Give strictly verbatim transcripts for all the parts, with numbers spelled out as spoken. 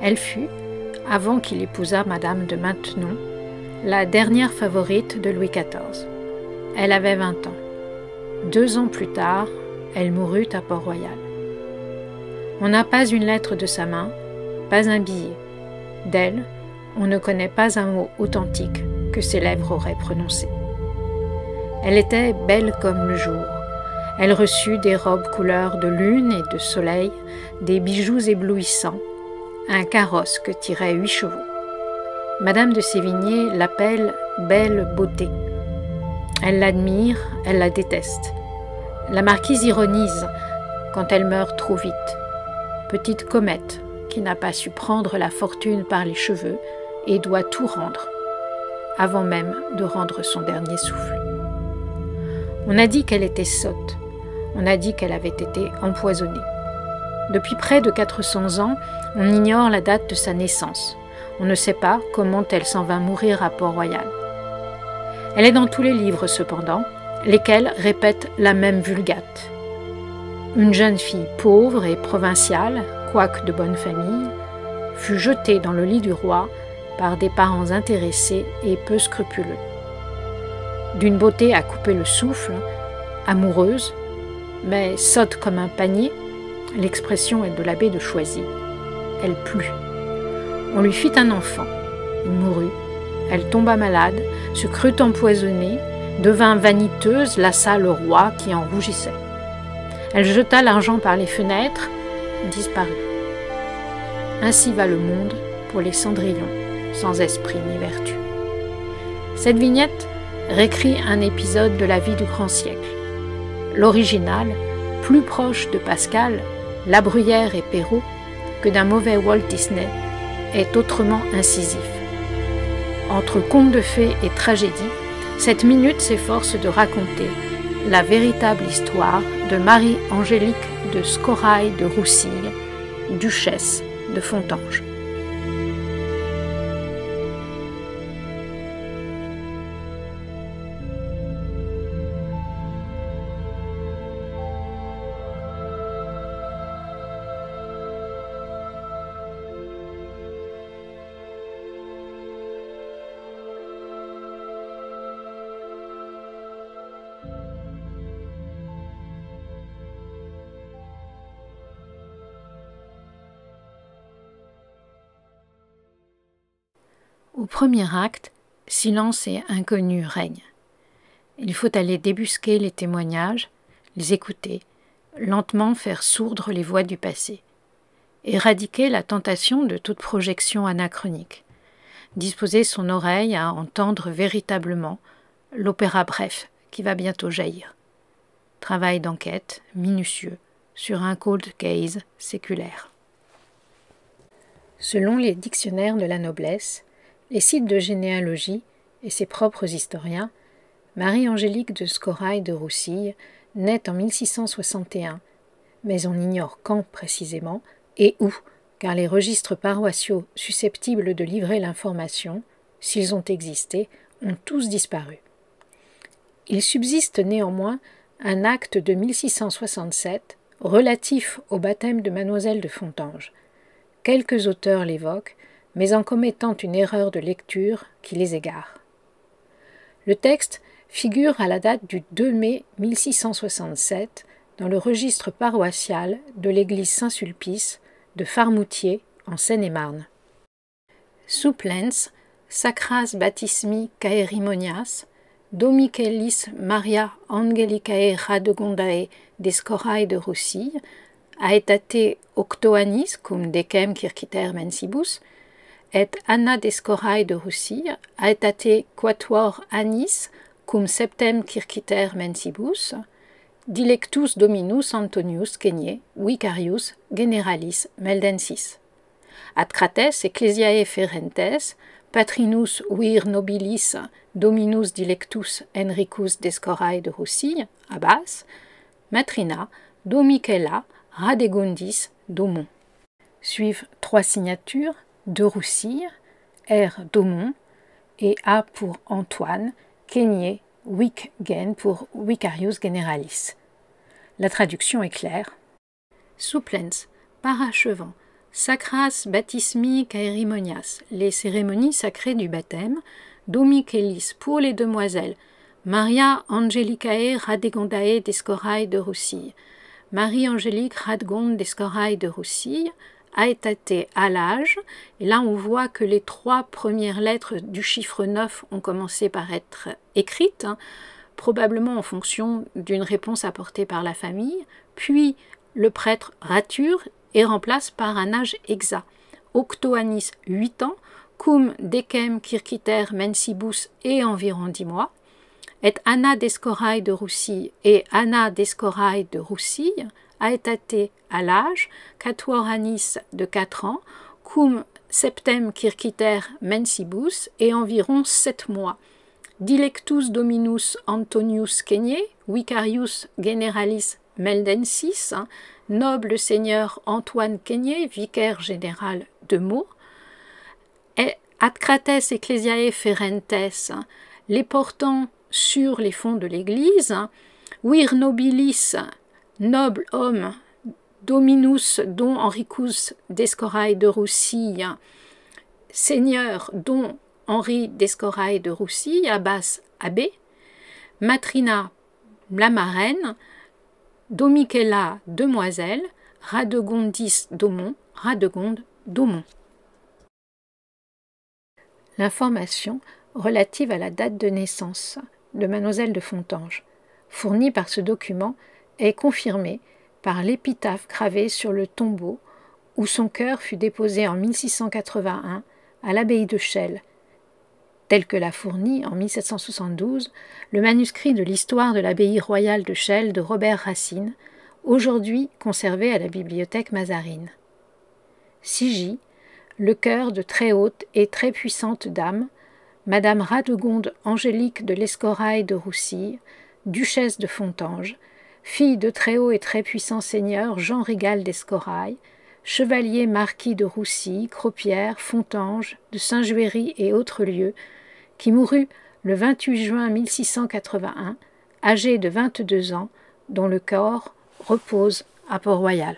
Elle fut, avant qu'il épousât Madame de Maintenon, la dernière favorite de Louis quatorze. Elle avait vingt ans. Deux ans plus tard, elle mourut à Port-Royal. On n'a pas une lettre de sa main, pas un billet. D'elle, on ne connaît pas un mot authentique que ses lèvres auraient prononcé. Elle était belle comme le jour. Elle reçut des robes couleur de lune et de soleil, des bijoux éblouissants, un carrosse que tiraient huit chevaux. Madame de Sévigné l'appelle « belle beauté ». Elle l'admire, elle la déteste. La marquise ironise quand elle meurt trop vite. Petite comète qui n'a pas su prendre la fortune par les cheveux et doit tout rendre, avant même de rendre son dernier souffle. On a dit qu'elle était sotte, on a dit qu'elle avait été empoisonnée. Depuis près de quatre cents ans, on ignore la date de sa naissance. On ne sait pas comment elle s'en vint mourir à Port-Royal. Elle est dans tous les livres cependant, lesquels répètent la même vulgate. Une jeune fille pauvre et provinciale, quoique de bonne famille, fut jetée dans le lit du roi par des parents intéressés et peu scrupuleux. D'une beauté à couper le souffle, amoureuse, mais sotte comme un panier, l'expression est de l'abbé de Choisy. Elle plut. On lui fit un enfant. Il mourut. Elle tomba malade, se crut empoisonnée, devint vaniteuse, lassa le roi qui en rougissait. Elle jeta l'argent par les fenêtres, disparut. Ainsi va le monde pour les Cendrillon, sans esprit ni vertu. Cette vignette récrit un épisode de la vie du grand siècle. L'original, plus proche de Pascal, La Bruyère et Perrault, que d'un mauvais Walt Disney, est autrement incisif. Entre contes de fées et tragédie, cette minute s'efforce de raconter la véritable histoire de Marie-Angélique de Scorail de Roussille, duchesse de Fontanges. Au premier acte, silence et inconnu règnent. Il faut aller débusquer les témoignages, les écouter, lentement faire sourdre les voix du passé, éradiquer la tentation de toute projection anachronique, disposer son oreille à entendre véritablement l'opéra bref qui va bientôt jaillir. Travail d'enquête minutieux sur un cold case séculaire. Selon les dictionnaires de la noblesse, les sites de généalogie et ses propres historiens, Marie-Angélique de Scorail de Roussille naît en mille six cent soixante et un, mais on ignore quand précisément et où, car les registres paroissiaux susceptibles de livrer l'information, s'ils ont existé, ont tous disparu. Il subsiste néanmoins un acte de mille six cent soixante-sept relatif au baptême de Mademoiselle de Fontanges. Quelques auteurs l'évoquent, mais en commettant une erreur de lecture qui les égare. Le texte figure à la date du deux mai mille six cent soixante-sept dans le registre paroissial de l'église Saint-Sulpice de Farmoutier en Seine-et-Marne. Supplens sacras baptismi caerimonias Domichelis Maria Angelicae Radegondae de Scorail de Roussille aetate octoannis cum decem circiter mensibus et Anna de Scorail de Roussille aetate quatuor annis cum septem circiter mensibus dilectus Dominus Antonius Quenier vicarius generalis meldensis. Ad crates ecclesiae ferentes patrinus vir nobilis Dominus dilectus Henricus de Scorail de Roussille, abbas, matrina Domichella Radegundis d'Aumont. Suivent trois signatures, de Roussille, R. d'Aumont et A pour Antoine, Quenier, Wic Gen pour Vicarius Generalis. La traduction est claire. Supplens, parachevant, Sacras baptismi caerimonias, les cérémonies sacrées du baptême, domichelis pour les demoiselles, Maria Angelicae Radegondae d'Escorail de Roussille. Marie-Angélique Radgonde d'Escorail de Roussille a été à l'âge, et là on voit que les trois premières lettres du chiffre neuf ont commencé par être écrites, hein, probablement en fonction d'une réponse apportée par la famille, puis le prêtre rature et remplace par un âge exact. Octoanis, huit ans, cum decem circiter mensibus et environ dix mois, et Anna d'Escorail de Roussille et Anna d'Escorail de Roussille a été à l'âge, quatuoranis de quatre ans, cum septem circiter mensibus et environ sept mois. Dilectus Dominus Antonius Quenier, vicarius generalis meldensis, noble seigneur Antoine Quenier, vicaire général de Meaux, et ad crates ecclesiae ferentes, les portant sur les fonds de l'Église, vir nobilis, noble homme, Dominus Don Henricus d'Escorail de Roussille, seigneur Don Henri d'Escorail de Roussille, abbas abbé, Matrina la marraine, Domichella demoiselle, Radegondis d'Aumont, Radegonde d'Aumont. L'information relative à la date de naissance de Mademoiselle de Fontanges, fournie par ce document, est confirmée par l'épitaphe gravée sur le tombeau où son cœur fut déposé en mille six cent quatre-vingt-un à l'abbaye de Chelles, tel que l'a fourni en mille sept cent soixante-douze le manuscrit de l'histoire de l'abbaye royale de Chelles de Robert Racine, aujourd'hui conservé à la bibliothèque Mazarine. Sigie, le cœur de très haute et très puissante dame, Madame Radegonde Angélique de l'Escorail de Roussille, duchesse de Fontanges, fille de très haut et très puissant seigneur Jean Rigal d'Escorail, chevalier marquis de Roussille, Cropière, Fontanges, de Saint-Juéry et autres lieux, qui mourut le vingt-huit juin mille six cent quatre-vingt-un, âgé de vingt-deux ans, dont le corps repose à Port-Royal.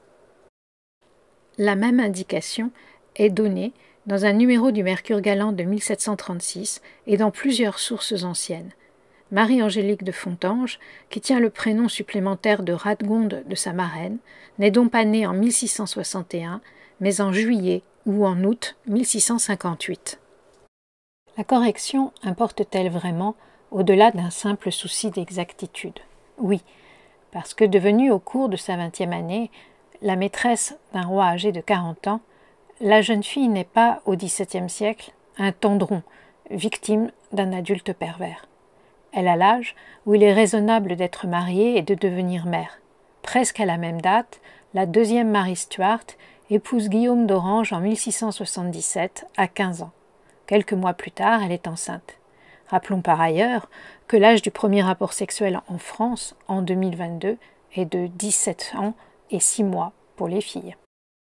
La même indication est donnée dans un numéro du Mercure galant de mille sept cent trente-six et dans plusieurs sources anciennes. Marie-Angélique de Fontanges, qui tient le prénom supplémentaire de Radegonde de sa marraine, n'est donc pas née en mille six cent soixante et un, mais en juillet ou en août mille six cent cinquante-huit. La correction importe-t-elle vraiment au-delà d'un simple souci d'exactitude? Oui, parce que devenue au cours de sa vingtième année la maîtresse d'un roi âgé de quarante ans, la jeune fille n'est pas, au dix-septième siècle, un tendron, victime d'un adulte pervers. Elle a l'âge où il est raisonnable d'être mariée et de devenir mère. Presque à la même date, la deuxième Marie Stuart épouse Guillaume d'Orange en mille six cent soixante-dix-sept, à quinze ans. Quelques mois plus tard, elle est enceinte. Rappelons par ailleurs que l'âge du premier rapport sexuel en France, en deux mille vingt-deux, est de dix-sept ans et six mois pour les filles.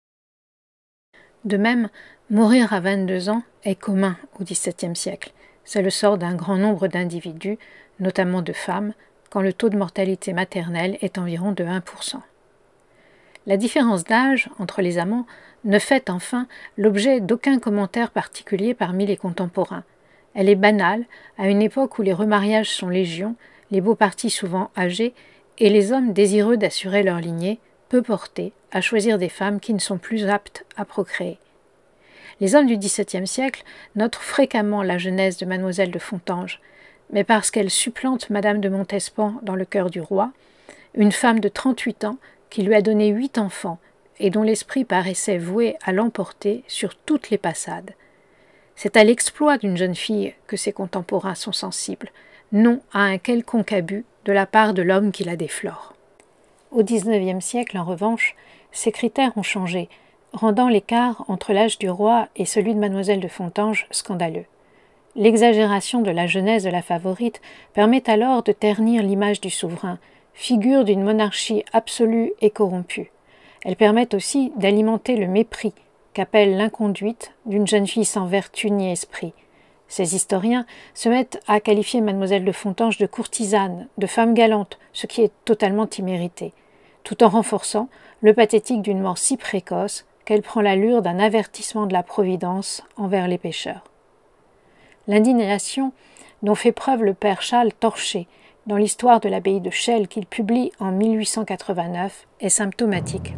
De même, mourir à vingt-deux ans est commun au dix-septième siècle. C'est le sort d'un grand nombre d'individus, notamment de femmes, quand le taux de mortalité maternelle est environ de un pour cent. La différence d'âge entre les amants ne fait enfin l'objet d'aucun commentaire particulier parmi les contemporains. Elle est banale à une époque où les remariages sont légion, les beaux partis souvent âgés, et les hommes désireux d'assurer leur lignée, peu portés à choisir des femmes qui ne sont plus aptes à procréer. Les hommes du dix-septième siècle notent fréquemment la jeunesse de Mademoiselle de Fontanges, mais parce qu'elle supplante Madame de Montespan dans le cœur du roi, une femme de trente-huit ans qui lui a donné huit enfants et dont l'esprit paraissait voué à l'emporter sur toutes les passades. C'est à l'exploit d'une jeune fille que ses contemporains sont sensibles, non à un quelconque abus de la part de l'homme qui la déflore. Au dix-neuvième siècle, en revanche, ces critères ont changé, rendant l'écart entre l'âge du roi et celui de Mademoiselle de Fontanges scandaleux. L'exagération de la jeunesse de la favorite permet alors de ternir l'image du souverain, figure d'une monarchie absolue et corrompue. Elle permet aussi d'alimenter le mépris qu'appelle l'inconduite d'une jeune fille sans vertu ni esprit. Ces historiens se mettent à qualifier Mademoiselle de Fontanges de courtisane, de femme galante, ce qui est totalement immérité, tout en renforçant le pathétique d'une mort si précoce qu'elle prend l'allure d'un avertissement de la Providence envers les pécheurs. L'indignation dont fait preuve le père Charles Torché dans l'histoire de l'abbaye de Chelles qu'il publie en mille huit cent quatre-vingt-neuf est symptomatique.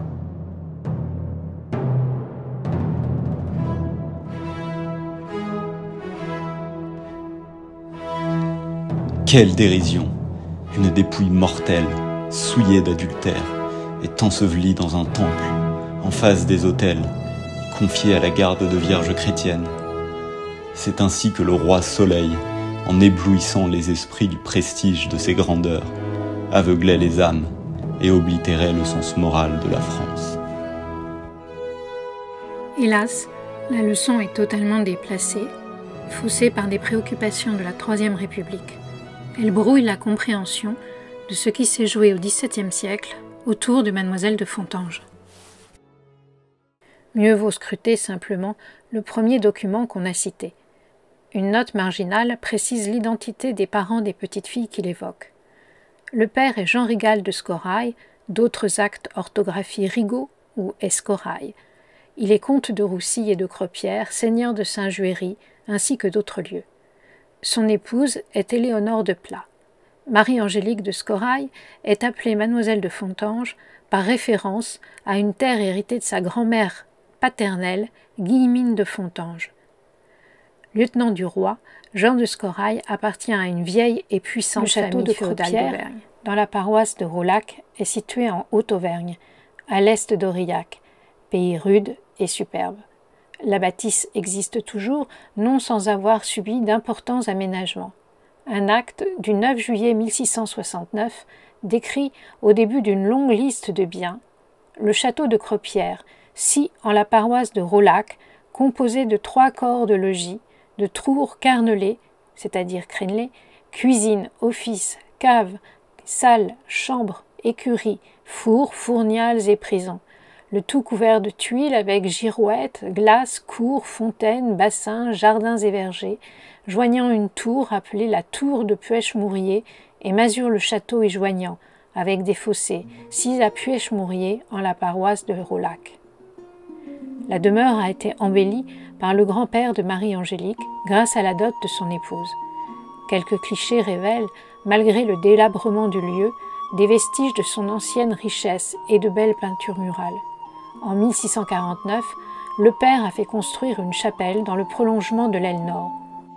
Quelle dérision! Une dépouille mortelle, souillée d'adultère, est ensevelie dans un temple, en face des autels, confiée à la garde de vierges chrétiennes. C'est ainsi que le roi Soleil, en éblouissant les esprits du prestige de ses grandeurs, aveuglait les âmes et oblitérait le sens moral de la France. Hélas, la leçon est totalement déplacée, faussée par des préoccupations de la Troisième République. Elle brouille la compréhension de ce qui s'est joué au dix-septième siècle autour de Mademoiselle de Fontanges. Mieux vaut scruter simplement le premier document qu'on a cité. Une note marginale précise l'identité des parents des petites filles qu'il évoque. Le père est Jean Rigal de Scorail, d'autres actes orthographie Rigaud ou Escorail. Il est comte de Roussille et de Cropière, seigneur de Saint-Juéry, ainsi que d'autres lieux. Son épouse est Éléonore de Plat. Marie-Angélique de Scorail est appelée Mademoiselle de Fontanges par référence à une terre héritée de sa grand-mère paternelle, Guillemine de Fontanges. Lieutenant du roi, Jean de Scorail appartient à une vieille et puissante Le château famille de féodale Cropière, d'Auvergne. Dans la paroisse de Raulac est situé en Haute-Auvergne, à l'est d'Aurillac, pays rude et superbe. La bâtisse existe toujours, non sans avoir subi d'importants aménagements. Un acte du neuf juillet mille six cent soixante-neuf décrit, au début d'une longue liste de biens, le château de Cropière, sis en la paroisse de Raulac, composé de trois corps de logis, de tours carnelés, c'est-à-dire crénelés, cuisine, office, cave, salle, chambre, écurie, four, fourniales et prisons. Le tout couvert de tuiles avec girouettes, glaces, cours, fontaines, bassins, jardins et vergers, joignant une tour appelée la tour de Puech-Mourier et Mazure-le-Château y joignant, avec des fossés, sis à Puech-Mourier en la paroisse de Raulac. La demeure a été embellie par le grand-père de Marie-Angélique grâce à la dot de son épouse. Quelques clichés révèlent, malgré le délabrement du lieu, des vestiges de son ancienne richesse et de belles peintures murales. En mille six cent quarante-neuf, le père a fait construire une chapelle dans le prolongement de l'aile nord.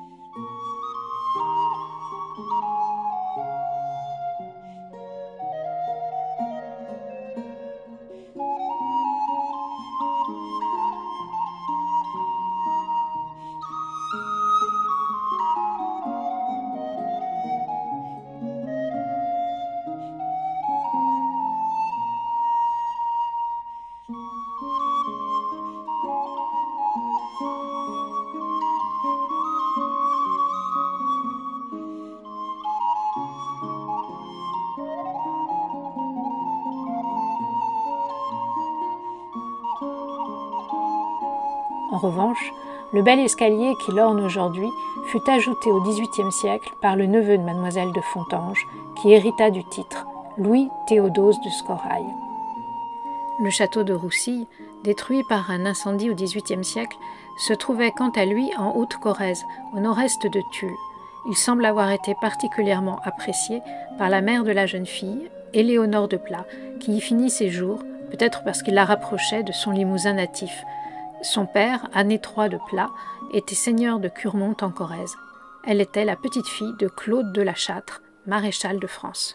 En revanche, le bel escalier qui l'orne aujourd'hui fut ajouté au dix-huitième siècle par le neveu de Mademoiselle de Fontanges, qui hérita du titre, Louis Théodose de Scorail. Le château de Roussille, détruit par un incendie au dix-huitième siècle, se trouvait quant à lui en Haute-Corrèze, au nord-est de Tulle. Il semble avoir été particulièrement apprécié par la mère de la jeune fille, Éléonore de Plat, qui y finit ses jours, peut-être parce qu'il la rapprochait de son Limousin natif. Son père, Anne trois de Plat, était seigneur de Curmont en Corrèze. Elle était la petite-fille de Claude de la Châtre, maréchal de France.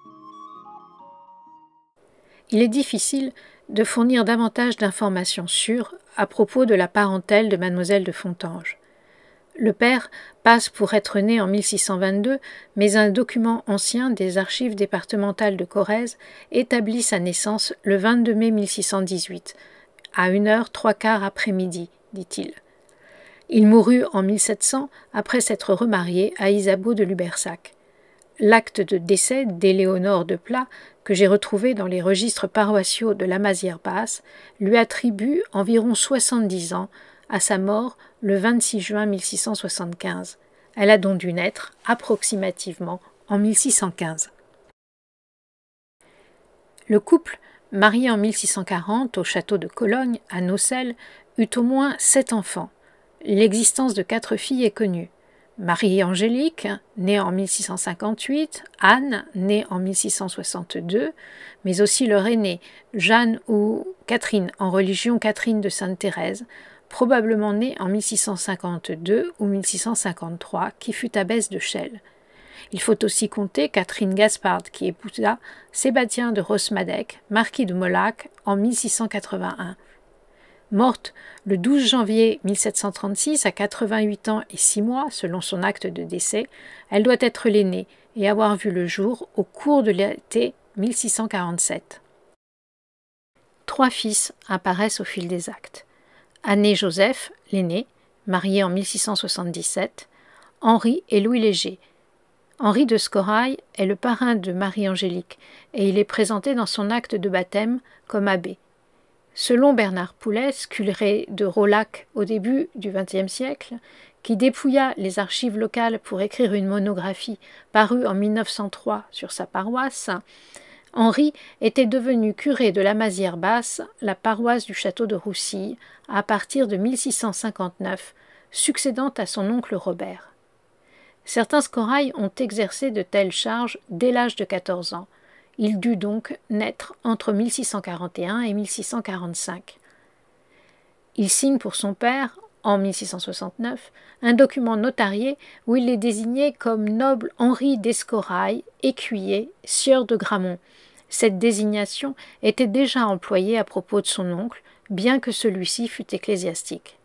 Il est difficile de fournir davantage d'informations sûres à propos de la parentèle de Mademoiselle de Fontanges. Le père passe pour être né en mille six cent vingt-deux, mais un document ancien des archives départementales de Corrèze établit sa naissance le vingt-deux mai mille six cent dix-huit, à une heure trois quarts après-midi, dit-il. Il mourut en mille sept cents après s'être remarié à Isabeau de Lubersac. L'acte de décès d'Éléonore de Plat, que j'ai retrouvé dans les registres paroissiaux de la Mazière-Basse, lui attribue environ soixante-dix ans, à sa mort le vingt-six juin mille six cent soixante-quinze. Elle a donc dû naître approximativement en mille six cent quinze. Le couple mariée en mille six cent quarante au château de Cologne, à Nocelles, eut au moins sept enfants. L'existence de quatre filles est connue. Marie-Angélique, née en mille six cent cinquante-huit, Anne, née en mille six cent soixante-deux, mais aussi leur aînée, Jeanne ou Catherine, en religion Catherine de Sainte-Thérèse, probablement née en mille six cent cinquante-deux ou mille six cent cinquante-trois, qui fut abbesse de Chelles. Il faut aussi compter Catherine Gaspard, qui épousa Sébastien de Rosmadec, marquis de Molac, en mille six cent quatre-vingt-un. Morte le douze janvier mille sept cent trente-six à quatre-vingt-huit ans et six mois selon son acte de décès, elle doit être l'aînée et avoir vu le jour au cours de l'été mille six cent quarante-sept. Trois fils apparaissent au fil des actes. Anné-Joseph, l'aîné, marié en mille six cent soixante-dix-sept, Henri et Louis Léger. Henri de Scorail est le parrain de Marie-Angélique et il est présenté dans son acte de baptême comme abbé. Selon Bernard Poulès, curé de Raulac au début du vingtième siècle, qui dépouilla les archives locales pour écrire une monographie parue en mille neuf cent trois sur sa paroisse, Henri était devenu curé de la Mazière-Basse, la paroisse du château de Roussille, à partir de mille six cent cinquante-neuf, succédant à son oncle Robert. Certains Scorail ont exercé de telles charges dès l'âge de quatorze ans. Il dut donc naître entre mille six cent quarante et un et mille six cent quarante-cinq. Il signe pour son père, en mille six cent soixante-neuf, un document notarié où il est désigné comme noble Henri d'Escorail, écuyer, sieur de Gramont. Cette désignation était déjà employée à propos de son oncle, bien que celui-ci fût ecclésiastique.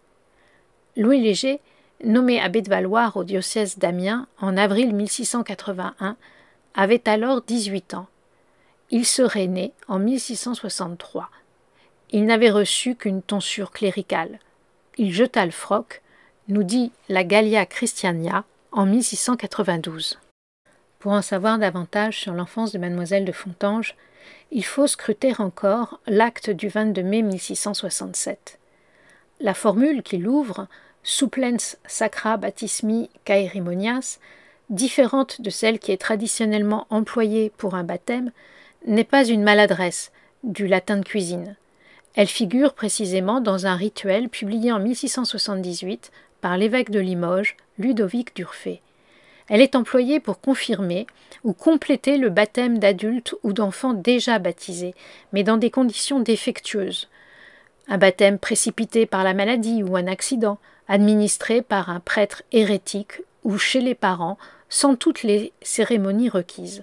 Louis Léger, nommé abbé de Valloire au diocèse d'Amiens en avril mille six cent quatre-vingt-un, avait alors dix-huit ans. Il serait né en mille six cent soixante-trois. Il n'avait reçu qu'une tonsure cléricale. Il jeta le froc, nous dit la Gallia Christiania, en mille six cent quatre-vingt-douze. Pour en savoir davantage sur l'enfance de mademoiselle de Fontanges, il faut scruter encore l'acte du vingt-deux mai mille six cent soixante-sept. La formule qu'il ouvre, Supplens sacra baptismi caerimonias, différente de celle qui est traditionnellement employée pour un baptême, n'est pas une maladresse, du latin de cuisine. Elle figure précisément dans un rituel publié en mille six cent soixante-dix-huit par l'évêque de Limoges, Ludovic d'Urfé. Elle est employée pour confirmer ou compléter le baptême d'adultes ou d'enfants déjà baptisés, mais dans des conditions défectueuses. Un baptême précipité par la maladie ou un accident, administré par un prêtre hérétique ou chez les parents, sans toutes les cérémonies requises.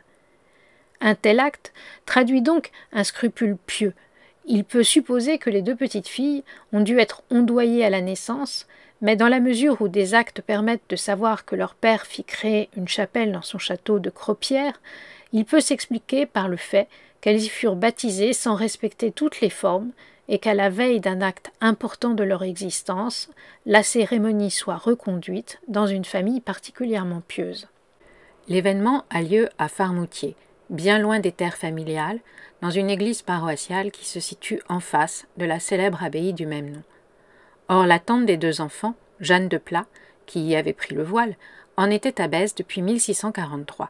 Un tel acte traduit donc un scrupule pieux. Il peut supposer que les deux petites filles ont dû être ondoyées à la naissance, mais dans la mesure où des actes permettent de savoir que leur père fit créer une chapelle dans son château de Cropière, il peut s'expliquer par le fait qu'elles y furent baptisées sans respecter toutes les formes et qu'à la veille d'un acte important de leur existence, la cérémonie soit reconduite dans une famille particulièrement pieuse. L'événement a lieu à Farmoutier, bien loin des terres familiales, dans une église paroissiale qui se situe en face de la célèbre abbaye du même nom. Or la tante des deux enfants, Jeanne de Plat, qui y avait pris le voile, en était abbesse depuis mille six cent quarante-trois.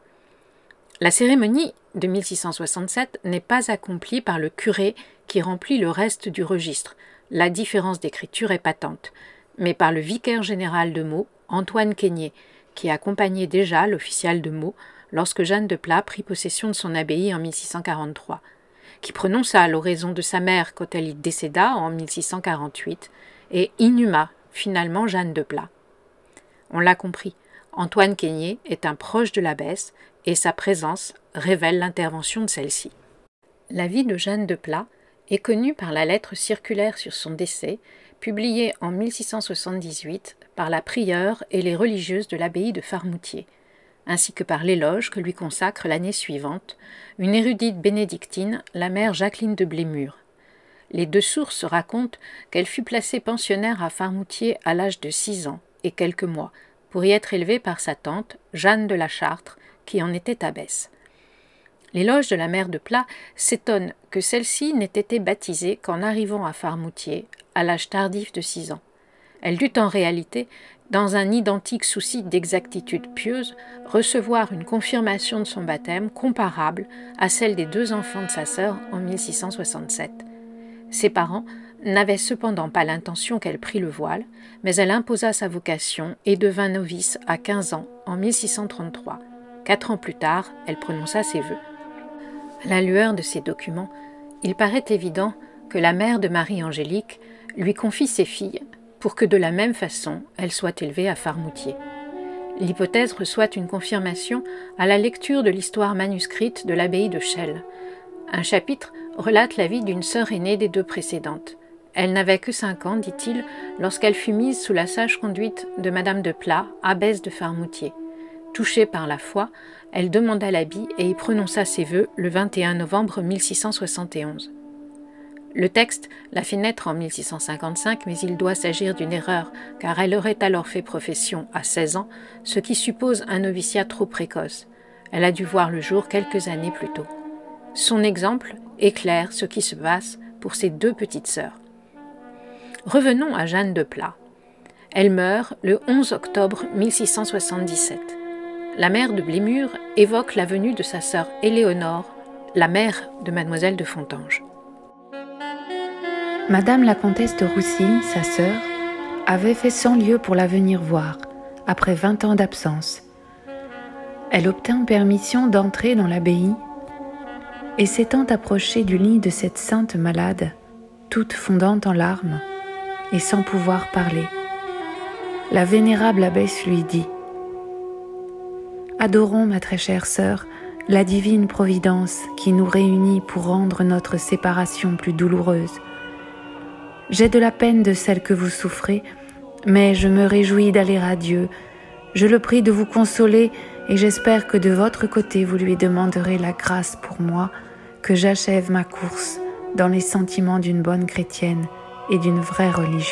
La cérémonie de mille six cent soixante-sept n'est pas accomplie par le curé qui remplit le reste du registre, la différence d'écriture est patente, mais par le vicaire général de Meaux, Antoine Quénier, qui accompagnait déjà l'official de Meaux lorsque Jeanne de Plat prit possession de son abbaye en mille six cent quarante-trois, qui prononça l'oraison de sa mère quand elle y décéda en mille six cent quarante-huit et inhuma finalement Jeanne de Plat. On l'a compris, Antoine Quénier est un proche de l'abbesse et sa présence révèle l'intervention de celle-ci. La vie de Jeanne de Plat est connue par la lettre circulaire sur son décès, publiée en mille six cent soixante-dix-huit par la prieure et les religieuses de l'abbaye de Farmoutier, ainsi que par l'éloge que lui consacre l'année suivante une érudite bénédictine, la mère Jacqueline de Blémur. Les deux sources racontent qu'elle fut placée pensionnaire à Farmoutier à l'âge de six ans et quelques mois, pour y être élevée par sa tante, Jeanne de la Chartre, qui en était abbesse. L'éloge de la mère de Plat s'étonne que celle-ci n'ait été baptisée qu'en arrivant à Farmoutier, à l'âge tardif de six ans. Elle dut en réalité, dans un identique souci d'exactitude pieuse, recevoir une confirmation de son baptême comparable à celle des deux enfants de sa sœur en mille six cent soixante-sept. Ses parents n'avaient cependant pas l'intention qu'elle prît le voile, mais elle imposa sa vocation et devint novice à quinze ans en mille six cent trente-trois. Quatre ans plus tard, elle prononça ses vœux. À la lueur de ces documents, il paraît évident que la mère de Marie-Angélique lui confie ses filles pour que de la même façon elles soient élevées à Farmoutier. L'hypothèse reçoit une confirmation à la lecture de l'histoire manuscrite de l'abbaye de Chelles. Un chapitre relate la vie d'une sœur aînée des deux précédentes. Elle n'avait que cinq ans, dit-il, lorsqu'elle fut mise sous la sage conduite de Madame de Plat, abbesse de Farmoutier. Touchée par la foi, elle demanda l'habit et y prononça ses vœux le vingt et un novembre mille six cent soixante et onze. Le texte la fit naître en mille six cent cinquante-cinq, mais il doit s'agir d'une erreur, car elle aurait alors fait profession à seize ans, ce qui suppose un noviciat trop précoce. Elle a dû voir le jour quelques années plus tôt. Son exemple éclaire ce qui se passe pour ses deux petites sœurs. Revenons à Jeanne de Plat. Elle meurt le onze octobre mille six cent soixante-dix-sept. La mère de Blémur évoque la venue de sa sœur Éléonore, la mère de mademoiselle de Fontanges. Madame la comtesse de Roussy, sa sœur, avait fait cent lieues pour la venir voir, après vingt ans d'absence. Elle obtint permission d'entrer dans l'abbaye et s'étant approchée du lit de cette sainte malade, toute fondant en larmes et sans pouvoir parler, la vénérable abbesse lui dit « Adorons, ma très chère sœur, la divine providence qui nous réunit pour rendre notre séparation plus douloureuse. J'ai de la peine de celle que vous souffrez, mais je me réjouis d'aller à Dieu. Je le prie de vous consoler et j'espère que de votre côté vous lui demanderez la grâce pour moi, que j'achève ma course dans les sentiments d'une bonne chrétienne et d'une vraie religieuse. »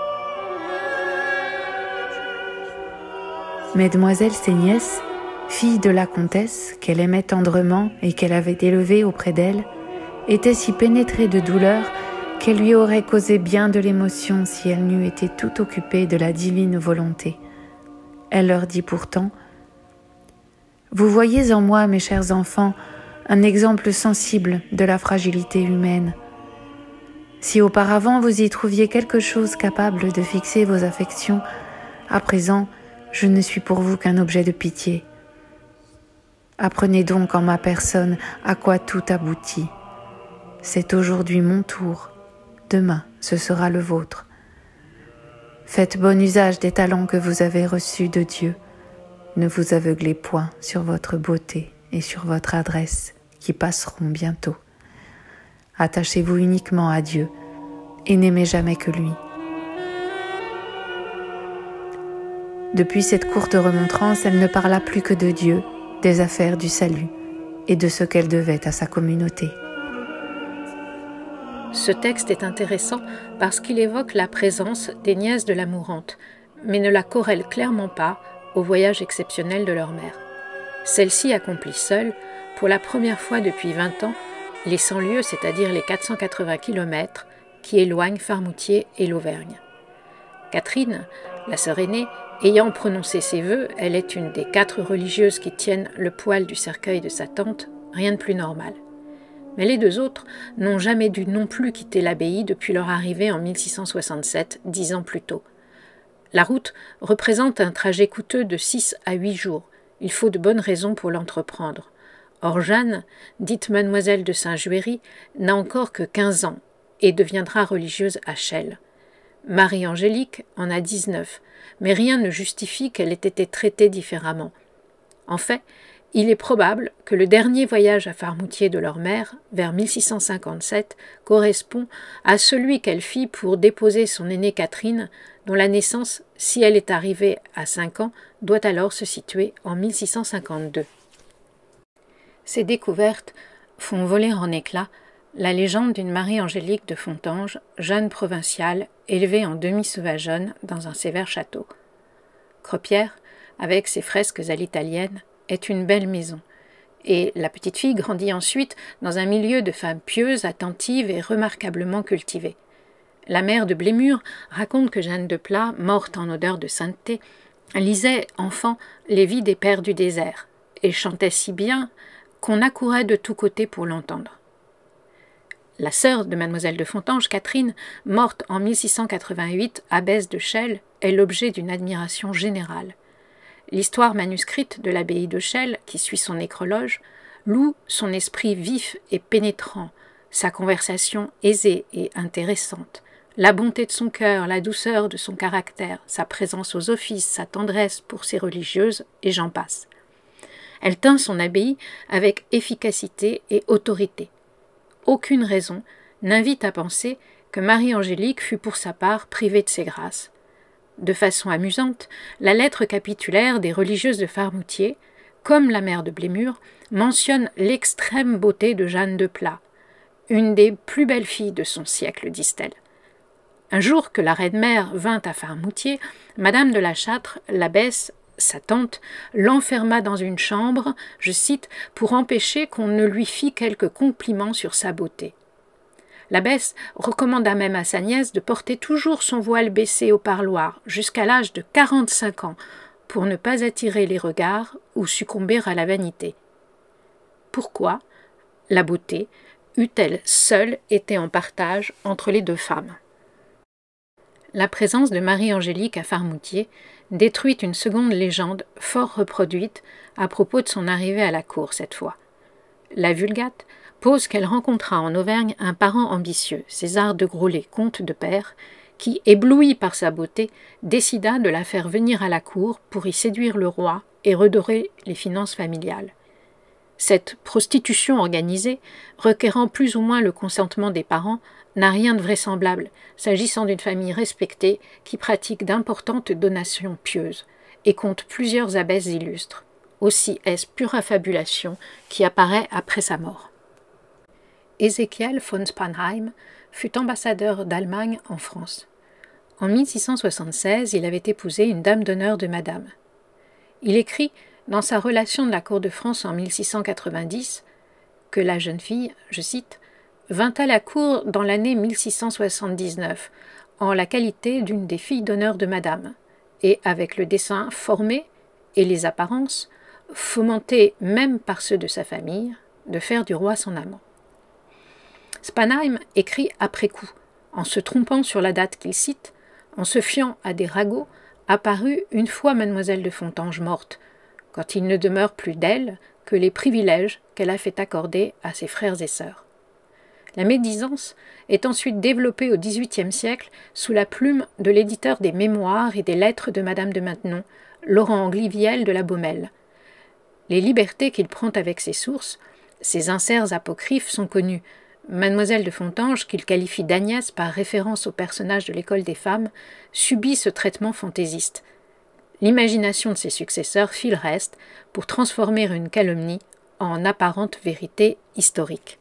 Mesdemoiselles ses nièces, filles de la comtesse qu'elle aimait tendrement et qu'elle avait élevée auprès d'elle, étaient si pénétrées de douleur qu'elle lui aurait causé bien de l'émotion si elle n'eût été tout occupée de la divine volonté. Elle leur dit pourtant « Vous voyez en moi, mes chers enfants, un exemple sensible de la fragilité humaine. Si auparavant vous y trouviez quelque chose capable de fixer vos affections, à présent, je ne suis pour vous qu'un objet de pitié. Apprenez donc en ma personne à quoi tout aboutit. C'est aujourd'hui mon tour. Demain, ce sera le vôtre. Faites bon usage des talents que vous avez reçus de Dieu. Ne vous aveuglez point sur votre beauté et sur votre adresse, qui passeront bientôt. Attachez-vous uniquement à Dieu et n'aimez jamais que lui. » Depuis cette courte remontrance, elle ne parla plus que de Dieu, des affaires du salut et de ce qu'elle devait à sa communauté. Ce texte est intéressant parce qu'il évoque la présence des nièces de la mourante, mais ne la corrèle clairement pas au voyage exceptionnel de leur mère. Celle-ci accomplit seule, pour la première fois depuis vingt ans, les cent lieues, c'est-à-dire les quatre cent quatre-vingts kilomètres, qui éloignent Farmoutier et l'Auvergne. Catherine, la sœur aînée, ayant prononcé ses vœux, elle est une des quatre religieuses qui tiennent le poil du cercueil de sa tante, rien de plus normal. Mais les deux autres n'ont jamais dû non plus quitter l'abbaye depuis leur arrivée en mille six cent soixante-sept, dix ans plus tôt. La route représente un trajet coûteux de six à huit jours. Il faut de bonnes raisons pour l'entreprendre. Or Jeanne, dite mademoiselle de Saint-Juéry, n'a encore que quinze ans et deviendra religieuse à Chelles. Marie-Angélique en a dix-neuf, mais rien ne justifie qu'elle ait été traitée différemment. En fait, il est probable que le dernier voyage à Farmoutier de leur mère, vers mille six cent cinquante-sept, correspond à celui qu'elle fit pour déposer son aînée Catherine, dont la naissance, si elle est arrivée à cinq ans, doit alors se situer en mille six cent cinquante-deux. Ces découvertes font voler en éclats la légende d'une Marie-Angélique de Fontanges, jeune provinciale, élevée en demi-sauvageonne dans un sévère château. Cropière, avec ses fresques à l'italienne, est une belle maison, et la petite fille grandit ensuite dans un milieu de femmes pieuses, attentives et remarquablement cultivées. La mère de Blémur raconte que Jeanne de Plat, morte en odeur de sainteté, lisait, enfant, les vies des pères du désert, et chantait si bien qu'on accourait de tous côtés pour l'entendre. La sœur de mademoiselle de Fontanges, Catherine, morte en mille six cent quatre-vingt-huit, abbesse de Chelles, est l'objet d'une admiration générale. L'histoire manuscrite de l'abbaye de Chelles, qui suit son nécrologe, loue son esprit vif et pénétrant, sa conversation aisée et intéressante, la bonté de son cœur, la douceur de son caractère, sa présence aux offices, sa tendresse pour ses religieuses, et j'en passe. Elle tint son abbaye avec efficacité et autorité. Aucune raison n'invite à penser que Marie-Angélique fut pour sa part privée de ses grâces. De façon amusante, la lettre capitulaire des religieuses de Farmoutier, comme la mère de Blémur, mentionne l'extrême beauté de Jeanne de Plat, une des plus belles filles de son siècle, disent-elles. Un jour que la reine-mère vint à Farmoutier, madame de la Châtre, l'abbesse, sa tante, l'enferma dans une chambre, je cite, pour empêcher qu'on ne lui fît quelque compliment sur sa beauté. L'abbesse recommanda même à sa nièce de porter toujours son voile baissé au parloir, jusqu'à l'âge de quarante-cinq ans, pour ne pas attirer les regards ou succomber à la vanité. Pourquoi la beauté eût-elle seule été en partage entre les deux femmes? La présence de Marie-Angélique à Farmoutier détruit une seconde légende fort reproduite à propos de son arrivée à la cour cette fois. La Vulgate pose qu'elle rencontra en Auvergne un parent ambitieux, César de Groslay, comte de Père, qui, ébloui par sa beauté, décida de la faire venir à la cour pour y séduire le roi et redorer les finances familiales. Cette prostitution organisée, requérant plus ou moins le consentement des parents, n'a rien de vraisemblable, s'agissant d'une famille respectée qui pratique d'importantes donations pieuses et compte plusieurs abbesses illustres. Aussi est-ce pure affabulation qui apparaît après sa mort. Ézéchiel von Spanheim fut ambassadeur d'Allemagne en France. En mille six cent soixante-seize, il avait épousé une dame d'honneur de Madame. Il écrit dans sa relation de la cour de France en mille six cent quatre-vingt-dix que la jeune fille, je cite, vint à la cour dans l'année mille six cent soixante-dix-neuf en la qualité d'une des filles d'honneur de Madame, et avec le dessein formé et les apparences, fomentées même par ceux de sa famille, de faire du roi son amant. Spanheim écrit après coup, en se trompant sur la date qu'il cite, en se fiant à des ragots, apparut une fois mademoiselle de Fontanges morte, quand il ne demeure plus d'elle que les privilèges qu'elle a fait accorder à ses frères et sœurs. La médisance est ensuite développée au dix-huitième siècle sous la plume de l'éditeur des Mémoires et des Lettres de Madame de Maintenon, Laurent Angliviel de la Baumelle. Les libertés qu'il prend avec ses sources, ses inserts apocryphes sont connus. Mademoiselle de Fontanges, qu'il qualifie d'Agnès par référence au personnage de l'école des femmes, subit ce traitement fantaisiste. L'imagination de ses successeurs fit le reste pour transformer une calomnie en apparente vérité historique.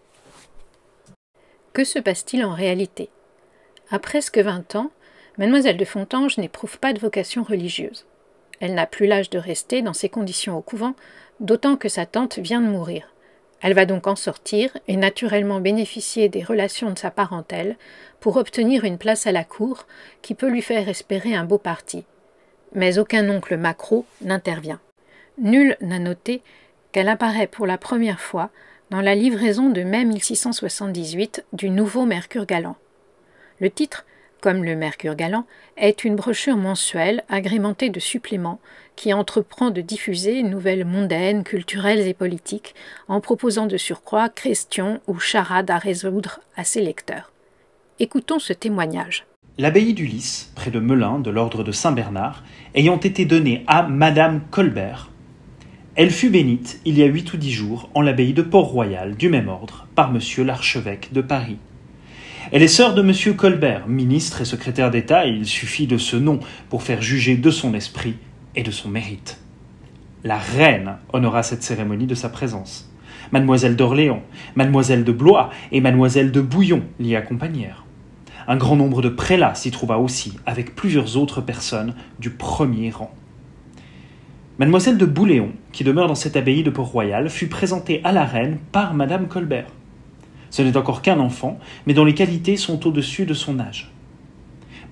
Que se passe-t-il en réalité? À presque vingt ans, mademoiselle de Fontanges n'éprouve pas de vocation religieuse. Elle n'a plus l'âge de rester dans ces conditions au couvent, d'autant que sa tante vient de mourir. Elle va donc en sortir et naturellement bénéficier des relations de sa parentèle pour obtenir une place à la cour qui peut lui faire espérer un beau parti. Mais aucun oncle Macro n'intervient. Nul n'a noté qu'elle apparaît pour la première fois dans la livraison de mai mille six cent soixante-dix-huit du Nouveau Mercure Galant. Le titre, comme le Mercure Galant, est une brochure mensuelle agrémentée de suppléments qui entreprend de diffuser nouvelles mondaines, culturelles et politiques en proposant de surcroît questions ou charades à résoudre à ses lecteurs. Écoutons ce témoignage. L'abbaye du Lys, près de Melun, de l'ordre de Saint-Bernard, ayant été donnée à Madame Colbert, elle fut bénite, il y a huit ou dix jours, en l'abbaye de Port-Royal, du même ordre, par monsieur l'archevêque de Paris. Elle est sœur de monsieur Colbert, ministre et secrétaire d'État, et il suffit de ce nom pour faire juger de son esprit et de son mérite. La reine honora cette cérémonie de sa présence. Mademoiselle d'Orléans, mademoiselle de Blois et mademoiselle de Bouillon l'y accompagnèrent. Un grand nombre de prélats s'y trouva aussi, avec plusieurs autres personnes du premier rang. Mademoiselle de Bouléon, qui demeure dans cette abbaye de Port-Royal, fut présentée à la reine par madame Colbert. Ce n'est encore qu'un enfant, mais dont les qualités sont au-dessus de son âge.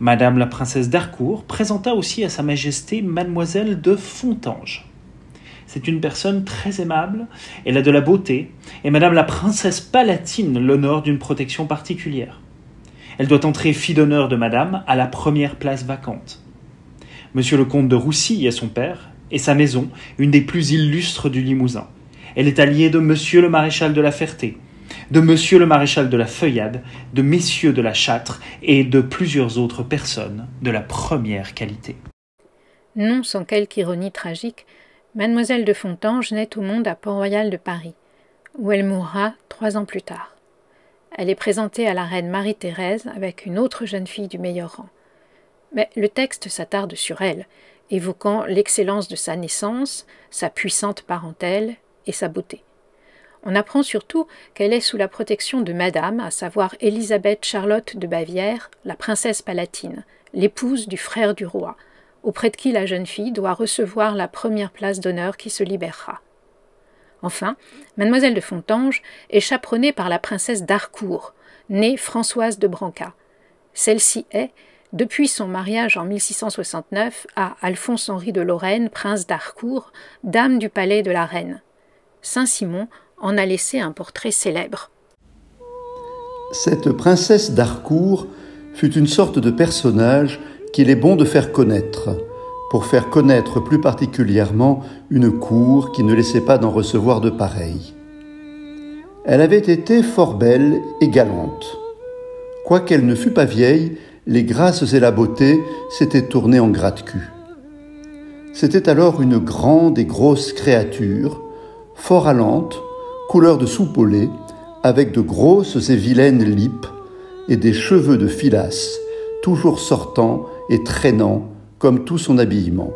Madame la princesse d'Harcourt présenta aussi à sa majesté mademoiselle de Fontanges. C'est une personne très aimable, elle a de la beauté, et madame la princesse palatine l'honore d'une protection particulière. Elle doit entrer fille d'honneur de madame à la première place vacante. Monsieur le comte de Roussy est son père, et sa maison, une des plus illustres du Limousin. Elle est alliée de monsieur le maréchal de la Ferté, de monsieur le maréchal de la Feuillade, de messieurs de la Châtre et de plusieurs autres personnes de la première qualité. Non sans quelque ironie tragique, mademoiselle de Fontanges naît au monde à Port-Royal de Paris, où elle mourra trois ans plus tard. Elle est présentée à la reine Marie-Thérèse avec une autre jeune fille du meilleur rang. Mais le texte s'attarde sur elle, évoquant l'excellence de sa naissance, sa puissante parentèle et sa beauté. On apprend surtout qu'elle est sous la protection de madame, à savoir Élisabeth Charlotte de Bavière, la princesse palatine, l'épouse du frère du roi, auprès de qui la jeune fille doit recevoir la première place d'honneur qui se libérera. Enfin, mademoiselle de Fontanges est chaperonnée par la princesse d'Harcourt, née Françoise de Brancas. Celle-ci est, depuis son mariage en mille six cent soixante-neuf à Alphonse-Henri de Lorraine, prince d'Harcourt, dame du palais de la reine. Saint-Simon en a laissé un portrait célèbre. Cette princesse d'Harcourt fut une sorte de personnage qu'il est bon de faire connaître, pour faire connaître plus particulièrement une cour qui ne laissait pas d'en recevoir de pareils. Elle avait été fort belle et galante. Quoiqu'elle ne fût pas vieille, les grâces et la beauté s'étaient tournées en gratte-cul. C'était alors une grande et grosse créature, fort allante, couleur de soupe au lait, avec de grosses et vilaines lippes et des cheveux de filasse, toujours sortants et traînants comme tout son habillement.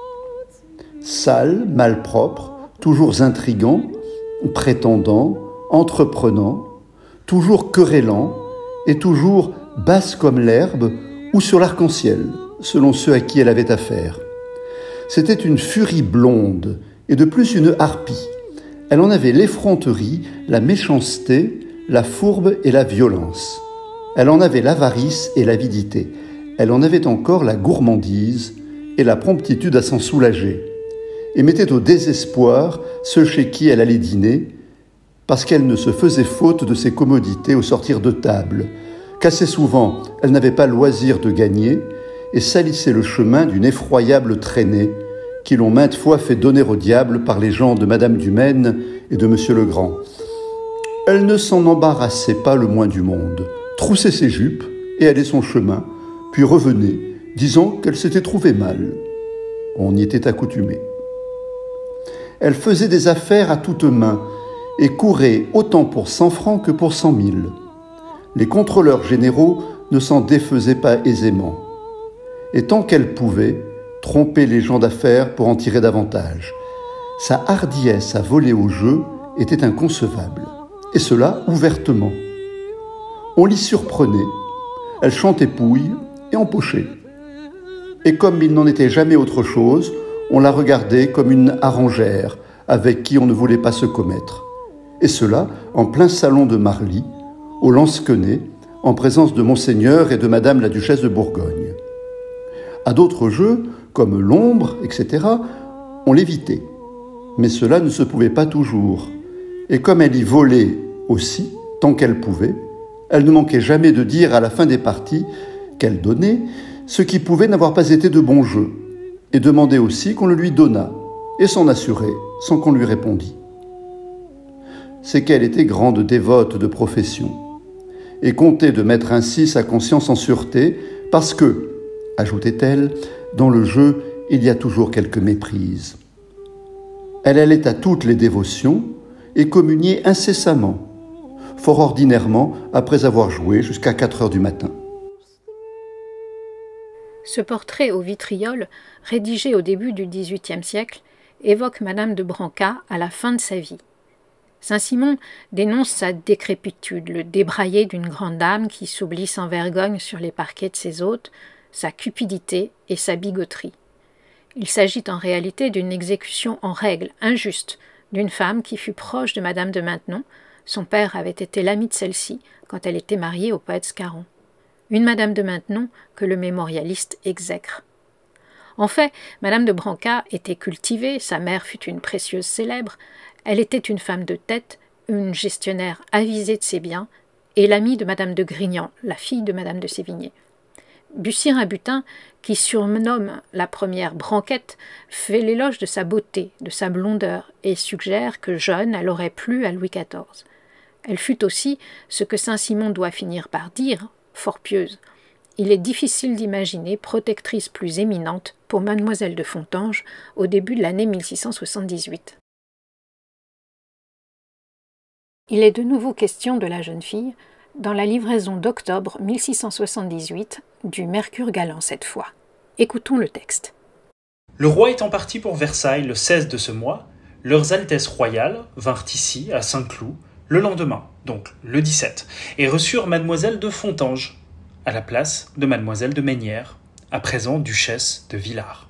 Sale, malpropre, toujours intrigant, prétendant, entreprenant, toujours querellant et toujours basse comme l'herbe ou sur l'arc-en-ciel, selon ceux à qui elle avait affaire. C'était une furie blonde et de plus une harpie. Elle en avait l'effronterie, la méchanceté, la fourbe et la violence. Elle en avait l'avarice et l'avidité. Elle en avait encore la gourmandise et la promptitude à s'en soulager, et mettait au désespoir ceux chez qui elle allait dîner, parce qu'elle ne se faisait faute de ses commodités au sortir de table, qu'assez souvent elle n'avait pas loisir de gagner, et salissait le chemin d'une effroyable traînée qui l'ont maintes fois fait donner au diable par les gens de Madame du Maine et de Monsieur le Grand. Elle ne s'en embarrassait pas le moins du monde, troussait ses jupes et allait son chemin, puis revenait, disant qu'elle s'était trouvée mal. On y était accoutumé. Elle faisait des affaires à toutes mains et courait autant pour cent francs que pour cent mille. Les contrôleurs généraux ne s'en défaisaient pas aisément. Et tant qu'elle pouvait, tromper les gens d'affaires pour en tirer davantage. Sa hardiesse à voler au jeu était inconcevable, et cela ouvertement. On l'y surprenait, elle chantait pouille et empochait. Et comme il n'en était jamais autre chose, on la regardait comme une harengère avec qui on ne voulait pas se commettre. Et cela en plein salon de Marly, au Lansquenet, en présence de Monseigneur et de Madame la Duchesse de Bourgogne. À d'autres jeux, comme l'ombre, et cetera, on l'évitait. Mais cela ne se pouvait pas toujours. Et comme elle y volait aussi, tant qu'elle pouvait, elle ne manquait jamais de dire à la fin des parties qu'elle donnait ce qui pouvait n'avoir pas été de bon jeu, et demandait aussi qu'on le lui donnât, et s'en assurait sans qu'on lui répondît. C'est qu'elle était grande dévote de profession, et comptait de mettre ainsi sa conscience en sûreté, parce que, ajoutait-elle, dans le jeu, il y a toujours quelque méprise. Elle allait à toutes les dévotions et communiait incessamment, fort ordinairement après avoir joué jusqu'à quatre heures du matin. Ce portrait au vitriol, rédigé au début du dix-huitième siècle, évoque Madame de Brancas à la fin de sa vie. Saint-Simon dénonce sa décrépitude, le débraillé d'une grande dame qui s'oublie sans vergogne sur les parquets de ses hôtes, sa cupidité et sa bigoterie. Il s'agit en réalité d'une exécution en règle, injuste, d'une femme qui fut proche de Madame de Maintenon. Son père avait été l'ami de celle-ci quand elle était mariée au poète Scarron. une Madame de Maintenon que le mémorialiste exècre. En fait, Madame de Brancas était cultivée, sa mère fut une précieuse célèbre, elle était une femme de tête, une gestionnaire avisée de ses biens, et l'amie de Madame de Grignan, la fille de Madame de Sévigné. Bussy-Rabutin, qui surnomme la première Branquette, fait l'éloge de sa beauté, de sa blondeur, et suggère que jeune, elle aurait plu à Louis quatorze. Elle fut aussi, ce que Saint-Simon doit finir par dire, fort pieuse. Il est difficile d'imaginer protectrice plus éminente pour Mademoiselle de Fontanges au début de l'année mille six cent soixante-dix-huit. Il est de nouveau question de la jeune fille dans la livraison d'octobre mille six cent soixante-dix-huit du Mercure galant cette fois. Écoutons le texte. Le roi étant parti pour Versailles le seize de ce mois, leurs Altesses royales vinrent ici, à Saint-Cloud, le lendemain, donc le dix-sept, et reçurent Mademoiselle de Fontanges, à la place de Mademoiselle de Mesnières, à présent duchesse de Villars.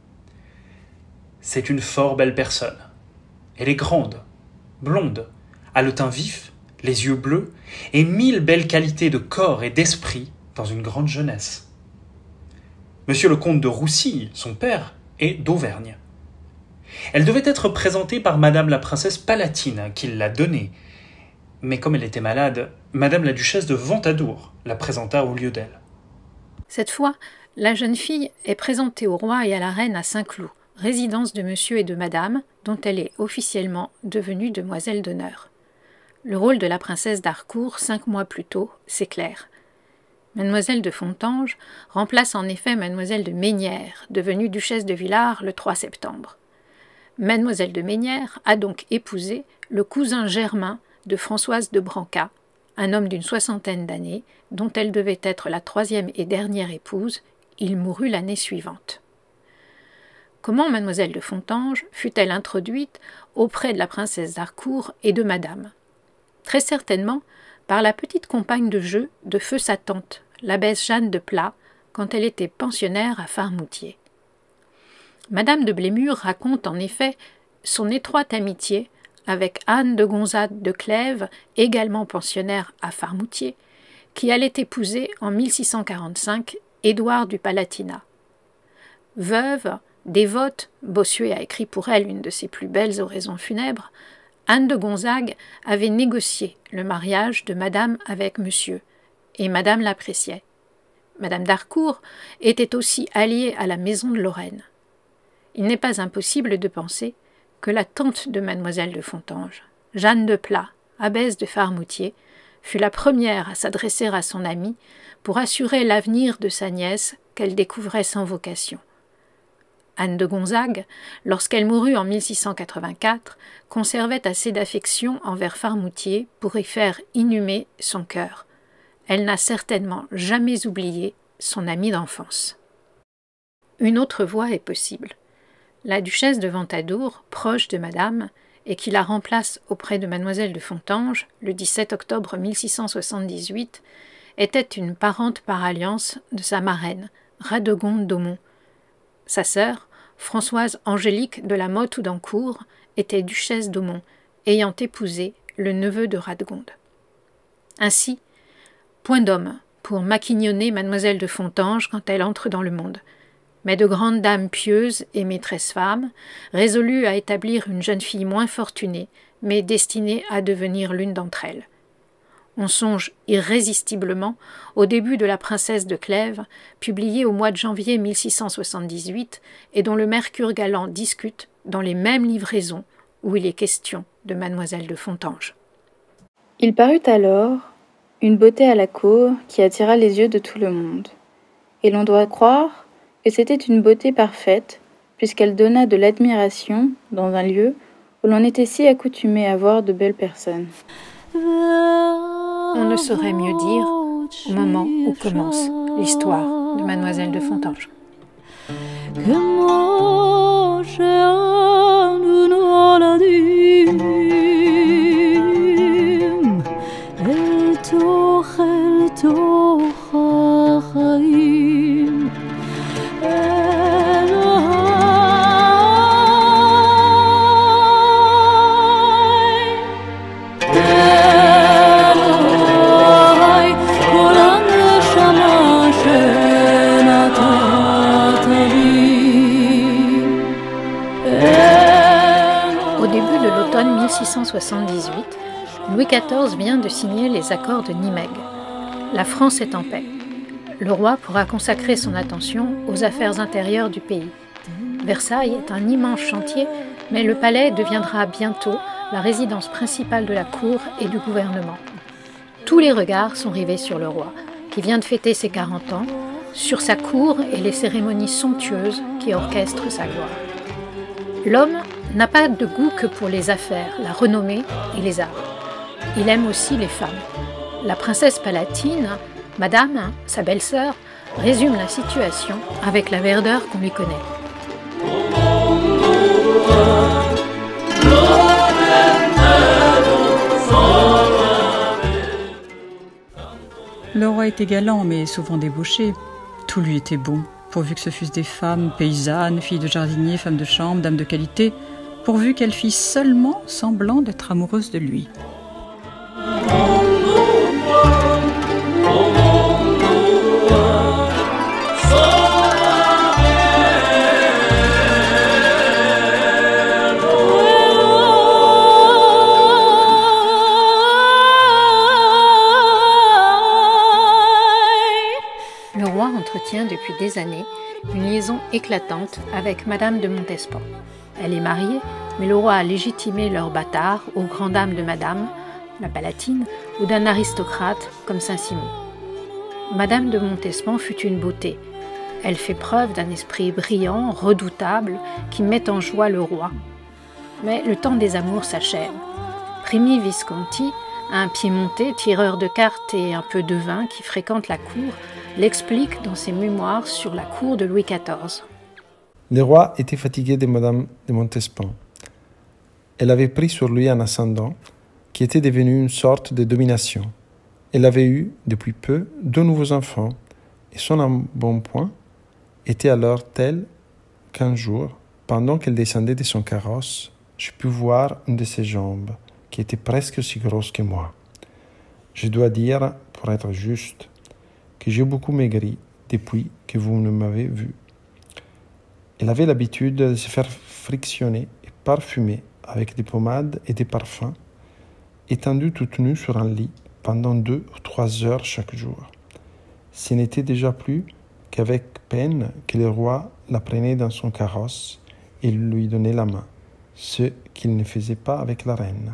C'est une fort belle personne. Elle est grande, blonde, a le teint vif, les yeux bleus, et mille belles qualités de corps et d'esprit dans une grande jeunesse. Monsieur le comte de Roussy, son père, est d'Auvergne. Elle devait être présentée par Madame la princesse Palatine, qui l'a donnée, mais comme elle était malade, Madame la duchesse de Ventadour la présenta au lieu d'elle. Cette fois, la jeune fille est présentée au roi et à la reine à Saint-Cloud, résidence de monsieur et de madame, dont elle est officiellement devenue demoiselle d'honneur. Le rôle de la princesse d'Harcourt, cinq mois plus tôt, s'éclaire. Mademoiselle de Fontanges remplace en effet Mademoiselle de Mesnières, devenue duchesse de Villars le trois septembre. Mademoiselle de Mesnières a donc épousé le cousin germain de Françoise de Brancas, un homme d'une soixantaine d'années, dont elle devait être la troisième et dernière épouse. Il mourut l'année suivante. Comment Mademoiselle de Fontanges fut-elle introduite auprès de la princesse d'Harcourt et de Madame? Très certainement par la petite compagne de jeu de feu sa tante, l'abbesse Jeanne de Plat, quand elle était pensionnaire à Farmoutier. Madame de Blémur raconte en effet son étroite amitié avec Anne de Gonzague de Clèves, également pensionnaire à Farmoutier, qui allait épouser en mille six cent quarante-cinq Édouard du Palatinat. Veuve, dévote, Bossuet a écrit pour elle une de ses plus belles oraisons funèbres, Anne de Gonzague avait négocié le mariage de Madame avec Monsieur, et Madame l'appréciait. Madame d'Harcourt était aussi alliée à la maison de Lorraine. Il n'est pas impossible de penser que la tante de Mademoiselle de Fontanges, Jeanne de Plat, abbesse de Farmoutier, fut la première à s'adresser à son amie pour assurer l'avenir de sa nièce qu'elle découvrait sans vocation. Anne de Gonzague, lorsqu'elle mourut en mille six cent quatre-vingt-quatre, conservait assez d'affection envers Farmoutier pour y faire inhumer son cœur. Elle n'a certainement jamais oublié son amie d'enfance. Une autre voie est possible. La duchesse de Ventadour, proche de Madame, et qui la remplace auprès de Mademoiselle de Fontanges le dix-sept octobre mille six cent soixante-dix-huit, était une parente par alliance de sa marraine, Radegonde d'Aumont. Sa sœur, Françoise Angélique de la Motte-Houdancourt, était duchesse d'Aumont, ayant épousé le neveu de Radegonde. Ainsi, point d'homme pour maquignonner Mademoiselle de Fontanges quand elle entre dans le monde, mais de grandes dames pieuses et maîtresses femmes, résolues à établir une jeune fille moins fortunée, mais destinée à devenir l'une d'entre elles. On songe irrésistiblement au début de La princesse de Clèves, publié au mois de janvier mille six cent soixante-dix-huit et dont le Mercure galant discute dans les mêmes livraisons où il est question de Mademoiselle de Fontanges. Il parut alors une beauté à la cour qui attira les yeux de tout le monde. Et l'on doit croire que c'était une beauté parfaite, puisqu'elle donna de l'admiration dans un lieu où l'on était si accoutumé à voir de belles personnes. On ne saurait mieux dire au moment où commence l'histoire de Mademoiselle de Fontanges. Shamar l'automne mille six cent soixante-dix-huit, Louis quatorze vient de signer les accords de Nimègue. La France est en paix. Le roi pourra consacrer son attention aux affaires intérieures du pays. Versailles est un immense chantier, mais le palais deviendra bientôt la résidence principale de la cour et du gouvernement. Tous les regards sont rivés sur le roi, qui vient de fêter ses quarante ans, sur sa cour et les cérémonies somptueuses qui orchestrent sa gloire. L'homme n'a pas de goût que pour les affaires, la renommée et les arts. Il aime aussi les femmes. La princesse palatine, Madame, sa belle-sœur, résume la situation avec la verdeur qu'on lui connaît. Le roi était galant, mais souvent débauché. Tout lui était bon, pourvu que ce fussent des femmes paysannes, filles de jardiniers, femmes de chambre, dames de qualité, pourvu qu'elles fissent seulement semblant d'être amoureuses de lui. Entretient depuis des années une liaison éclatante avec Madame de Montespan. Elle est mariée, mais le roi a légitimé leur bâtard aux grandes dames de Madame, la Palatine, ou d'un aristocrate comme Saint-Simon. Madame de Montespan fut une beauté. Elle fait preuve d'un esprit brillant, redoutable, qui met en joie le roi. Mais le temps des amours s'achève. Primi Visconti, un piémontais, tireur de cartes et un peu devin qui fréquente la cour, l'explique dans ses mémoires sur la cour de Louis quatorze. Le roi était fatigué de Madame de Montespan. Elle avait pris sur lui un ascendant qui était devenu une sorte de domination. Elle avait eu, depuis peu, deux nouveaux enfants, et son embonpoint était alors tel qu'un jour, pendant qu'elle descendait de son carrosse, je pus voir une de ses jambes, qui était presque aussi grosse que moi. Je dois dire, pour être juste, que j'ai beaucoup maigri depuis que vous ne m'avez vu. Elle avait l'habitude de se faire frictionner et parfumer avec des pommades et des parfums, étendue toute nue sur un lit pendant deux ou trois heures chaque jour. Ce n'était déjà plus qu'avec peine que le roi la prenait dans son carrosse et lui donnait la main, ce qu'il ne faisait pas avec la reine.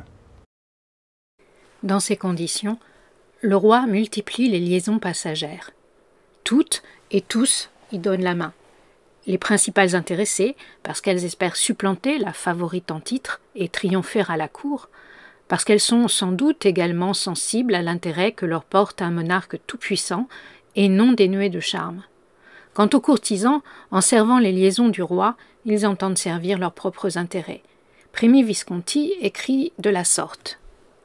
Dans ces conditions, le roi multiplie les liaisons passagères. Toutes et tous y donnent la main. Les principales intéressées, parce qu'elles espèrent supplanter la favorite en titre et triompher à la cour, parce qu'elles sont sans doute également sensibles à l'intérêt que leur porte un monarque tout-puissant et non dénué de charme. Quant aux courtisans, en servant les liaisons du roi, ils entendent servir leurs propres intérêts. Primi Visconti écrit de la sorte.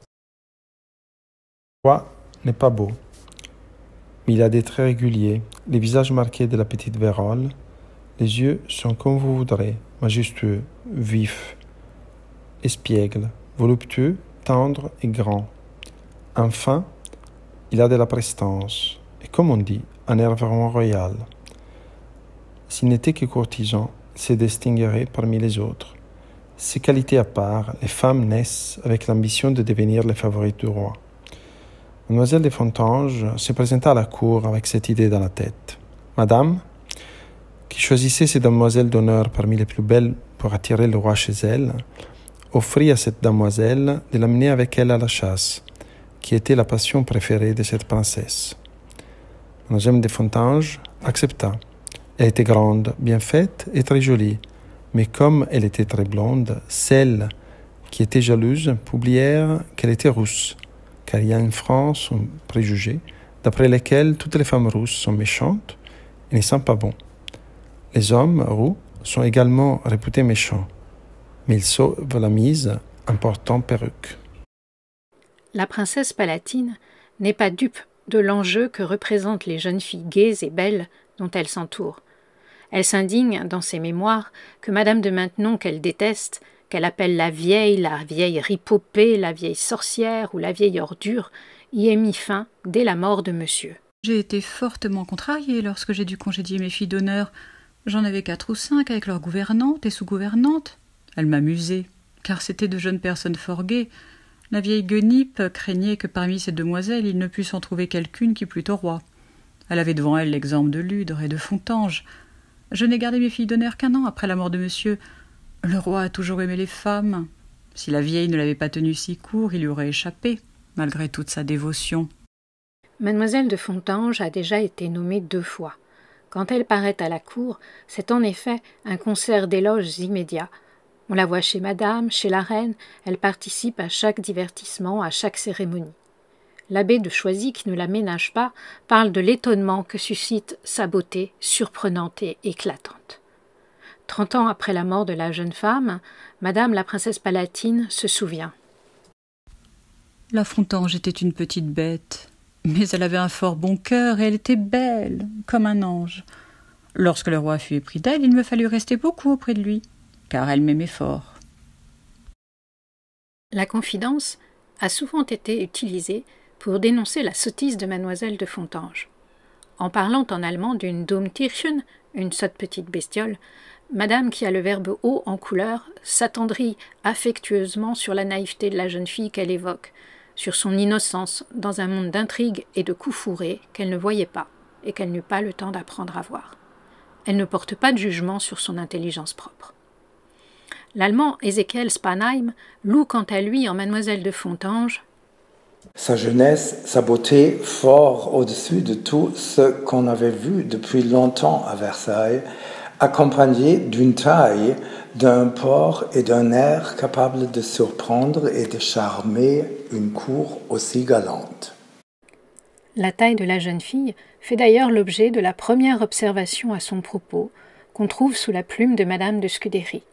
Le roi n'est pas beau, mais il a des traits réguliers, les visages marqués de la petite vérole. Les yeux sont comme vous voudrez, majestueux, vifs, espiègles, voluptueux, tendres et grands. Enfin, il a de la prestance, et comme on dit, un air vraiment royal. S'il n'était que courtisan, il se distinguerait parmi les autres. Ces qualités à part, les femmes naissent avec l'ambition de devenir les favorites du roi. Mademoiselle de Fontanges se présenta à la cour avec cette idée dans la tête. Madame, qui choisissait ses demoiselles d'honneur parmi les plus belles pour attirer le roi chez elle, offrit à cette demoiselle de l'amener avec elle à la chasse, qui était la passion préférée de cette princesse. Mademoiselle de Fontanges accepta. Elle était grande, bien faite et très jolie, mais comme elle était très blonde, celles qui étaient jalouses publièrent qu'elle était rousse, car il y a en France un préjugé d'après lequel toutes les femmes rousses sont méchantes et ne sentent pas bon. Les hommes roux sont également réputés méchants, mais ils sauvent la mise en portant perruque. La princesse palatine n'est pas dupe de l'enjeu que représentent les jeunes filles gaies et belles dont elle s'entoure. Elle s'indigne dans ses mémoires que Madame de Maintenon, qu'elle déteste, qu'elle appelle la vieille, la vieille ripopée, la vieille sorcière ou la vieille ordure, y ait mis fin dès la mort de monsieur. J'ai été fortement contrariée lorsque j'ai dû congédier mes filles d'honneur. J'en avais quatre ou cinq avec leurs gouvernantes et sous-gouvernantes. Elles m'amusaient. car c'étaient de jeunes personnes fort gaies. La vieille Guenipe craignait que parmi ces demoiselles il ne pût s'en trouver quelqu'une qui plût au roi. Elle avait devant elle l'exemple de Ludre et de Fontanges. Je n'ai gardé mes filles d'honneur qu'un an après la mort de monsieur. Le roi a toujours aimé les femmes. Si la vieille ne l'avait pas tenu si court, il lui aurait échappé, malgré toute sa dévotion. Mademoiselle de Fontanges a déjà été nommée deux fois. Quand elle paraît à la cour, c'est en effet un concert d'éloges immédiats. On la voit chez madame, chez la reine, elle participe à chaque divertissement, à chaque cérémonie. L'abbé de Choisy, qui ne la ménage pas, parle de l'étonnement que suscite sa beauté surprenante et éclatante. Trente ans après la mort de la jeune femme, madame la princesse Palatine se souvient. La Fontange était une petite bête, mais elle avait un fort bon cœur et elle était belle, comme un ange. Lorsque le roi fut épris d'elle, il me fallut rester beaucoup auprès de lui, car elle m'aimait fort. La confidence a souvent été utilisée pour dénoncer la sottise de mademoiselle de Fontanges. En parlant en allemand d'une Dummtierchen, une sotte petite bestiole, madame qui a le verbe haut en couleur s'attendrit affectueusement sur la naïveté de la jeune fille qu'elle évoque, sur son innocence dans un monde d'intrigues et de coups fourrés qu'elle ne voyait pas et qu'elle n'eut pas le temps d'apprendre à voir. Elle ne porte pas de jugement sur son intelligence propre. L'allemand Ezekiel Spanheim loue quant à lui en mademoiselle de Fontanges sa jeunesse, sa beauté, fort au-dessus de tout ce qu'on avait vu depuis longtemps à Versailles, accompagnée d'une taille, d'un port et d'un air capable de surprendre et de charmer une cour aussi galante. La taille de la jeune fille fait d'ailleurs l'objet de la première observation à son propos qu'on trouve sous la plume de madame de Scudéry.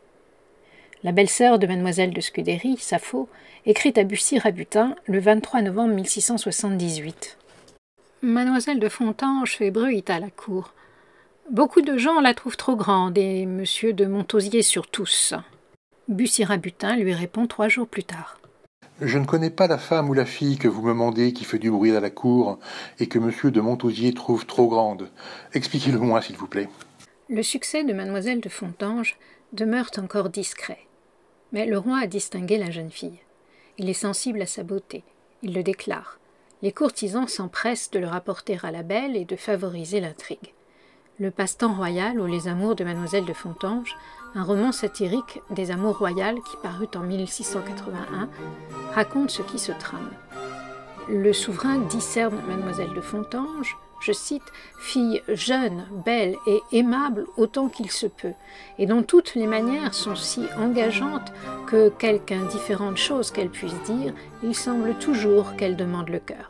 La belle-sœur de mademoiselle de Scudéry, Sappho, écrit à Bussy-Rabutin le vingt-trois novembre mille six cent soixante-dix-huit. Mademoiselle de Fontanges fait bruit à la cour. Beaucoup de gens la trouvent trop grande, et monsieur de Montausier sur tous. Bussy-Rabutin lui répond trois jours plus tard. Je ne connais pas la femme ou la fille que vous me mandez qui fait du bruit à la cour et que monsieur de Montausier trouve trop grande. Expliquez-le-moi, s'il vous plaît. Le succès de mademoiselle de Fontanges demeure encore discret. Mais le roi a distingué la jeune fille. Il est sensible à sa beauté. Il le déclare. Les courtisans s'empressent de le rapporter à la belle et de favoriser l'intrigue. Le passe-temps royal ou les amours de mademoiselle de Fontanges, un roman satirique des amours royales qui parut en mille six cent quatre-vingt-un, raconte ce qui se trame. Le souverain discerne mademoiselle de Fontanges, je cite, « fille jeune, belle et aimable autant qu'il se peut, et dont toutes les manières sont si engageantes que, quelque indifférente chose qu'elle puisse dire, il semble toujours qu'elle demande le cœur. »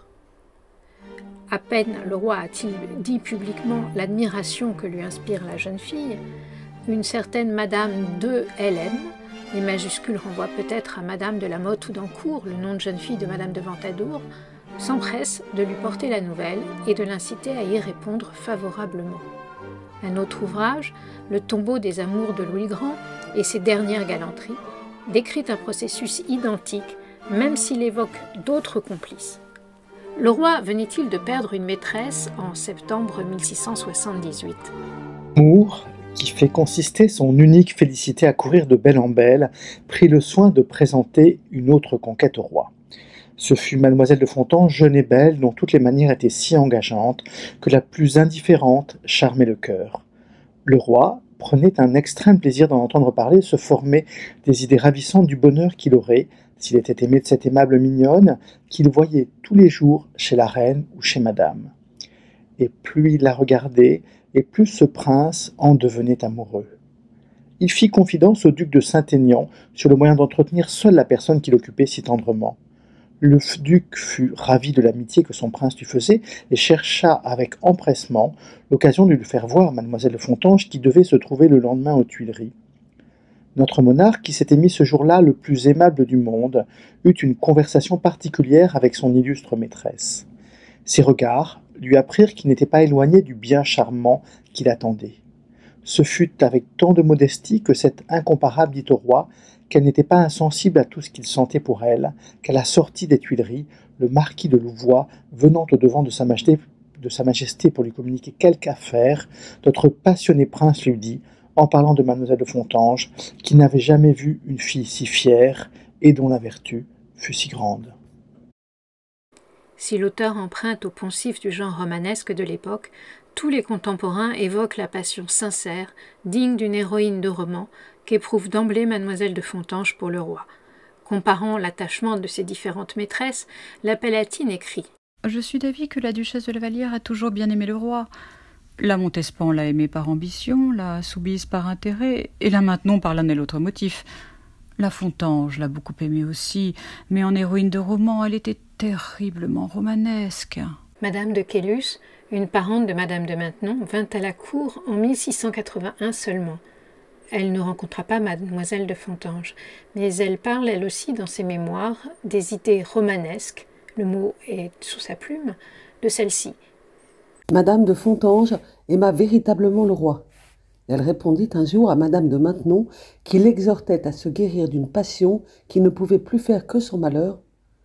À peine le roi a-t-il dit publiquement l'admiration que lui inspire la jeune fille, une certaine madame de L M, les majuscules renvoient peut-être à madame de la Motte-Houdancourt, le nom de jeune fille de madame de Ventadour, s'empresse de lui porter la nouvelle et de l'inciter à y répondre favorablement. Un autre ouvrage, Le tombeau des amours de Louis le Grand et ses dernières galanteries, décrit un processus identique, même s'il évoque d'autres complices. Le roi venait-il de perdre une maîtresse en septembre mille six cent soixante-dix-huit. Amour, qui fait consister son unique félicité à courir de belle en belle, prit le soin de présenter une autre conquête au roi. Ce fut mademoiselle de Fontanges, jeune et belle, dont toutes les manières étaient si engageantes que la plus indifférente charmait le cœur. Le roi prenait un extrême plaisir d'en entendre parler, se formait des idées ravissantes du bonheur qu'il aurait, s'il était aimé de cette aimable mignonne, qu'il voyait tous les jours chez la reine ou chez madame. Et plus il la regardait, et plus ce prince en devenait amoureux. Il fit confidence au duc de Saint-Aignan sur le moyen d'entretenir seule la personne qu'il occupait si tendrement. Le duc fut ravi de l'amitié que son prince lui faisait et chercha avec empressement l'occasion de lui faire voir mademoiselle de Fontanges qui devait se trouver le lendemain aux Tuileries. Notre monarque, qui s'était mis ce jour-là le plus aimable du monde, eut une conversation particulière avec son illustre maîtresse. Ses regards lui apprirent qu'il n'était pas éloigné du bien charmant qu'il attendait. Ce fut avec tant de modestie que cette incomparable dit au roi qu'elle n'était pas insensible à tout ce qu'il sentait pour elle, qu'à la sortie des Tuileries, le marquis de Louvois, venant au-devant de sa majesté, de sa majesté pour lui communiquer quelque affaire, notre passionné prince lui dit, en parlant de mademoiselle de Fontanges, qui n'avait jamais vu une fille si fière et dont la vertu fut si grande. Si l'auteur emprunte au poncif du genre romanesque de l'époque, tous les contemporains évoquent la passion sincère, digne d'une héroïne de roman, qu'éprouve d'emblée mademoiselle de Fontanges pour le roi. Comparant l'attachement de ses différentes maîtresses, la Palatine écrit « Je suis d'avis que la duchesse de la Vallière a toujours bien aimé le roi. La Montespan l'a aimé par ambition, la Soubise par intérêt, et la Maintenon par l'un et l'autre motif. La Fontanges l'a beaucoup aimée aussi, mais en héroïne de roman, elle était terriblement romanesque. » Madame de Caylus, une parente de Madame de Maintenon, vint à la cour en mille six cent quatre-vingt-un seulement. Elle ne rencontra pas Mademoiselle de Fontanges, mais elle parle elle aussi dans ses mémoires des idées romanesques, le mot est sous sa plume, de celle-ci. Madame de Fontanges aima véritablement le roi. Elle répondit un jour à Madame de Maintenon qui l'exhortait à se guérir d'une passion qui ne pouvait plus faire que son malheur.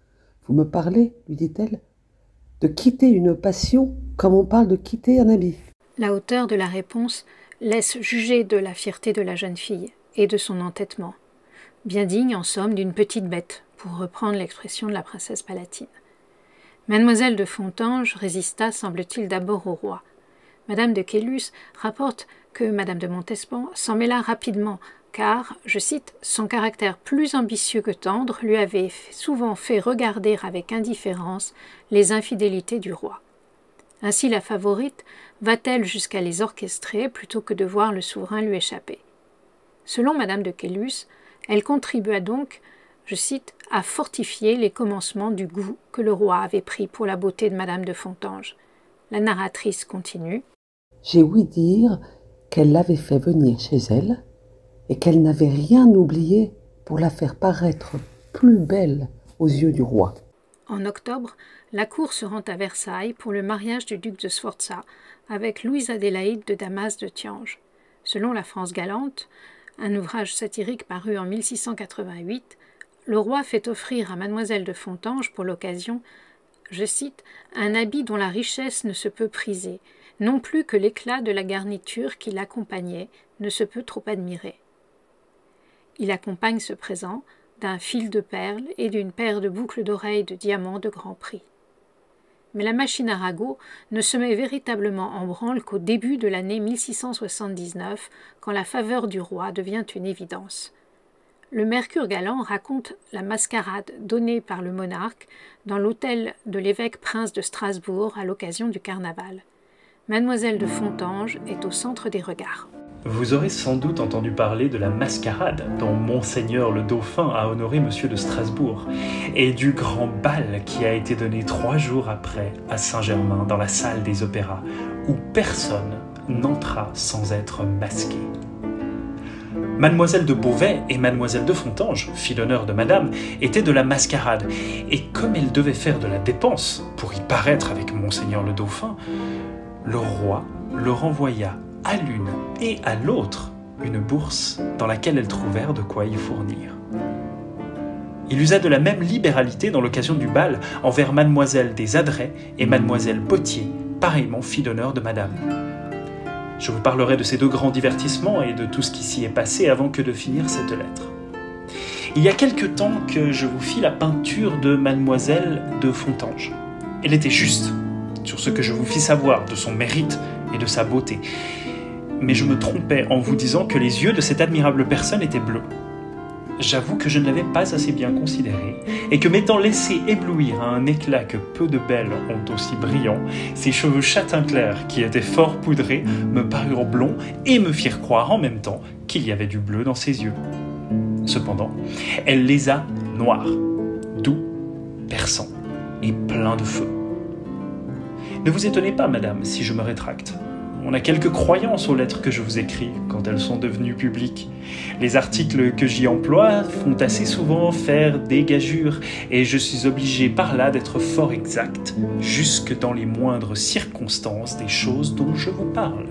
« Vous me parlez, lui dit-elle, de quitter une passion comme on parle de quitter un habit. » La hauteur de la réponse laisse juger de la fierté de la jeune fille et de son entêtement, bien digne en somme d'une petite bête, pour reprendre l'expression de la princesse palatine. Mademoiselle de Fontanges résista, semble-t-il, d'abord au roi. Madame de Caylus rapporte que Madame de Montespan s'en mêla rapidement, car, je cite, « son caractère plus ambitieux que tendre lui avait souvent fait regarder avec indifférence les infidélités du roi. » Ainsi la favorite va-t-elle jusqu'à les orchestrer plutôt que de voir le souverain lui échapper. Selon Madame de Caylus, elle contribua donc, je cite, « à fortifier les commencements du goût que le roi avait pris pour la beauté de Madame de Fontanges. » La narratrice continue. « J'ai ouï dire qu'elle l'avait fait venir chez elle et qu'elle n'avait rien oublié pour la faire paraître plus belle aux yeux du roi. » En octobre, la cour se rend à Versailles pour le mariage du duc de Sforza avec Louise Adélaïde de Damas de Thianges. Selon La France galante, un ouvrage satirique paru en mille six cent quatre-vingt-huit, le roi fait offrir à Mademoiselle de Fontanges pour l'occasion, je cite, « un habit dont la richesse ne se peut priser, non plus que l'éclat de la garniture qui l'accompagnait ne se peut trop admirer. » Il accompagne ce présent d'un fil de perles et d'une paire de boucles d'oreilles de diamants de grand prix. Mais la machine Arago ne se met véritablement en branle qu'au début de l'année mille six cent soixante-dix-neuf, quand la faveur du roi devient une évidence. Le Mercure galant raconte la mascarade donnée par le monarque dans l'hôtel de l'évêque prince de Strasbourg à l'occasion du carnaval. Mademoiselle de Fontanges est au centre des regards. Vous aurez sans doute entendu parler de la mascarade dont Monseigneur le Dauphin a honoré Monsieur de Strasbourg, et du grand bal qui a été donné trois jours après à Saint-Germain dans la salle des opéras, où personne n'entra sans être masqué. Mademoiselle de Beauvais et Mademoiselle de Fontanges, fille d'honneur de Madame, étaient de la mascarade, et comme elles devaient faire de la dépense pour y paraître avec Monseigneur le Dauphin, le roi leur envoya à l'une et à l'autre une bourse dans laquelle elles trouvèrent de quoi y fournir. Il usa de la même libéralité dans l'occasion du bal envers Mademoiselle des Adrets et Mademoiselle Potier, pareillement fille d'honneur de Madame. Je vous parlerai de ces deux grands divertissements et de tout ce qui s'y est passé avant que de finir cette lettre. Il y a quelque temps que je vous fis la peinture de Mademoiselle de Fontanges. Elle était juste sur ce que je vous fis savoir de son mérite et de sa beauté. Mais je me trompais en vous disant que les yeux de cette admirable personne étaient bleus. J'avoue que je ne l'avais pas assez bien considéré, et que m'étant laissé éblouir à un éclat que peu de belles ont aussi brillant, ses cheveux châtain clair, qui étaient fort poudrés, me parurent blonds et me firent croire en même temps qu'il y avait du bleu dans ses yeux. Cependant, elle les a noirs, doux, perçants et pleins de feu. Ne vous étonnez pas, madame, si je me rétracte. On a quelques croyances aux lettres que je vous écris quand elles sont devenues publiques. Les articles que j'y emploie font assez souvent faire des gageures et je suis obligé par là d'être fort exact, jusque dans les moindres circonstances des choses dont je vous parle.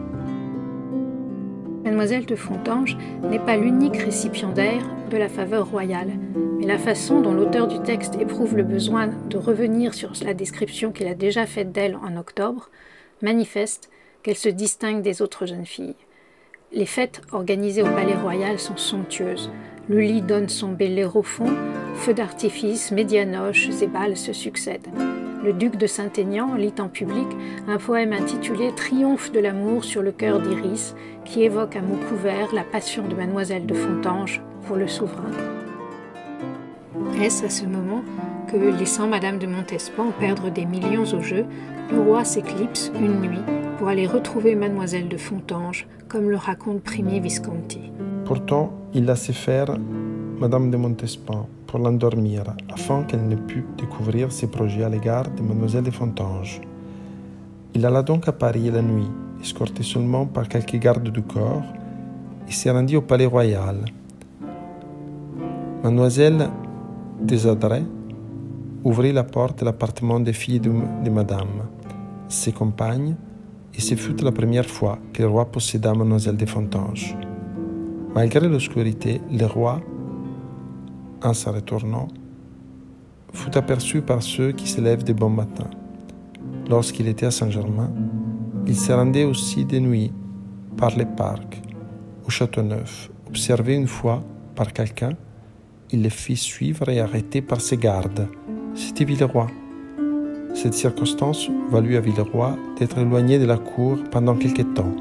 Mademoiselle de Fontanges n'est pas l'unique récipiendaire de la faveur royale, mais la façon dont l'auteur du texte éprouve le besoin de revenir sur la description qu'il a déjà faite d'elle en octobre manifeste qu'elle se distingue des autres jeunes filles. Les fêtes organisées au Palais Royal sont somptueuses. Le lit donne son bel air au fond, feux d'artifice, médianoches et bals se succèdent. Le duc de Saint-Aignan lit en public un poème intitulé « Triomphe de l'amour sur le cœur d'Iris » qui évoque à mots couverts la passion de mademoiselle de Fontanges pour le souverain. Est-ce à ce moment que, laissant madame de Montespan perdre des millions au jeu, le roi s'éclipse une nuit pour aller retrouver mademoiselle de Fontanges, comme le raconte Primi Visconti. Pourtant, il laissait faire madame de Montespan pour l'endormir, afin qu'elle ne pût découvrir ses projets à l'égard de mademoiselle de Fontanges. Il alla donc à Paris la nuit, escorté seulement par quelques gardes du corps, et s'est rendu au Palais Royal. Mademoiselle Desadrets ouvrit la porte de l'appartement des filles de, de madame, ses compagnes, et ce fut la première fois que le roi posséda mademoiselle de Fontanges. Malgré l'obscurité, le roi, en se retournant, fut aperçu par ceux qui se lèvent de bon matin. Lorsqu'il était à Saint-Germain, il se rendait aussi de nuit par les parcs, au Châteauneuf. Observé une fois par quelqu'un, il le fit suivre et arrêter par ses gardes. C'était Villeroy. Cette circonstance valut à Villeroy d'être éloigné de la cour pendant quelque temps.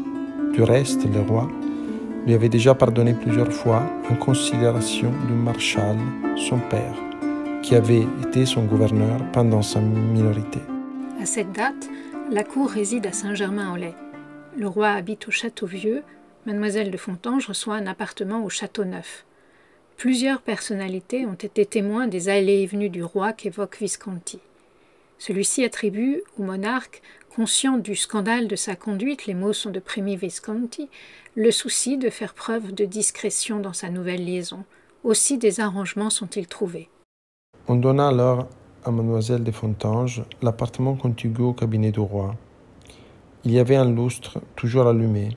Du reste, le roi lui avait déjà pardonné plusieurs fois en considération du maréchal, son père, qui avait été son gouverneur pendant sa minorité. À cette date, la cour réside à Saint-Germain-en-Laye. Le roi habite au Château-Vieux, mademoiselle de Fontanges reçoit un appartement au Château-Neuf. Plusieurs personnalités ont été témoins des allées et venues du roi qu'évoque Visconti. Celui-ci attribue au monarque, conscient du scandale de sa conduite, les mots sont de Primi Visconti, le souci de faire preuve de discrétion dans sa nouvelle liaison. Aussi des arrangements sont-ils trouvés. On donna alors à mademoiselle de Fontanges l'appartement contigu au cabinet du roi. Il y avait un lustre toujours allumé.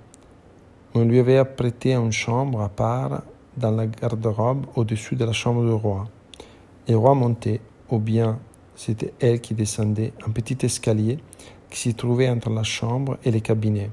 On lui avait apprêté une chambre à part dans la garde-robe au-dessus de la chambre du roi. Le roi montait, ou bien c'était elle qui descendait, un petit escalier qui s'y trouvait entre la chambre et le cabinet.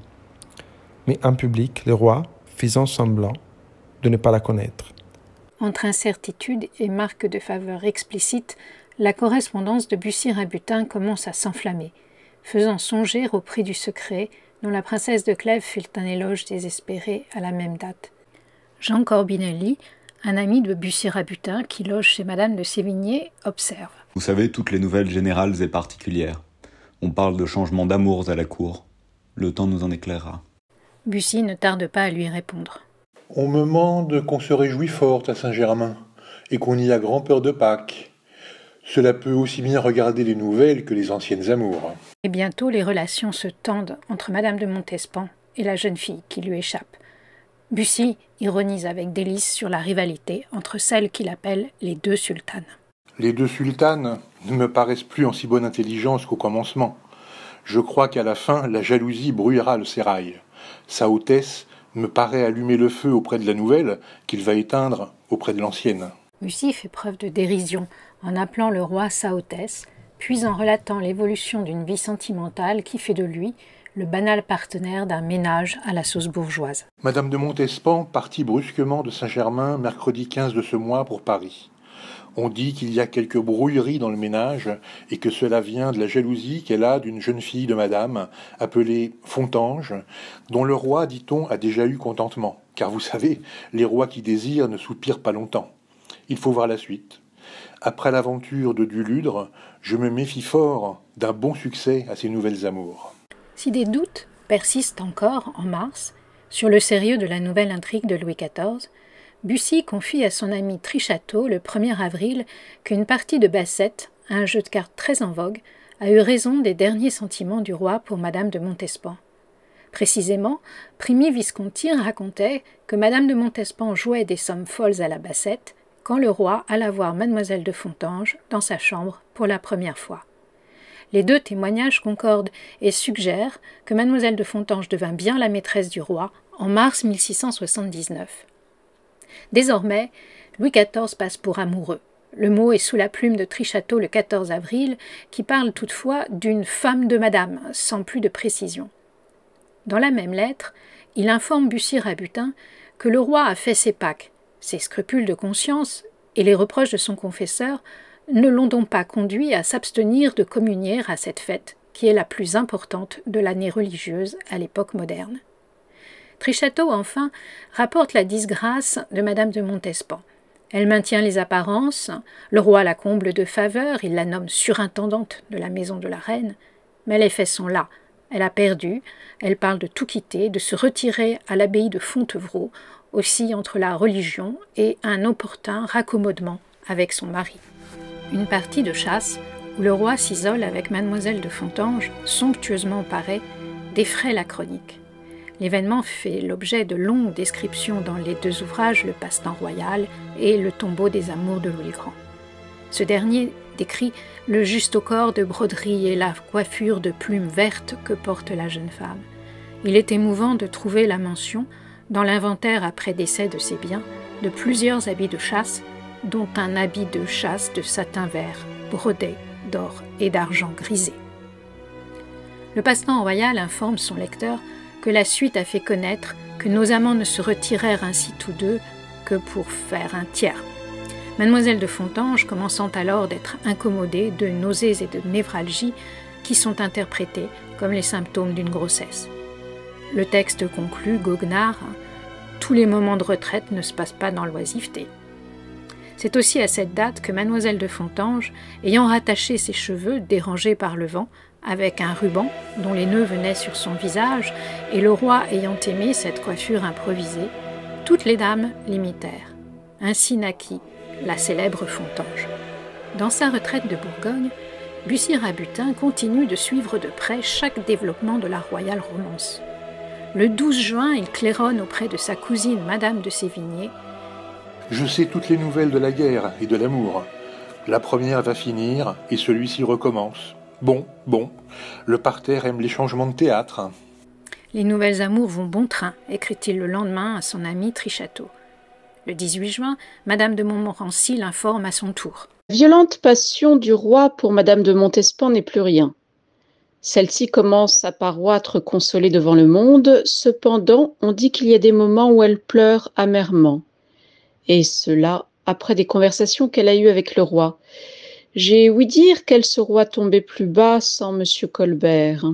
Mais en public, le roi faisant semblant de ne pas la connaître. Entre incertitude et marque de faveur explicite, la correspondance de Bussy-Rabutin commence à s'enflammer, faisant songer au prix du secret dont la princesse de Clèves fit un éloge désespéré à la même date. Jean Corbinelli, un ami de Bussy-Rabutin qui loge chez madame de Sévigné, observe. Vous savez toutes les nouvelles générales et particulières. On parle de changements d'amours à la cour. Le temps nous en éclairera. Bussy ne tarde pas à lui répondre. On me mande qu'on se réjouit fort à Saint-Germain, et qu'on y a grand-peur de Pâques. Cela peut aussi bien regarder les nouvelles que les anciennes amours. Et bientôt les relations se tendent entre madame de Montespan et la jeune fille qui lui échappe. Bussy ironise avec délice sur la rivalité entre celles qu'il appelle les deux sultanes. Les deux sultanes ne me paraissent plus en si bonne intelligence qu'au commencement. Je crois qu'à la fin, la jalousie brouillera le sérail. Sa hautesse me paraît allumer le feu auprès de la nouvelle qu'il va éteindre auprès de l'ancienne. Bussy fait preuve de dérision en appelant le roi sa hautesse, puis en relatant l'évolution d'une vie sentimentale qui fait de lui le banal partenaire d'un ménage à la sauce bourgeoise. Madame de Montespan partit brusquement de Saint-Germain mercredi quinze de ce mois pour Paris. On dit qu'il y a quelques brouilleries dans le ménage et que cela vient de la jalousie qu'elle a d'une jeune fille de madame, appelée Fontanges, dont le roi, dit-on, a déjà eu contentement. Car vous savez, les rois qui désirent ne soupirent pas longtemps. Il faut voir la suite. Après l'aventure de Duludre, je me méfie fort d'un bon succès à ces nouvelles amours. Si des doutes persistent encore en mars sur le sérieux de la nouvelle intrigue de Louis quatorze, Bussy confie à son ami Trichâteau le premier avril qu'une partie de basset, un jeu de cartes très en vogue, a eu raison des derniers sentiments du roi pour madame de Montespan. Précisément, Primi Visconti racontait que madame de Montespan jouait des sommes folles à la bassette quand le roi alla voir mademoiselle de Fontanges dans sa chambre pour la première fois. Les deux témoignages concordent et suggèrent que mademoiselle de Fontanges devint bien la maîtresse du roi en mars mille six cent soixante-dix-neuf. Désormais, Louis quatorze passe pour amoureux. Le mot est sous la plume de Trichâteau le quatorze avril, qui parle toutefois d'une femme de madame, sans plus de précision. Dans la même lettre, Il informe Bussy-Rabutin que le roi a fait ses Pâques. Ses scrupules de conscience et les reproches de son confesseur ne l'ont donc pas conduit à s'abstenir de communier à cette fête, qui est la plus importante de l'année religieuse à l'époque moderne. Trichâteau, enfin, rapporte la disgrâce de Madame de Montespan. Elle maintient les apparences, le roi la comble de faveurs, il la nomme surintendante de la maison de la reine, mais les faits sont là. Elle a perdu, elle parle de tout quitter, de se retirer à l'abbaye de Fontevraud, aussi entre la religion et un opportun raccommodement avec son mari. Une partie de chasse, où le roi s'isole avec mademoiselle de Fontanges, somptueusement parée, défraie la chronique. L'événement fait l'objet de longues descriptions dans les deux ouvrages Le Passe-temps royal et Le tombeau des amours de Louis le Grand. Ce dernier décrit le juste au corps de broderie et la coiffure de plumes vertes que porte la jeune femme. Il est émouvant de trouver la mention, dans l'inventaire après décès de ses biens, de plusieurs habits de chasse, dont un habit de chasse de satin vert, brodé d'or et d'argent grisé. Le Passe-temps royal informe son lecteur que la suite a fait connaître que nos amants ne se retirèrent ainsi tous deux que pour faire un tiers. Mademoiselle de Fontanges commençant alors d'être incommodée de nausées et de névralgie qui sont interprétées comme les symptômes d'une grossesse. Le texte conclut, goguenard, « Tous les moments de retraite ne se passent pas dans l'oisiveté ». C'est aussi à cette date que Mademoiselle de Fontanges, ayant rattaché ses cheveux dérangés par le vent, avec un ruban dont les nœuds venaient sur son visage, et le roi ayant aimé cette coiffure improvisée, toutes les dames l'imitèrent. Ainsi naquit la célèbre Fontanges. Dans sa retraite de Bourgogne, Bussy-Rabutin continue de suivre de près chaque développement de la royale romance. Le douze juin, il claironne auprès de sa cousine Madame de Sévigné. « Je sais toutes les nouvelles de la guerre et de l'amour. La première va finir et celui-ci recommence. Bon, bon, le parterre aime les changements de théâtre. » Les nouvelles amours vont bon train, écrit-il le lendemain à son ami Trichâteau. Le dix-huit juin, Madame de Montmorency l'informe à son tour. La violente passion du roi pour Madame de Montespan n'est plus rien. Celle-ci commence à paroître consolée devant le monde, cependant on dit qu'il y a des moments où elle pleure amèrement. Et cela après des conversations qu'elle a eues avec le roi. J'ai ouï dire qu'elle se roi tombait plus bas sans Monsieur Colbert.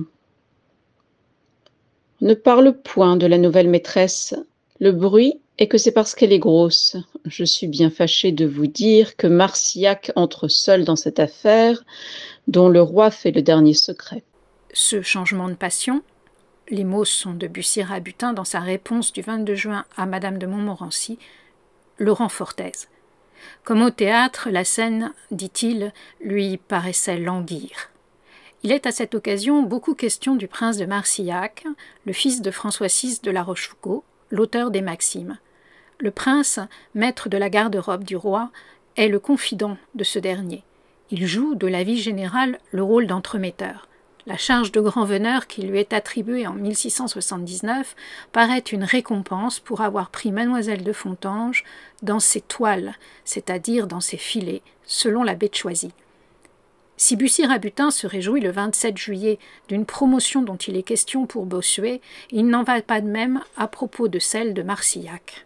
On ne parle point de la nouvelle maîtresse. Le bruit est que c'est parce qu'elle est grosse. Je suis bien fâchée de vous dire que Marsillac entre seul dans cette affaire, dont le roi fait le dernier secret. Ce changement de passion, les mots sont de Bussy-Rabutin dans sa réponse du vingt-deux juin à Madame de Montmorency, le rend fort aise. Comme au théâtre, la scène, dit-il, lui paraissait languir. Il est à cette occasion beaucoup question du prince de Marsillac, le fils de François six de la Rochefoucauld, l'auteur des Maximes. Le prince, maître de la garde-robe du roi, est le confident de ce dernier. Il joue, de la vie générale, le rôle d'entremetteur. La charge de grand veneur qui lui est attribuée en mille six cent soixante-dix-neuf paraît une récompense pour avoir pris Mademoiselle de Fontanges dans ses toiles, c'est-à-dire dans ses filets, selon l'abbé de Choisy. Si Bussy-Rabutin se réjouit le vingt-sept juillet d'une promotion dont il est question pour Bossuet, il n'en va pas de même à propos de celle de Marsillac.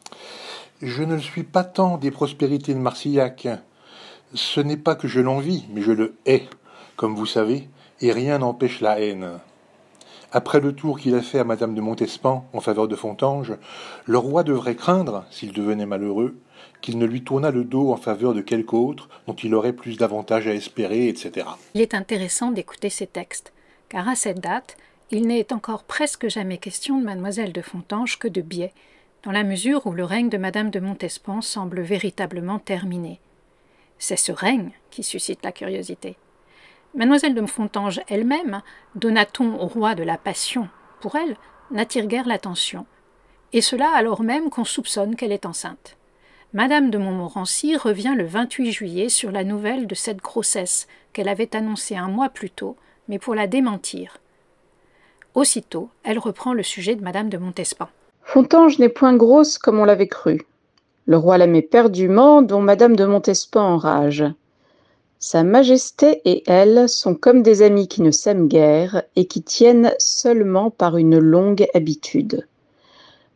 Je ne suis pas tant des prospérités de Marsillac. Ce n'est pas que je l'envie, mais je le hais, comme vous savez, et rien n'empêche la haine. Après le tour qu'il a fait à Madame de Montespan en faveur de Fontanges, le roi devrait craindre, s'il devenait malheureux, qu'il ne lui tournât le dos en faveur de quelque autre dont il aurait plus d'avantages à espérer, et cetera. Il est intéressant d'écouter ces textes, car à cette date, il n'est encore presque jamais question de Mademoiselle de Fontanges que de biais, dans la mesure où le règne de Madame de Montespan semble véritablement terminé. C'est ce règne qui suscite la curiosité. Mademoiselle de Fontanges elle-même, donna-t-on au roi de la passion, pour elle, n'attire guère l'attention, et cela alors même qu'on soupçonne qu'elle est enceinte. Madame de Montmorency revient le vingt-huit juillet sur la nouvelle de cette grossesse qu'elle avait annoncée un mois plus tôt, mais pour la démentir. Aussitôt, elle reprend le sujet de Madame de Montespan. Fontanges n'est point grosse comme on l'avait cru. Le roi l'aimait perdument, dont Madame de Montespan enrage. Sa Majesté et elle sont comme des amis qui ne s'aiment guère et qui tiennent seulement par une longue habitude.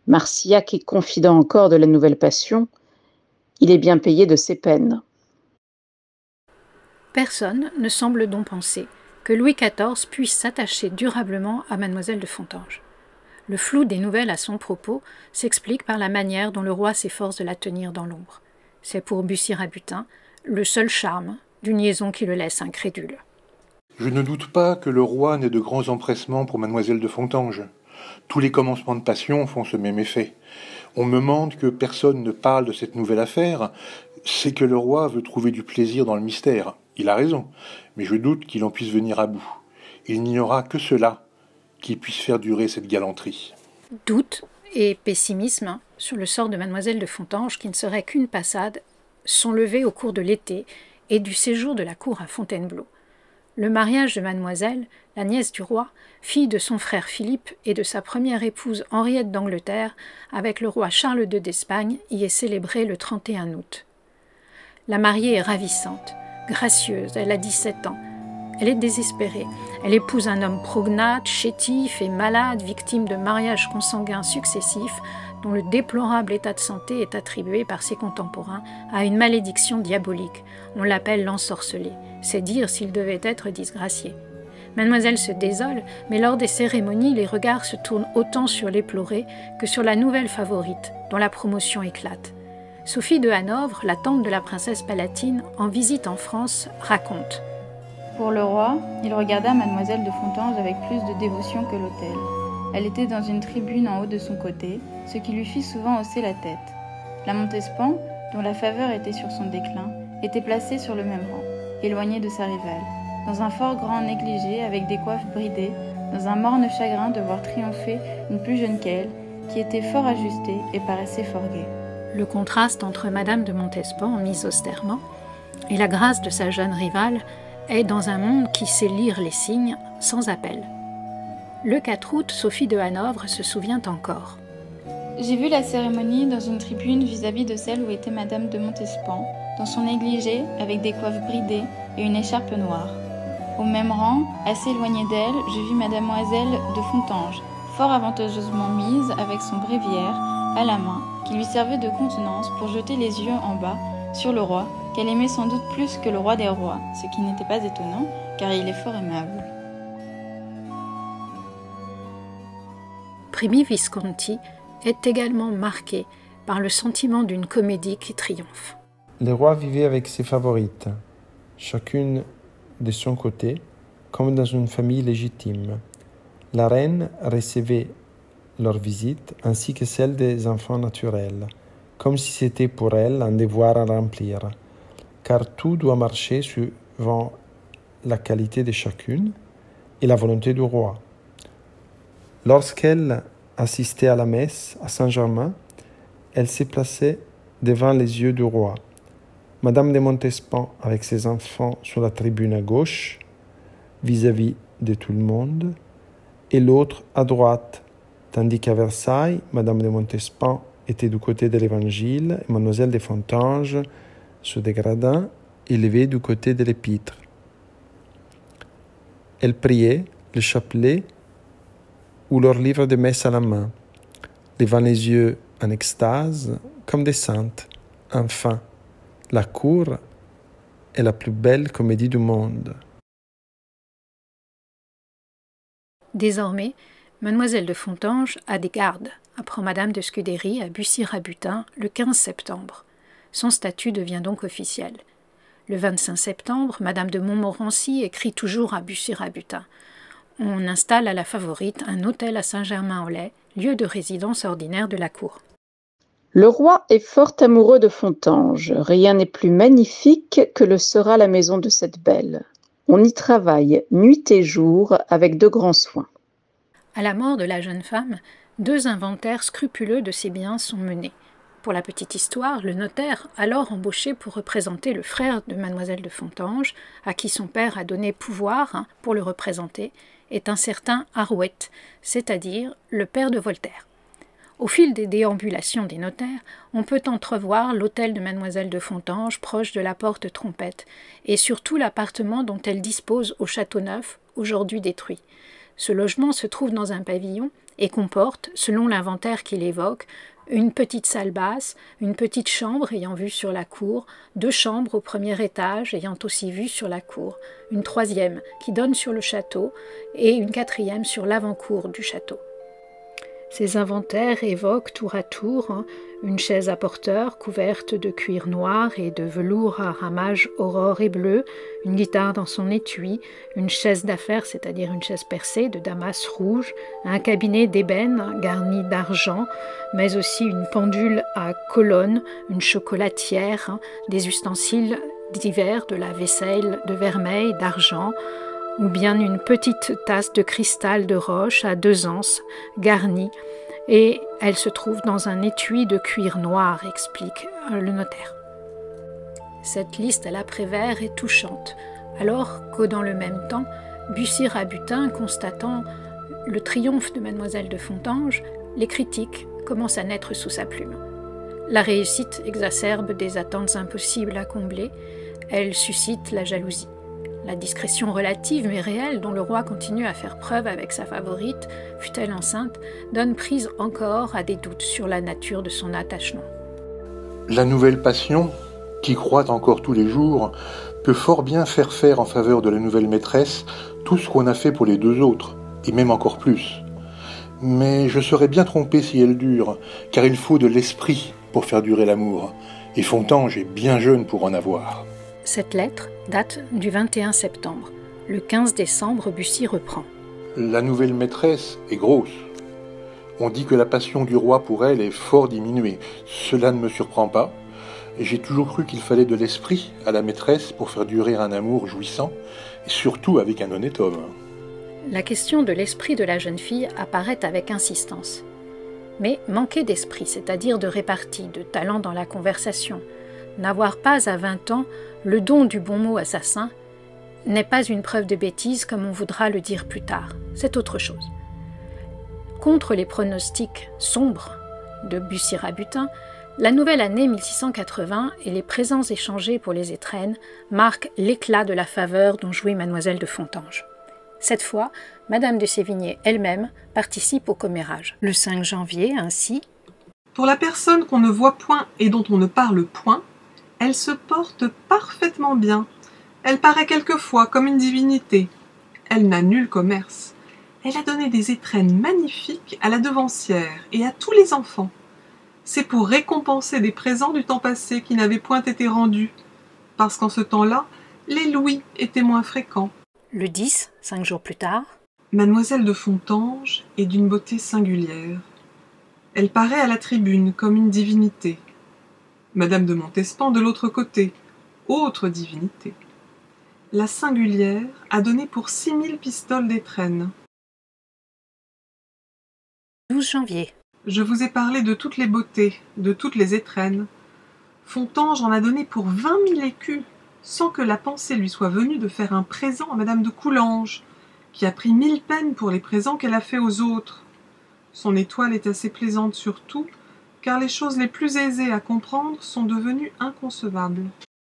Marcillac est confident encore de la nouvelle passion. Il est bien payé de ses peines. Personne ne semble donc penser que Louis quatorze puisse s'attacher durablement à mademoiselle de Fontanges. Le flou des nouvelles à son propos s'explique par la manière dont le roi s'efforce de la tenir dans l'ombre. C'est pour Bussy-Rabutin le seul charme d'une liaison qui le laisse incrédule. Je ne doute pas que le roi n'ait de grands empressements pour mademoiselle de Fontanges. Tous les commencements de passion font ce même effet. On me mente que personne ne parle de cette nouvelle affaire, c'est que le roi veut trouver du plaisir dans le mystère. Il a raison, mais je doute qu'il en puisse venir à bout. Il n'y aura que cela qui puisse faire durer cette galanterie. Doute et pessimisme sur le sort de mademoiselle de Fontanges, qui ne serait qu'une passade, sont levés au cours de l'été et du séjour de la cour à Fontainebleau. Le mariage de mademoiselle, la nièce du roi, fille de son frère Philippe et de sa première épouse Henriette d'Angleterre, avec le roi Charles deux d'Espagne, y est célébré le trente et un août. La mariée est ravissante, gracieuse, elle a dix-sept ans. Elle est désespérée. Elle épouse un homme prognate, chétif et malade, victime de mariages consanguins successifs, dont le déplorable état de santé est attribué par ses contemporains à une malédiction diabolique. On l'appelle l'ensorcelé. C'est dire s'il devait être disgracié. Mademoiselle se désole, mais lors des cérémonies, les regards se tournent autant sur l'éploré que sur la nouvelle favorite, dont la promotion éclate. Sophie de Hanovre, la tante de la princesse Palatine, en visite en France, raconte. Pour le roi, il regarda mademoiselle de Fontanges avec plus de dévotion que l'autel. Elle était dans une tribune en haut de son côté, ce qui lui fit souvent hausser la tête. La Montespan, dont la faveur était sur son déclin, était placée sur le même rang, éloignée de sa rivale, dans un fort grand négligé avec des coiffes bridées, dans un morne chagrin de voir triompher une plus jeune qu'elle, qui était fort ajustée et paraissait fort gaie. Le contraste entre Madame de Montespan, mise austèrement, et la grâce de sa jeune rivale est dans un monde qui sait lire les signes sans appel. Le quatre août, Sophie de Hanovre se souvient encore. J'ai vu la cérémonie dans une tribune vis-à-vis de celle où était Madame de Montespan, dans son négligé avec des coiffes bridées et une écharpe noire. Au même rang, assez éloignée d'elle, je vis Mademoiselle de Fontanges, fort avantageusement mise avec son bréviaire à la main, qui lui servait de contenance pour jeter les yeux en bas sur le roi, qu'elle aimait sans doute plus que le roi des rois, ce qui n'était pas étonnant, car il est fort aimable. Primi Visconti est également marqué par le sentiment d'une comédie qui triomphe. Le roi vivait avec ses favorites, chacune de son côté, comme dans une famille légitime. La reine recevait leurs visites ainsi que celles des enfants naturels, comme si c'était pour elle un devoir à remplir, car tout doit marcher suivant la qualité de chacune et la volonté du roi. Lorsqu'elle assistait à la messe à Saint-Germain, elle s'est placée devant les yeux du roi. Madame de Montespan, avec ses enfants sur la tribune à gauche, vis-à-vis de tout le monde, et l'autre à droite, tandis qu'à Versailles, Madame de Montespan était du côté de l'Évangile et Mademoiselle de Fontanges, sur des gradins, élevés du côté de l'Épître. Elle priait le chapelet ou leur livre de messe à la main, levant les yeux en extase comme des saintes. Enfin, la cour est la plus belle comédie du monde. Désormais, Mademoiselle de Fontanges a des gardes, apprend Madame de Scudéry à Bussy-Rabutin le quinze septembre. Son statut devient donc officiel. Le vingt-cinq septembre, Madame de Montmorency écrit toujours à Bussy-Rabutin. On installe à la favorite un hôtel à Saint-Germain-en-Laye, lieu de résidence ordinaire de la cour. Le roi est fort amoureux de Fontanges. Rien n'est plus magnifique que le sera la maison de cette belle. On y travaille nuit et jour avec de grands soins. À la mort de la jeune femme, deux inventaires scrupuleux de ses biens sont menés. Pour la petite histoire, le notaire, alors embauché pour représenter le frère de Mademoiselle de Fontanges, à qui son père a donné pouvoir hein, pour le représenter, est un certain Arouet, c'est-à-dire le père de Voltaire. Au fil des déambulations des notaires, on peut entrevoir l'hôtel de Mademoiselle de Fontanges proche de la porte Trompette, et surtout l'appartement dont elle dispose au Château Neuf, aujourd'hui détruit. Ce logement se trouve dans un pavillon et comporte, selon l'inventaire qu'il évoque, une petite salle basse, une petite chambre ayant vue sur la cour, deux chambres au premier étage ayant aussi vue sur la cour, une troisième qui donne sur le château et une quatrième sur l'avant-cour du château. Ces inventaires évoquent tour à tour hein, une chaise à porteur couverte de cuir noir et de velours à ramages aurore et bleu, une guitare dans son étui, une chaise d'affaires, c'est-à-dire une chaise percée de damas rouge, un cabinet d'ébène garni d'argent, mais aussi une pendule à colonne, une chocolatière, hein, des ustensiles divers, de la vaisselle de vermeil, d'argent, ou bien une petite tasse de cristal de roche à deux anses, garnie, et elle se trouve dans un étui de cuir noir, explique le notaire. Cette liste à l'après-vert est touchante, alors que dans le même temps, Bussy-Rabutin, constatant le triomphe de Mademoiselle de Fontanges, les critiques commencent à naître sous sa plume. La réussite exacerbe des attentes impossibles à combler, elle suscite la jalousie. La discrétion relative mais réelle dont le roi continue à faire preuve avec sa favorite, fût-elle enceinte, donne prise encore à des doutes sur la nature de son attachement. La nouvelle passion, qui croît encore tous les jours, peut fort bien faire faire en faveur de la nouvelle maîtresse tout ce qu'on a fait pour les deux autres, et même encore plus. Mais je serais bien trompé si elle dure, car il faut de l'esprit pour faire durer l'amour, et Fontanges est bien jeune pour en avoir. Cette lettre date du vingt et un septembre. Le quinze décembre, Bussy reprend. La nouvelle maîtresse est grosse. On dit que la passion du roi pour elle est fort diminuée. Cela ne me surprend pas. J'ai toujours cru qu'il fallait de l'esprit à la maîtresse pour faire durer un amour jouissant, et surtout avec un honnête homme. La question de l'esprit de la jeune fille apparaît avec insistance. Mais manquer d'esprit, c'est-à-dire de répartie, de talent dans la conversation, n'avoir pas à vingt ans le don du bon mot assassin, n'est pas une preuve de bêtise comme on voudra le dire plus tard, c'est autre chose. Contre les pronostics sombres de Bussy-Rabutin, la nouvelle année mille six cent quatre-vingts et les présents échangés pour les étrennes marquent l'éclat de la faveur dont jouit Mademoiselle de Fontanges. Cette fois, Madame de Sévigné elle-même participe au commérage. Le cinq janvier, ainsi, « Pour la personne qu'on ne voit point et dont on ne parle point, elle se porte parfaitement bien. Elle paraît quelquefois comme une divinité. Elle n'a nul commerce. Elle a donné des étrennes magnifiques à la devancière et à tous les enfants. C'est pour récompenser des présents du temps passé qui n'avaient point été rendus, parce qu'en ce temps-là, les louis étaient moins fréquents. » Le dix, cinq jours plus tard, « Mademoiselle de Fontanges est d'une beauté singulière. Elle paraît à la tribune comme une divinité. Madame de Montespan de l'autre côté, autre divinité. La singulière a donné pour six mille pistoles d'étrennes. » douze janvier. Je vous ai parlé de toutes les beautés, de toutes les étrennes. Fontanges en a donné pour vingt mille écus, sans que la pensée lui soit venue de faire un présent à Madame de Coulanges, qui a pris mille peines pour les présents qu'elle a faits aux autres. Son étoile est assez plaisante surtout, car les choses les plus aisées à comprendre sont devenues inconcevables.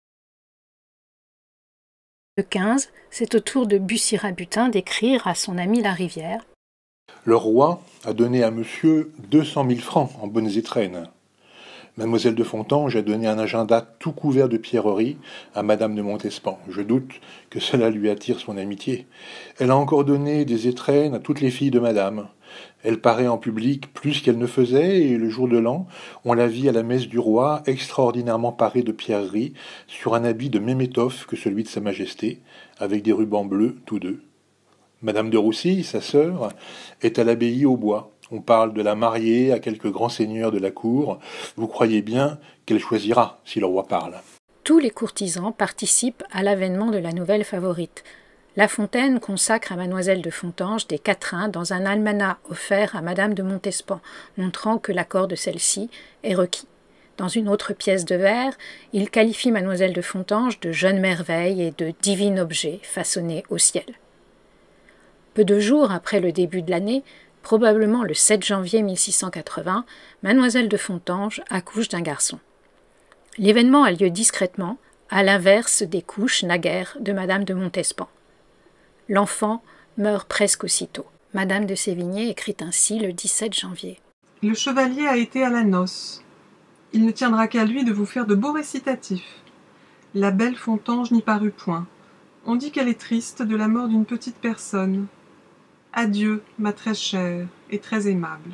Le quinze, c'est au tour de Bussy-Rabutin d'écrire à son ami Larivière. Le roi a donné à monsieur deux cent mille francs en bonnes étrennes. Mademoiselle de Fontanges a donné un agenda tout couvert de pierreries à Madame de Montespan. Je doute que cela lui attire son amitié. Elle a encore donné des étrennes à toutes les filles de Madame. Elle paraît en public plus qu'elle ne faisait, et le jour de l'an, on la vit à la messe du roi, extraordinairement parée de pierreries, sur un habit de même étoffe que celui de sa majesté, avec des rubans bleus, tous deux. Madame de Roussille, sa sœur, est à l'abbaye au bois. On parle de la marier à quelques grands seigneurs de la cour. Vous croyez bien qu'elle choisira si le roi parle. Tous les courtisans participent à l'avènement de la nouvelle favorite. La Fontaine consacre à Mademoiselle de Fontanges des quatrains dans un almanach offert à Madame de Montespan, montrant que l'accord de celle-ci est requis. Dans une autre pièce de vers, il qualifie Mademoiselle de Fontanges de jeune merveille et de divin objet façonné au ciel. Peu de jours après le début de l'année, probablement le sept janvier mille six cent quatre-vingts, Mademoiselle de Fontanges accouche d'un garçon. L'événement a lieu discrètement, à l'inverse des couches naguère de Madame de Montespan. L'enfant meurt presque aussitôt. Madame de Sévigné écrit ainsi le dix-sept janvier. Le chevalier a été à la noce. Il ne tiendra qu'à lui de vous faire de beaux récitatifs. La belle Fontange n'y parut point. On dit qu'elle est triste de la mort d'une petite personne. Adieu, ma très chère et très aimable.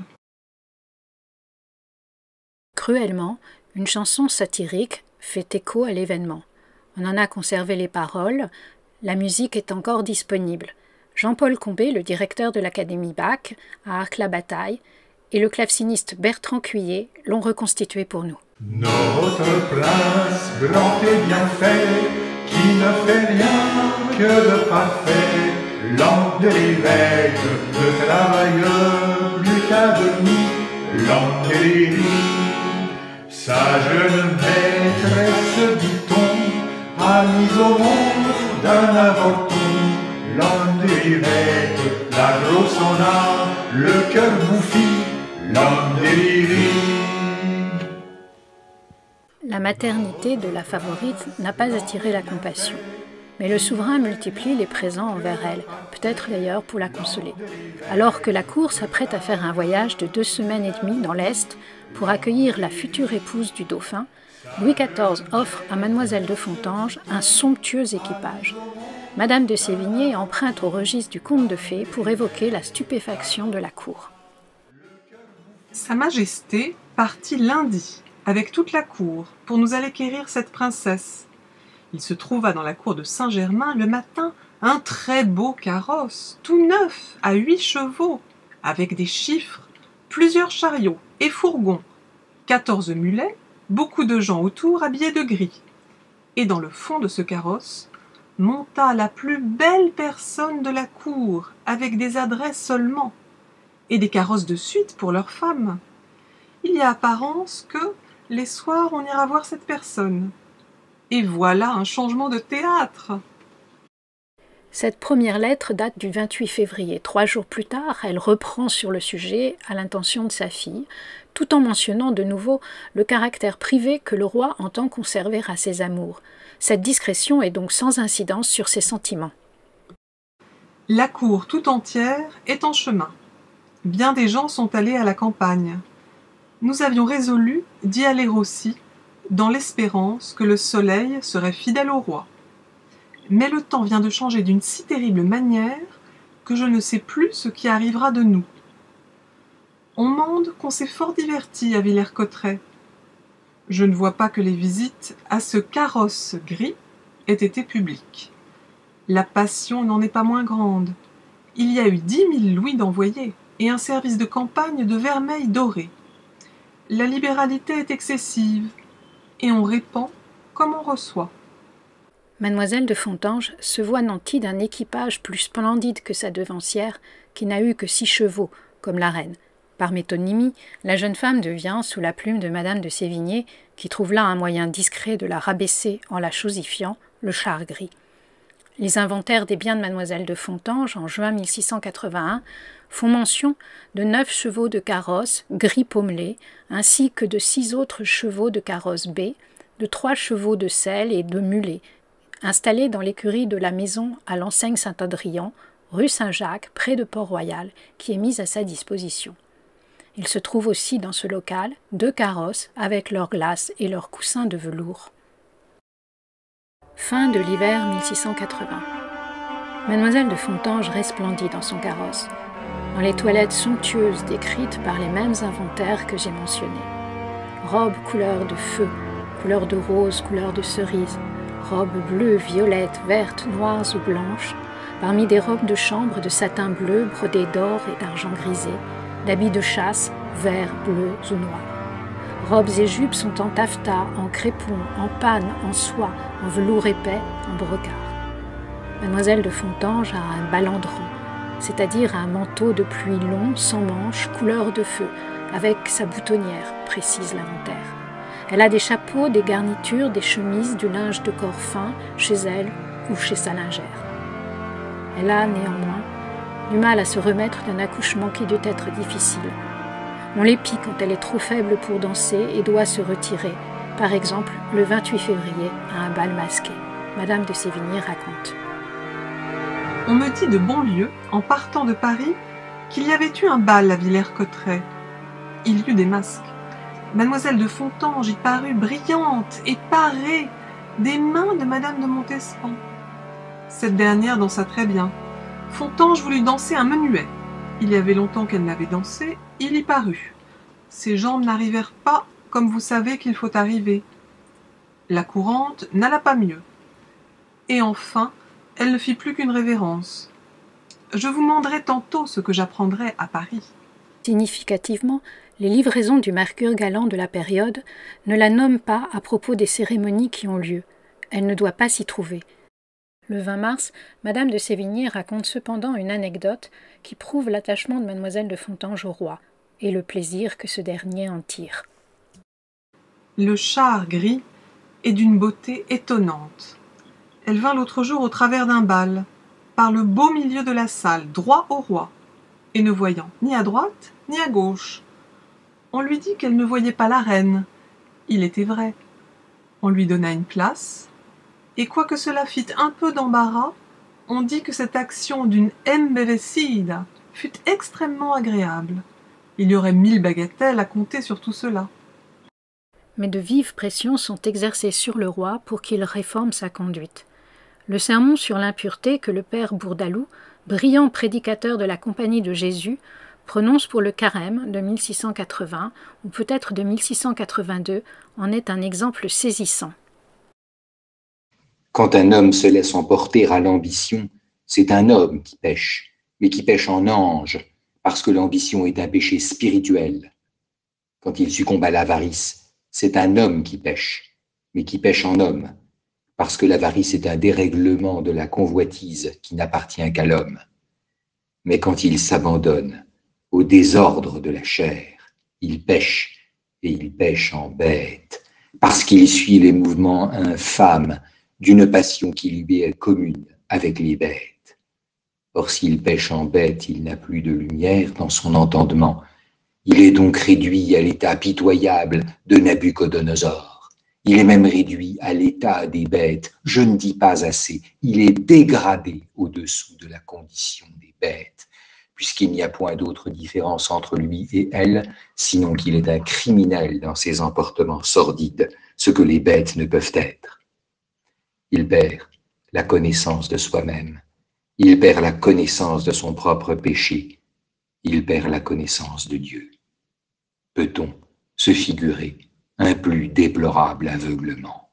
Cruellement, une chanson satirique fait écho à l'événement. On en a conservé les paroles, la musique est encore disponible. Jean-Paul Combé, le directeur de l'Académie Bach, a Arc-la-Bataille, et le claveciniste Bertrand Cuillet l'ont reconstitué pour nous. Notre place blanche et bien faite, qui ne fait rien que de parfait, langue de l'évêque, de travailleur, plus qu'à demi, langue de l'élite. Sa jeune maîtresse, dit-on, a mis au monde un avorton, langue de l'évêque, la grosse en a, le cœur bouffi, langue de l'élite. La maternité de la favorite n'a pas attiré la compassion, mais le souverain multiplie les présents envers elle, peut-être d'ailleurs pour la consoler. Alors que la cour s'apprête à faire un voyage de deux semaines et demie dans l'Est pour accueillir la future épouse du dauphin, Louis quatorze offre à Mademoiselle de Fontanges un somptueux équipage. Madame de Sévigné emprunte au registre du conte de fées pour évoquer la stupéfaction de la cour. Sa Majesté partit lundi avec toute la cour, pour nous aller quérir cette princesse. Il se trouva dans la cour de Saint-Germain le matin un très beau carrosse, tout neuf, à huit chevaux, avec des chiffres, plusieurs chariots et fourgons, quatorze mulets, beaucoup de gens autour habillés de gris. Et dans le fond de ce carrosse monta la plus belle personne de la cour, avec des adresses seulement, et des carrosses de suite pour leurs femmes. Il y a apparence que, les soirs, on ira voir cette personne. Et voilà un changement de théâtre. Cette première lettre date du vingt-huit février. Trois jours plus tard, elle reprend sur le sujet à l'intention de sa fille, tout en mentionnant de nouveau le caractère privé que le roi entend conserver à ses amours. Cette discrétion est donc sans incidence sur ses sentiments. La cour tout entière est en chemin. Bien des gens sont allés à la campagne. Nous avions résolu d'y aller aussi, dans l'espérance que le soleil serait fidèle au roi. Mais le temps vient de changer d'une si terrible manière que je ne sais plus ce qui arrivera de nous. On mande qu'on s'est fort diverti à Villers-Cotterêts. Je ne vois pas que les visites à ce carrosse gris aient été publiques. La passion n'en est pas moins grande. Il y a eu dix mille louis d'envoyés et un service de campagne de vermeil doré. La libéralité est excessive, et on répand comme on reçoit. Mademoiselle de Fontanges se voit nantie d'un équipage plus splendide que sa devancière, qui n'a eu que six chevaux, comme la reine. Par métonymie, la jeune femme devient, sous la plume de Madame de Sévigné, qui trouve là un moyen discret de la rabaisser en la chosifiant, le char gris. Les inventaires des biens de Mademoiselle de Fontanges, en juin mille six cent quatre-vingt-un, font mention de neuf chevaux de carrosse gris pommelé, ainsi que de six autres chevaux de carrosse B, de trois chevaux de selle et de mulets, installés dans l'écurie de la maison à l'enseigne Saint-Adrien, rue Saint-Jacques, près de Port-Royal, qui est mise à sa disposition. Il se trouve aussi dans ce local deux carrosses avec leurs glaces et leurs coussins de velours. Fin de l'hiver mille six cent quatre-vingts. Mademoiselle de Fontanges resplendit dans son carrosse, dans les toilettes somptueuses décrites par les mêmes inventaires que j'ai mentionnés. Robe couleur de feu, couleur de rose, couleur de cerise, robes bleues, violettes, vertes, noires ou blanches, parmi des robes de chambre de satin bleu brodées d'or et d'argent grisé, d'habits de chasse, verts, bleus ou noirs. Robes et jupes sont en taffetas, en crépon, en panne, en soie, en velours épais, en brocart. Mademoiselle de Fontanges a un balandran, c'est-à-dire un manteau de pluie long, sans manches, couleur de feu, avec sa boutonnière, précise l'inventaire. Elle a des chapeaux, des garnitures, des chemises, du linge de corps fin, chez elle ou chez sa lingère. Elle a, néanmoins, du mal à se remettre d'un accouchement qui doit être difficile. On l'épie quand elle est trop faible pour danser et doit se retirer, par exemple le vingt-huit février à un bal masqué. Madame de Sévigné raconte. On me dit de bon lieu, en partant de Paris, qu'il y avait eu un bal à Villers-Cotterêts. Il y eut des masques. Mademoiselle de Fontanges y parut brillante et parée des mains de Madame de Montespan. Cette dernière dansa très bien. Fontanges voulut danser un menuet. Il y avait longtemps qu'elle n'avait dansé, il y parut. Ses jambes n'arrivèrent pas comme vous savez qu'il faut arriver. La courante n'alla pas mieux. Et enfin, elle ne fit plus qu'une révérence. Je vous demanderai tantôt ce que j'apprendrai à Paris. Significativement, les livraisons du Mercure galant de la période ne la nomment pas à propos des cérémonies qui ont lieu. Elle ne doit pas s'y trouver. Le vingt mars, Madame de Sévigné raconte cependant une anecdote qui prouve l'attachement de Mademoiselle de Fontanges au roi et le plaisir que ce dernier en tire. Le char gris est d'une beauté étonnante. Elle vint l'autre jour au travers d'un bal, par le beau milieu de la salle, droit au roi, et ne voyant ni à droite ni à gauche. On lui dit qu'elle ne voyait pas la reine. Il était vrai. On lui donna une place, et quoique cela fît un peu d'embarras, on dit que cette action d'une embevecida fut extrêmement agréable. Il y aurait mille bagatelles à compter sur tout cela. Mais de vives pressions sont exercées sur le roi pour qu'il réforme sa conduite. Le sermon sur l'impureté que le père Bourdaloue, brillant prédicateur de la Compagnie de Jésus, prononce pour le carême de mille six cent quatre-vingts ou peut-être de mille six cent quatre-vingt-deux en est un exemple saisissant. Quand un homme se laisse emporter à l'ambition, c'est un homme qui pêche, mais qui pêche en ange, parce que l'ambition est un péché spirituel. Quand il succombe à l'avarice, c'est un homme qui pêche, mais qui pêche en homme, parce que l'avarice est un dérèglement de la convoitise qui n'appartient qu'à l'homme. Mais quand il s'abandonne au désordre de la chair, il pêche, et il pêche en bête, parce qu'il suit les mouvements infâmes d'une passion qui lui est commune avec les bêtes. Or, s'il pêche en bête, il n'a plus de lumière dans son entendement. Il est donc réduit à l'état pitoyable de Nabuchodonosor. Il est même réduit à l'état des bêtes. Je ne dis pas assez. Il est dégradé au-dessous de la condition des bêtes, puisqu'il n'y a point d'autre différence entre lui et elle, sinon qu'il est un criminel dans ses emportements sordides, ce que les bêtes ne peuvent être. Il perd la connaissance de soi-même. Il perd la connaissance de son propre péché. Il perd la connaissance de Dieu. Peut-on se figurer un plus déplorable aveuglement?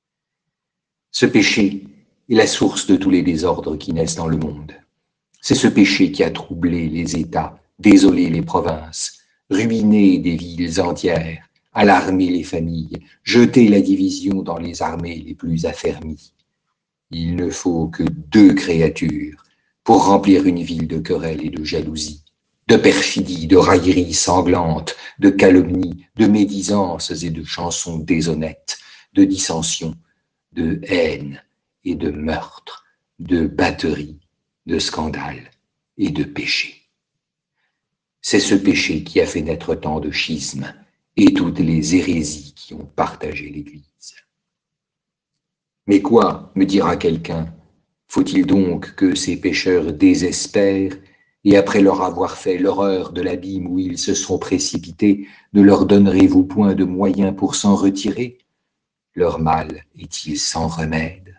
Ce péché est la source de tous les désordres qui naissent dans le monde. C'est ce péché qui a troublé les États, désolé les provinces, ruiné des villes entières, alarmé les familles, jeté la division dans les armées les plus affermies. Il ne faut que deux créatures pour remplir une ville de querelles et de jalousie, de perfidie, de railleries sanglantes, de calomnies, de médisances et de chansons déshonnêtes, de dissensions, de haine et de meurtres, de batteries, de scandales et de péchés. C'est ce péché qui a fait naître tant de schismes et toutes les hérésies qui ont partagé l'Église. Mais quoi, me dira quelqu'un, faut-il donc que ces pécheurs désespèrent et après leur avoir fait l'horreur de l'abîme où ils se sont précipités, ne leur donnerez-vous point de moyens pour s'en retirer? Leur mal est-il sans remède?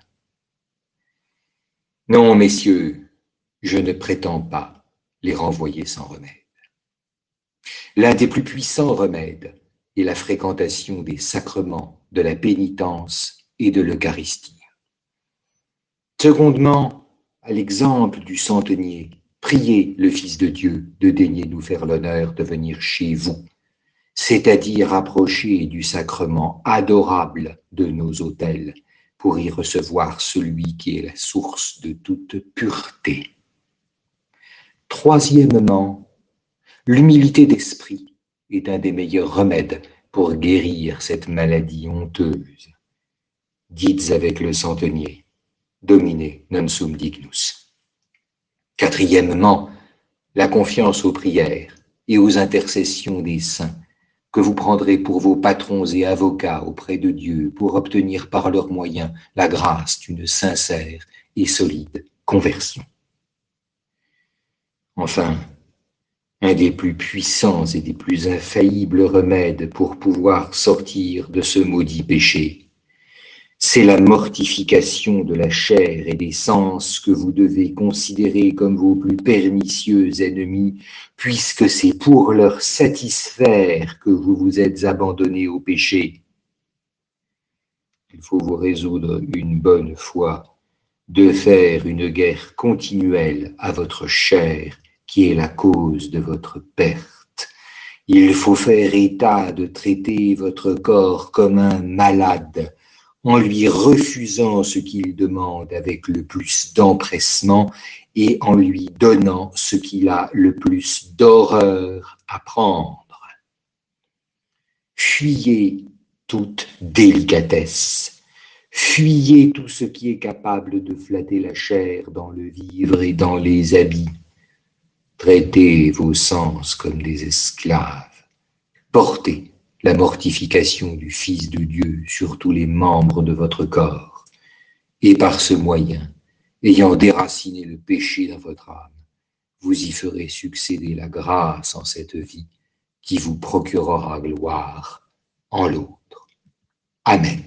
Non, messieurs, je ne prétends pas les renvoyer sans remède. L'un des plus puissants remèdes est la fréquentation des sacrements, de la pénitence et de l'Eucharistie. Secondement, à l'exemple du centenier, priez le Fils de Dieu de daigner nous faire l'honneur de venir chez vous, c'est-à-dire approcher du sacrement adorable de nos autels pour y recevoir celui qui est la source de toute pureté. Troisièmement, l'humilité d'esprit est un des meilleurs remèdes pour guérir cette maladie honteuse. Dites avec le centenier, Domine non sum dignus. Quatrièmement, la confiance aux prières et aux intercessions des saints que vous prendrez pour vos patrons et avocats auprès de Dieu pour obtenir par leurs moyens la grâce d'une sincère et solide conversion. Enfin, un des plus puissants et des plus infaillibles remèdes pour pouvoir sortir de ce maudit péché, c'est la mortification de la chair et des sens que vous devez considérer comme vos plus pernicieux ennemis, puisque c'est pour leur satisfaire que vous vous êtes abandonnés au péché. Il faut vous résoudre une bonne fois de faire une guerre continuelle à votre chair, qui est la cause de votre perte. Il faut faire état de traiter votre corps comme un malade, en lui refusant ce qu'il demande avec le plus d'empressement et en lui donnant ce qu'il a le plus d'horreur à prendre. Fuyez toute délicatesse, fuyez tout ce qui est capable de flatter la chair dans le vivre et dans les habits. Traitez vos sens comme des esclaves. Portez la mortification du Fils de Dieu sur tous les membres de votre corps. Et par ce moyen, ayant déraciné le péché dans votre âme, vous y ferez succéder la grâce en cette vie qui vous procurera gloire en l'autre. Amen.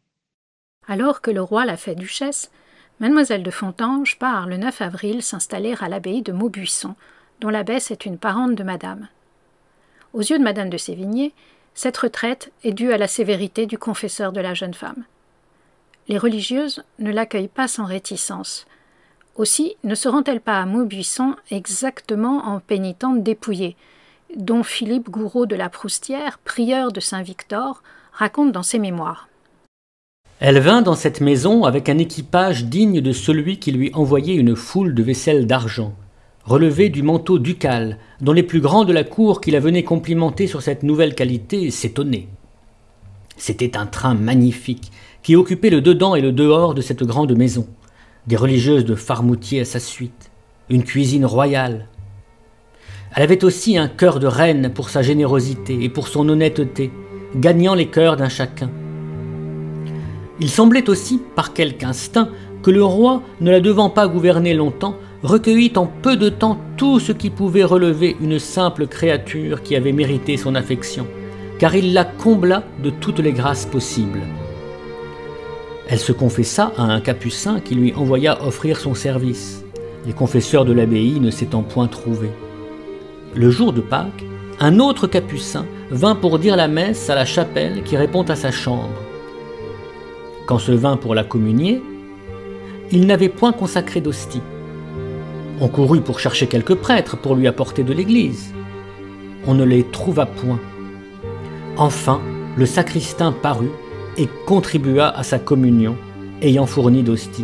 Alors que le roi l'a fait duchesse, Mademoiselle de Fontanges part le neuf avril s'installer à l'abbaye de Maubuisson, dont l'abbesse est une parente de Madame. Aux yeux de Madame de Sévigné, cette retraite est due à la sévérité du confesseur de la jeune femme. Les religieuses ne l'accueillent pas sans réticence. Aussi ne se rend-elle pas à Maubuisson exactement en pénitente dépouillée, dont Philippe Gouraud de la Proustière, prieur de Saint-Victor, raconte dans ses mémoires. Elle vint dans cette maison avec un équipage digne de celui qui lui envoyait une foule de vaisselle d'argent, relevée du manteau ducal, dont les plus grands de la cour qui la venaient complimenter sur cette nouvelle qualité s'étonnaient. C'était un train magnifique qui occupait le dedans et le dehors de cette grande maison, des religieuses de Farmoutier à sa suite, une cuisine royale. Elle avait aussi un cœur de reine pour sa générosité et pour son honnêteté, gagnant les cœurs d'un chacun. Il semblait aussi, par quelque instinct, que le roi, ne la devant pas gouverner longtemps, recueillit en peu de temps tout ce qui pouvait relever une simple créature qui avait mérité son affection, car il la combla de toutes les grâces possibles. Elle se confessa à un capucin qui lui envoya offrir son service, les confesseurs de l'abbaye ne s'étant point trouvés. Le jour de Pâques, un autre capucin vint pour dire la messe à la chapelle qui répond à sa chambre. Quand se vint pour la communier, il n'avait point consacré d'hostie. On courut pour chercher quelques prêtres pour lui apporter de l'église. On ne les trouva point. Enfin, le sacristain parut et contribua à sa communion, ayant fourni d'hostie.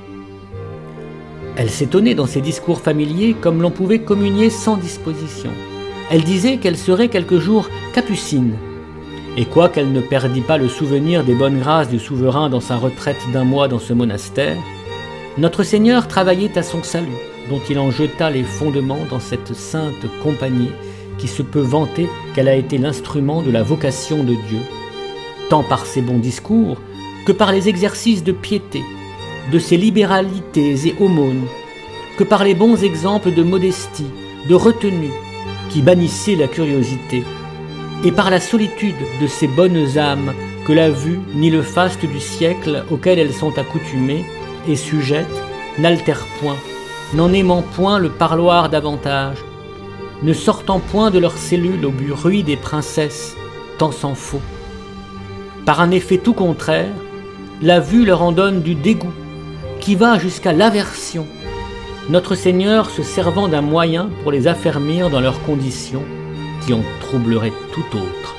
Elle s'étonnait dans ses discours familiers comme l'on pouvait communier sans disposition. Elle disait qu'elle serait quelque jour capucine, et quoiqu'elle ne perdît pas le souvenir des bonnes grâces du souverain dans sa retraite d'un mois dans ce monastère, notre Seigneur travaillait à son salut, dont il en jeta les fondements dans cette sainte compagnie qui se peut vanter qu'elle a été l'instrument de la vocation de Dieu, tant par ses bons discours que par les exercices de piété, de ses libéralités et aumônes, que par les bons exemples de modestie, de retenue, qui bannissaient la curiosité, et par la solitude de ces bonnes âmes que la vue ni le faste du siècle auquel elles sont accoutumées et sujettes n'altèrent point, n'en aimant point le parloir davantage, ne sortant point de leurs cellules au bruit des princesses, tant s'en faut. Par un effet tout contraire, la vue leur en donne du dégoût, qui va jusqu'à l'aversion, notre Seigneur se servant d'un moyen pour les affermir dans leurs conditions, qui en troubleraient tout autre.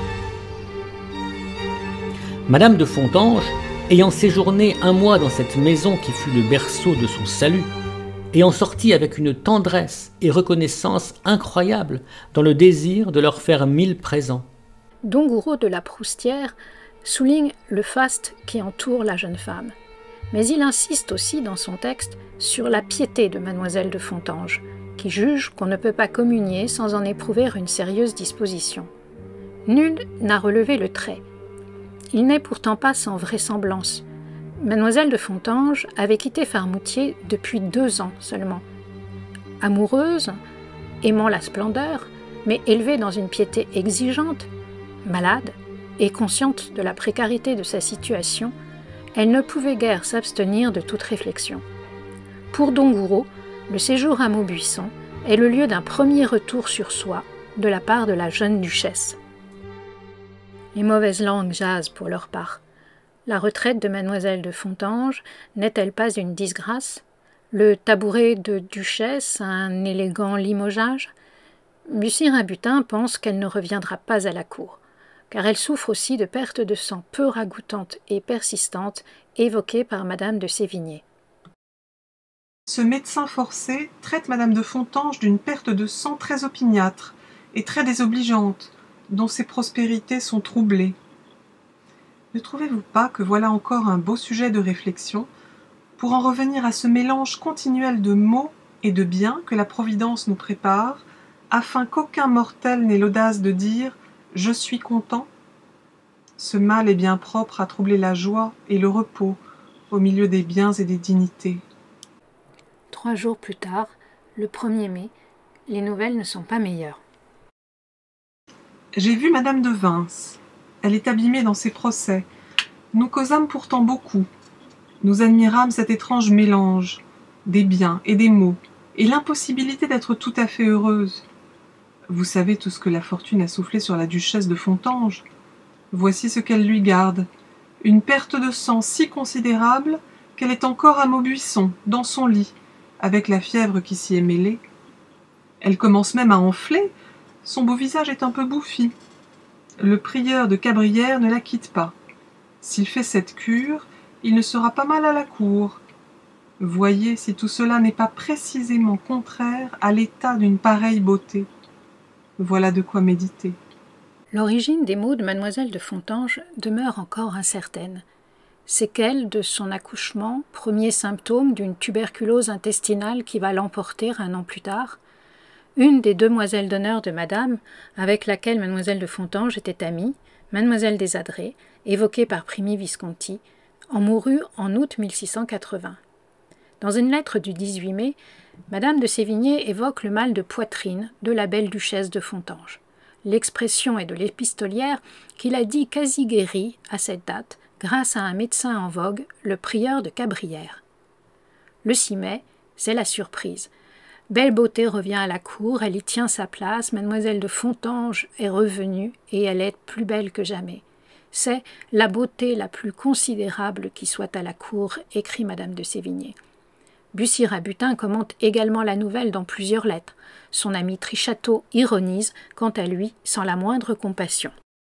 Madame de Fontanges, ayant séjourné un mois dans cette maison qui fut le berceau de son salut, et en sortit avec une tendresse et reconnaissance incroyables dans le désir de leur faire mille présents. Don Gouraud de la Proustière souligne le faste qui entoure la jeune femme, mais il insiste aussi dans son texte sur la piété de Mademoiselle de Fontanges, qui juge qu'on ne peut pas communier sans en éprouver une sérieuse disposition. Nul n'a relevé le trait. Il n'est pourtant pas sans vraisemblance. Mademoiselle de Fontanges avait quitté Farmoutier depuis deux ans seulement. Amoureuse, aimant la splendeur, mais élevée dans une piété exigeante, malade et consciente de la précarité de sa situation, elle ne pouvait guère s'abstenir de toute réflexion. Pour Don Gouraud, le séjour à Maubuisson est le lieu d'un premier retour sur soi de la part de la jeune duchesse. Les mauvaises langues jasent pour leur part. La retraite de mademoiselle de Fontanges n'est-elle pas une disgrâce? Le tabouret de duchesse, un élégant limogeage? Bussy Rabutin pense qu'elle ne reviendra pas à la cour, car elle souffre aussi de pertes de sang peu ragoûtantes et persistantes évoquées par madame de Sévigné. Ce médecin forcé traite madame de Fontanges d'une perte de sang très opiniâtre et très désobligeante, dont ses prospérités sont troublées. Ne trouvez-vous pas que voilà encore un beau sujet de réflexion pour en revenir à ce mélange continuel de maux et de biens que la Providence nous prépare, afin qu'aucun mortel n'ait l'audace de dire « je suis content ». Ce mal est bien propre à troubler la joie et le repos au milieu des biens et des dignités. Trois jours plus tard, le premier mai, les nouvelles ne sont pas meilleures. J'ai vu madame de Vinces. Elle est abîmée dans ses procès. Nous causâmes pourtant beaucoup. Nous admirâmes cet étrange mélange des biens et des maux, et l'impossibilité d'être tout à fait heureuse. Vous savez tout ce que la fortune a soufflé sur la duchesse de Fontanges. Voici ce qu'elle lui garde. Une perte de sang si considérable qu'elle est encore à Maubuisson, dans son lit, avec la fièvre qui s'y est mêlée. Elle commence même à enfler. Son beau visage est un peu bouffi. Le prieur de Cabrières ne la quitte pas. S'il fait cette cure, il ne sera pas mal à la cour. Voyez si tout cela n'est pas précisément contraire à l'état d'une pareille beauté. Voilà de quoi méditer. L'origine des maux de mademoiselle de Fontanges demeure encore incertaine. Séquelles de son accouchement, premier symptôme d'une tuberculose intestinale qui va l'emporter un an plus tard. Une des demoiselles d'honneur de madame, avec laquelle mademoiselle de Fontanges était amie, mademoiselle des Adrets, évoquée par Primi Visconti, en mourut en août mille six cent quatre-vingts. Dans une lettre du dix-huit mai, madame de Sévigné évoque le mal de poitrine de la belle duchesse de Fontanges. L'expression est de l'épistolière qu'il a dit quasi guéri à cette date grâce à un médecin en vogue, le prieur de Cabrières. Le six mai, c'est la surprise. Belle Beauté revient à la cour, elle y tient sa place, mademoiselle de Fontanges est revenue et elle est plus belle que jamais. C'est la beauté la plus considérable qui soit à la cour, écrit madame de Sévigné. Bussy Rabutin commente également la nouvelle dans plusieurs lettres. Son ami Trichâteau ironise, quant à lui, sans la moindre compassion.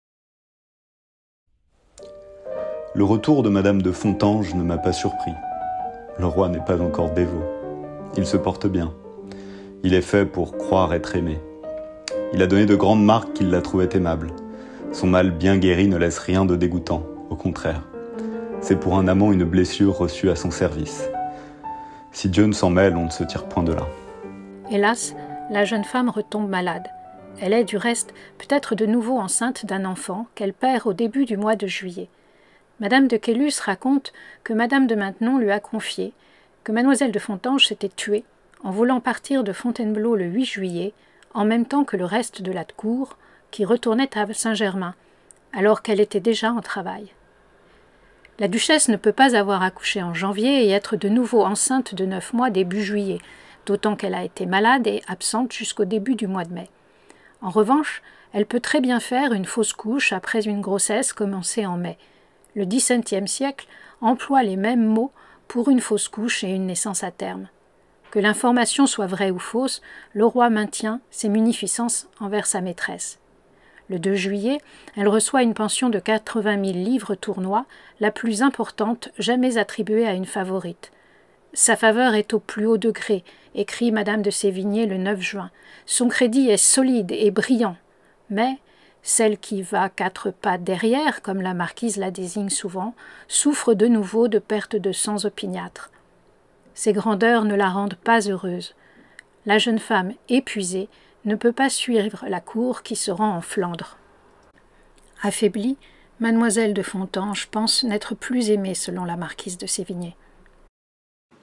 Le retour de madame de Fontanges ne m'a pas surpris. Le roi n'est pas encore dévot. Il se porte bien. Il est fait pour croire être aimé. Il a donné de grandes marques qu'il la trouvait aimable. Son mal bien guéri ne laisse rien de dégoûtant, au contraire. C'est pour un amant une blessure reçue à son service. Si Dieu ne s'en mêle, on ne se tire point de là. Hélas, la jeune femme retombe malade. Elle est du reste peut-être de nouveau enceinte d'un enfant qu'elle perd au début du mois de juillet. Madame de Caylus raconte que madame de Maintenon lui a confié que mademoiselle de Fontanges s'était tuée en voulant partir de Fontainebleau le huit juillet, en même temps que le reste de la cour, qui retournait à Saint-Germain, alors qu'elle était déjà en travail. La duchesse ne peut pas avoir accouché en janvier et être de nouveau enceinte de neuf mois début juillet, d'autant qu'elle a été malade et absente jusqu'au début du mois de mai. En revanche, elle peut très bien faire une fausse couche après une grossesse commencée en mai. Le dix-septième siècle emploie les mêmes mots pour une fausse couche et une naissance à terme. Que l'information soit vraie ou fausse, le roi maintient ses munificences envers sa maîtresse. Le deux juillet, elle reçoit une pension de quatre-vingt mille livres tournois, la plus importante jamais attribuée à une favorite. Sa faveur est au plus haut degré, écrit madame de Sévigné le neuf juin. Son crédit est solide et brillant, mais celle qui va quatre pas derrière, comme la marquise la désigne souvent, souffre de nouveau de perte de sang opiniâtre. Ces grandeurs ne la rendent pas heureuse. La jeune femme, épuisée, ne peut pas suivre la cour qui se rend en Flandre. Affaiblie, mademoiselle de Fontanges pense n'être plus aimée selon la marquise de Sévigné.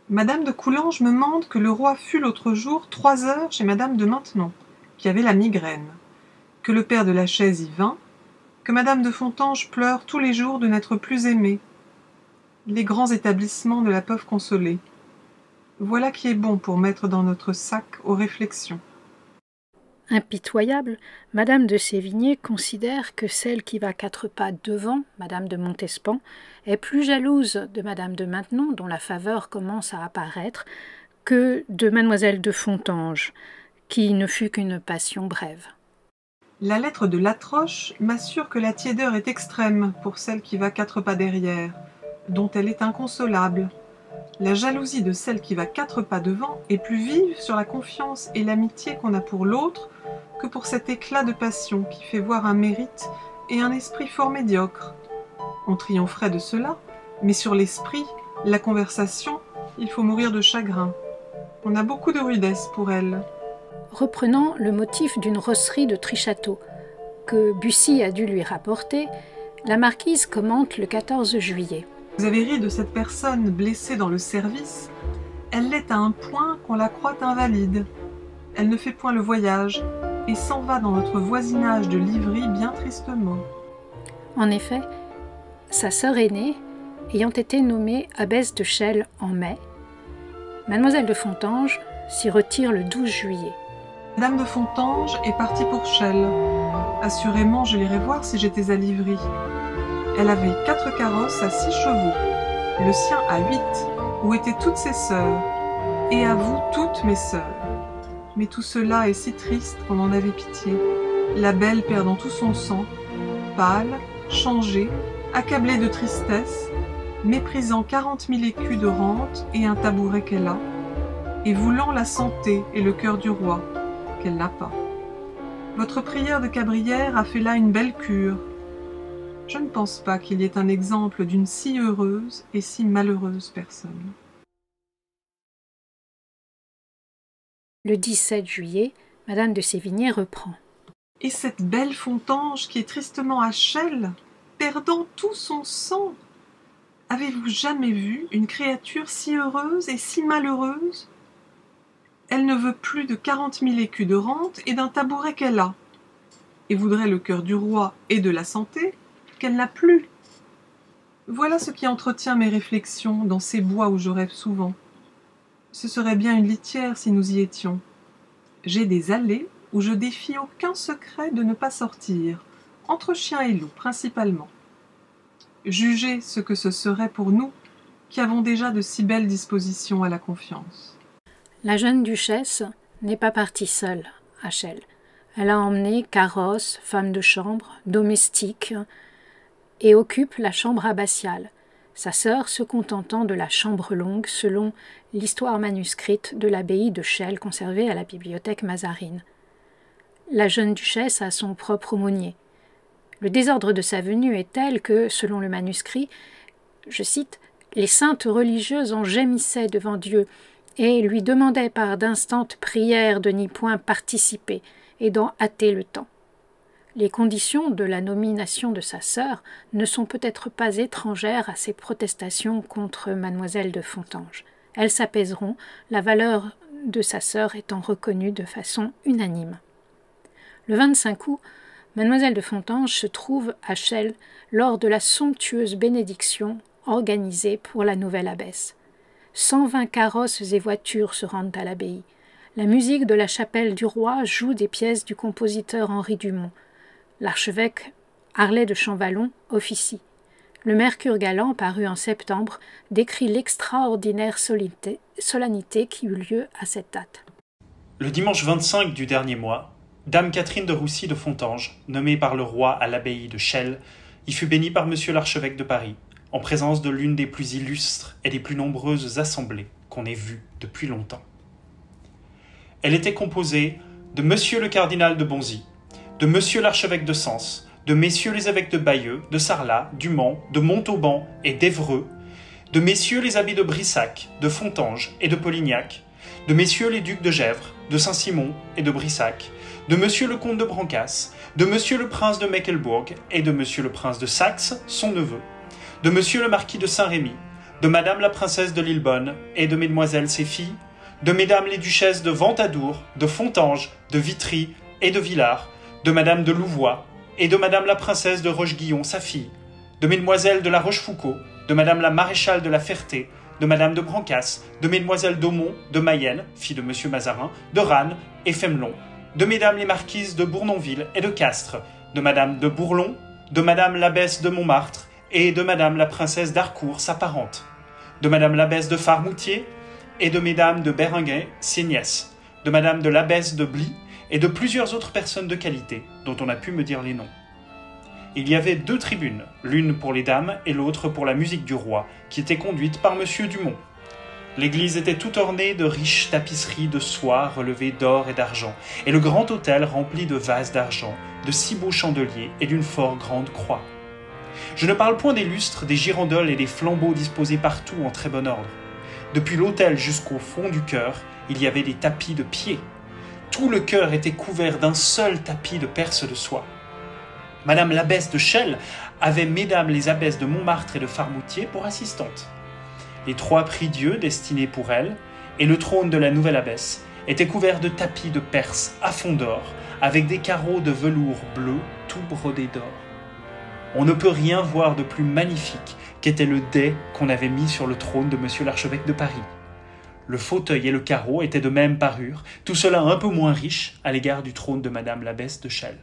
Madame de Coulanges me mande que le roi fut l'autre jour trois heures chez Madame de Maintenon, qui avait la migraine, que le père de la Chaise y vint, que Madame de Fontanges pleure tous les jours de n'être plus aimée. Les grands établissements ne la peuvent consoler. Voilà qui est bon pour mettre dans notre sac aux réflexions. Impitoyable, Madame de Sévigné considère que celle qui va quatre pas devant, Madame de Montespan, est plus jalouse de Madame de Maintenon, dont la faveur commence à apparaître, que de Mademoiselle de Fontanges, qui ne fut qu'une passion brève. La lettre de Latroche m'assure que la tiédeur est extrême pour celle qui va quatre pas derrière, dont elle est inconsolable. La jalousie de celle qui va quatre pas devant est plus vive sur la confiance et l'amitié qu'on a pour l'autre que pour cet éclat de passion qui fait voir un mérite et un esprit fort médiocre. On triompherait de cela, mais sur l'esprit, la conversation, il faut mourir de chagrin. On a beaucoup de rudesse pour elle. Reprenant le motif d'une rosserie de Trichâteau, que Bussy a dû lui rapporter, la marquise commente le quatorze juillet. Vous avez ri de cette personne blessée dans le service. Elle l'est à un point qu'on la croit invalide. Elle ne fait point le voyage et s'en va dans notre voisinage de Livry bien tristement. En effet, sa sœur aînée, ayant été nommée abbesse de Chelles en mai, Mademoiselle de Fontanges s'y retire le douze juillet. Madame de Fontanges est partie pour Chelles. Assurément, je l'irai voir si j'étais à Livry. Elle avait quatre carrosses à six chevaux, le sien à huit, où étaient toutes ses sœurs, et à vous toutes mes sœurs. Mais tout cela est si triste qu'on en avait pitié, la belle perdant tout son sang, pâle, changée, accablée de tristesse, méprisant quarante mille écus de rente et un tabouret qu'elle a, et voulant la santé et le cœur du roi, qu'elle n'a pas. Votre prière de Cabrières a fait là une belle cure. Je ne pense pas qu'il y ait un exemple d'une si heureuse et si malheureuse personne. Le dix-sept juillet, Madame de Sévigné reprend. Et cette belle Fontanges qui est tristement à Chelles, perdant tout son sang. Avez-vous jamais vu une créature si heureuse et si malheureuse? Elle ne veut plus de quarante mille écus de rente et d'un tabouret qu'elle a, et voudrait le cœur du roi et de la santé, qu'elle n'a plus. Voilà ce qui entretient mes réflexions dans ces bois où je rêve souvent. Ce serait bien une litière si nous y étions. J'ai des allées où je défie aucun secret de ne pas sortir, entre chien et loup principalement. Jugez ce que ce serait pour nous, qui avons déjà de si belles dispositions à la confiance. La jeune duchesse n'est pas partie seule à Chelles. Elle a emmené carrosse, femme de chambre, domestique, et occupe la chambre abbatiale, sa sœur se contentant de la chambre longue selon l'histoire manuscrite de l'abbaye de Chelles conservée à la bibliothèque Mazarine. La jeune duchesse a son propre aumônier. Le désordre de sa venue est tel que, selon le manuscrit, je cite, « les saintes religieuses en gémissaient devant Dieu et lui demandaient par d'instantes prières de n'y point participer et d'en hâter le temps. » Les conditions de la nomination de sa sœur ne sont peut-être pas étrangères à ses protestations contre Mademoiselle de Fontanges. Elles s'apaiseront, la valeur de sa sœur étant reconnue de façon unanime. Le vingt-cinq août, Mademoiselle de Fontanges se trouve à Chelles lors de la somptueuse bénédiction organisée pour la nouvelle abbesse. Cent vingt carrosses et voitures se rendent à l'abbaye. La musique de la chapelle du roi joue des pièces du compositeur Henri Dumont. L'archevêque Harlet de Champvallon officie. Le Mercure galant, paru en septembre, décrit l'extraordinaire solennité qui eut lieu à cette date. Le dimanche vingt-cinq du dernier mois, Dame Catherine de Roussy de Fontanges, nommée par le roi à l'abbaye de Chelles, y fut bénie par monsieur l'archevêque de Paris, en présence de l'une des plus illustres et des plus nombreuses assemblées qu'on ait vues depuis longtemps. Elle était composée de monsieur le cardinal de Bonzy, de monsieur l'archevêque de Sens, de messieurs les évêques de Bayeux, de Sarlat, du Mans, de Montauban et d'Évreux, de messieurs les abbés de Brissac, de Fontanges et de Polignac, de messieurs les ducs de Gesvres, de Saint-Simon et de Brissac, de monsieur le comte de Brancas, de monsieur le prince de Mecklembourg et de monsieur le prince de Saxe, son neveu, de monsieur le marquis de Saint-Rémy, de madame la princesse de Lillebonne et de mesdemoiselles ses filles, de mesdames les duchesses de Ventadour, de Fontanges, de Vitry et de Villars, de madame de Louvois et de madame la princesse de Rocheguillon sa fille, de mesdemoiselles de la Rochefoucauld, de madame la maréchale de la Ferté, de madame de Brancas, de mesdemoiselles d'Aumont, de Mayenne, fille de monsieur Mazarin, de Rannes et Fémelon, de mesdames les marquises de Bournonville et de Castres, de madame de Bourlon, de madame l'abbesse de Montmartre et de madame la princesse d'Harcourt, sa parente, de madame l'abbesse de Farmoutier et de mesdames de Berenguer, ses nièces, de madame de l'abbesse de Bly et de plusieurs autres personnes de qualité, dont on a pu me dire les noms. Il y avait deux tribunes, l'une pour les dames et l'autre pour la musique du roi, qui était conduite par monsieur Dumont. L'église était toute ornée de riches tapisseries de soie relevées d'or et d'argent, et le grand autel rempli de vases d'argent, de si beaux chandeliers et d'une fort grande croix. Je ne parle point des lustres, des girandoles et des flambeaux disposés partout en très bon ordre. Depuis l'autel jusqu'au fond du chœur, il y avait des tapis de pied. Tout le chœur était couvert d'un seul tapis de perse de soie. Madame l'abbesse de Chelles avait mesdames les abbesses de Montmartre et de Farmoutier pour assistantes. Les trois prie-dieux destinés pour elle, et le trône de la nouvelle abbesse, étaient couverts de tapis de Perse à fond d'or, avec des carreaux de velours bleu tout brodés d'or. On ne peut rien voir de plus magnifique qu'était le dais qu'on avait mis sur le trône de monsieur l'archevêque de Paris. Le fauteuil et le carreau étaient de même parure, tout cela un peu moins riche à l'égard du trône de madame l'abbesse de Chelles.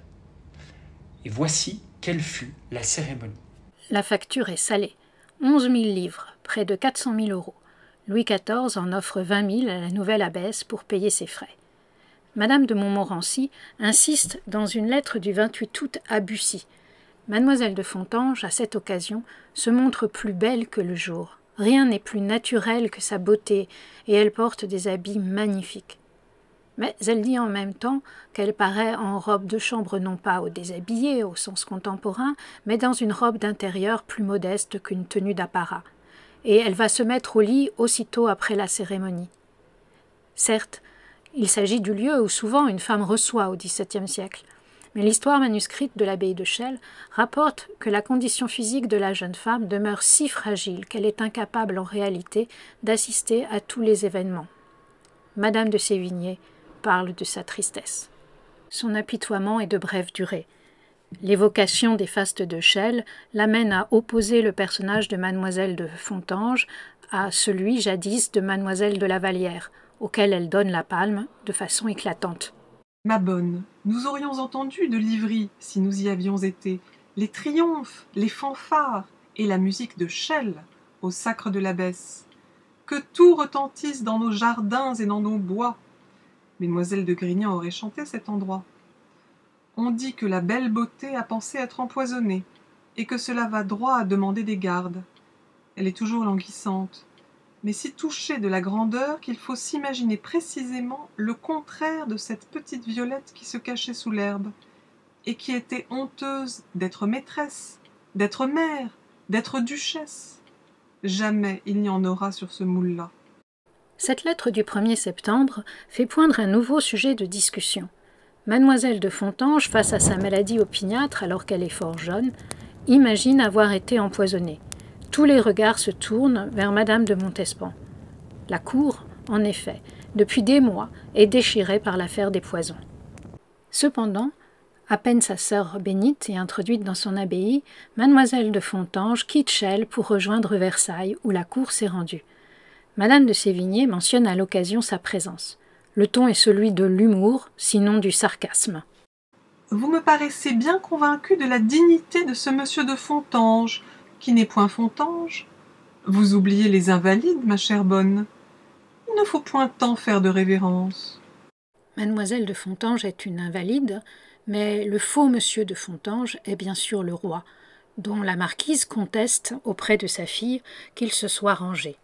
Et voici quelle fut la cérémonie. La facture est salée. onze mille livres, près de quatre cent mille euros. Louis quatorze en offre vingt mille à la nouvelle abbesse pour payer ses frais. Madame de Montmorency insiste dans une lettre du vingt-huit août à Bussy. Mademoiselle de Fontanges, à cette occasion, se montre plus belle que le jour. Rien n'est plus naturel que sa beauté, et elle porte des habits magnifiques. Mais elle dit en même temps qu'elle paraît en robe de chambre non pas au déshabillé au sens contemporain, mais dans une robe d'intérieur plus modeste qu'une tenue d'apparat. Et elle va se mettre au lit aussitôt après la cérémonie. Certes, il s'agit du lieu où souvent une femme reçoit au dix-septième siècle, mais l'histoire manuscrite de l'abbaye de Chelles rapporte que la condition physique de la jeune femme demeure si fragile qu'elle est incapable en réalité d'assister à tous les événements. Madame de Sévigné parle de sa tristesse. Son apitoiement est de brève durée. L'évocation des fastes de Chelles l'amène à opposer le personnage de mademoiselle de Fontanges à celui jadis de mademoiselle de la Vallière, auquel elle donne la palme de façon éclatante. Ma bonne, nous aurions entendu de Livry, si nous y avions été, les triomphes, les fanfares et la musique de Chelles au sacre de l'abbesse. Que tout retentisse dans nos jardins et dans nos bois. Mesdemoiselles de Grignan auraient chanté cet endroit. On dit que la belle beauté a pensé être empoisonnée, et que cela va droit à demander des gardes. Elle est toujours languissante, mais si touchée de la grandeur qu'il faut s'imaginer précisément le contraire de cette petite Violette qui se cachait sous l'herbe, et qui était honteuse d'être maîtresse, d'être mère, d'être duchesse. Jamais il n'y en aura sur ce moule-là. Cette lettre du premier septembre fait poindre un nouveau sujet de discussion. Mademoiselle de Fontanges, face à sa maladie opiniâtre alors qu'elle est fort jeune, imagine avoir été empoisonnée. Tous les regards se tournent vers Madame de Montespan. La cour, en effet, depuis des mois, est déchirée par l'affaire des poisons. Cependant, à peine sa sœur bénite et introduite dans son abbaye, Mademoiselle de Fontanges quitte Chelles pour rejoindre Versailles, où la cour s'est rendue. Madame de Sévigné mentionne à l'occasion sa présence. Le ton est celui de l'humour, sinon du sarcasme. Vous me paraissez bien convaincu de la dignité de ce monsieur de Fontanges, qui n'est point Fontanges. Vous oubliez les invalides, ma chère bonne. Il ne faut point tant faire de révérence. Mademoiselle de Fontanges est une invalide, mais le faux monsieur de Fontanges est bien sûr le roi, dont la marquise conteste auprès de sa fille qu'il se soit rangé.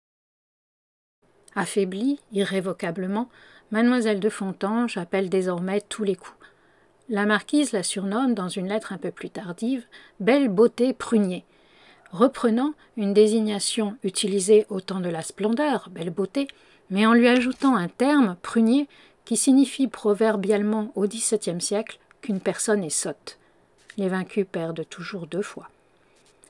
Affaiblie irrévocablement, Mademoiselle de Fontanges appelle désormais tous les coups. La marquise la surnomme, dans une lettre un peu plus tardive, « Belle beauté prunier », reprenant une désignation utilisée au temps de la splendeur, belle beauté, mais en lui ajoutant un terme, prunier, qui signifie proverbialement au dix-septième siècle qu'une personne est sotte. Les vaincus perdent toujours deux fois.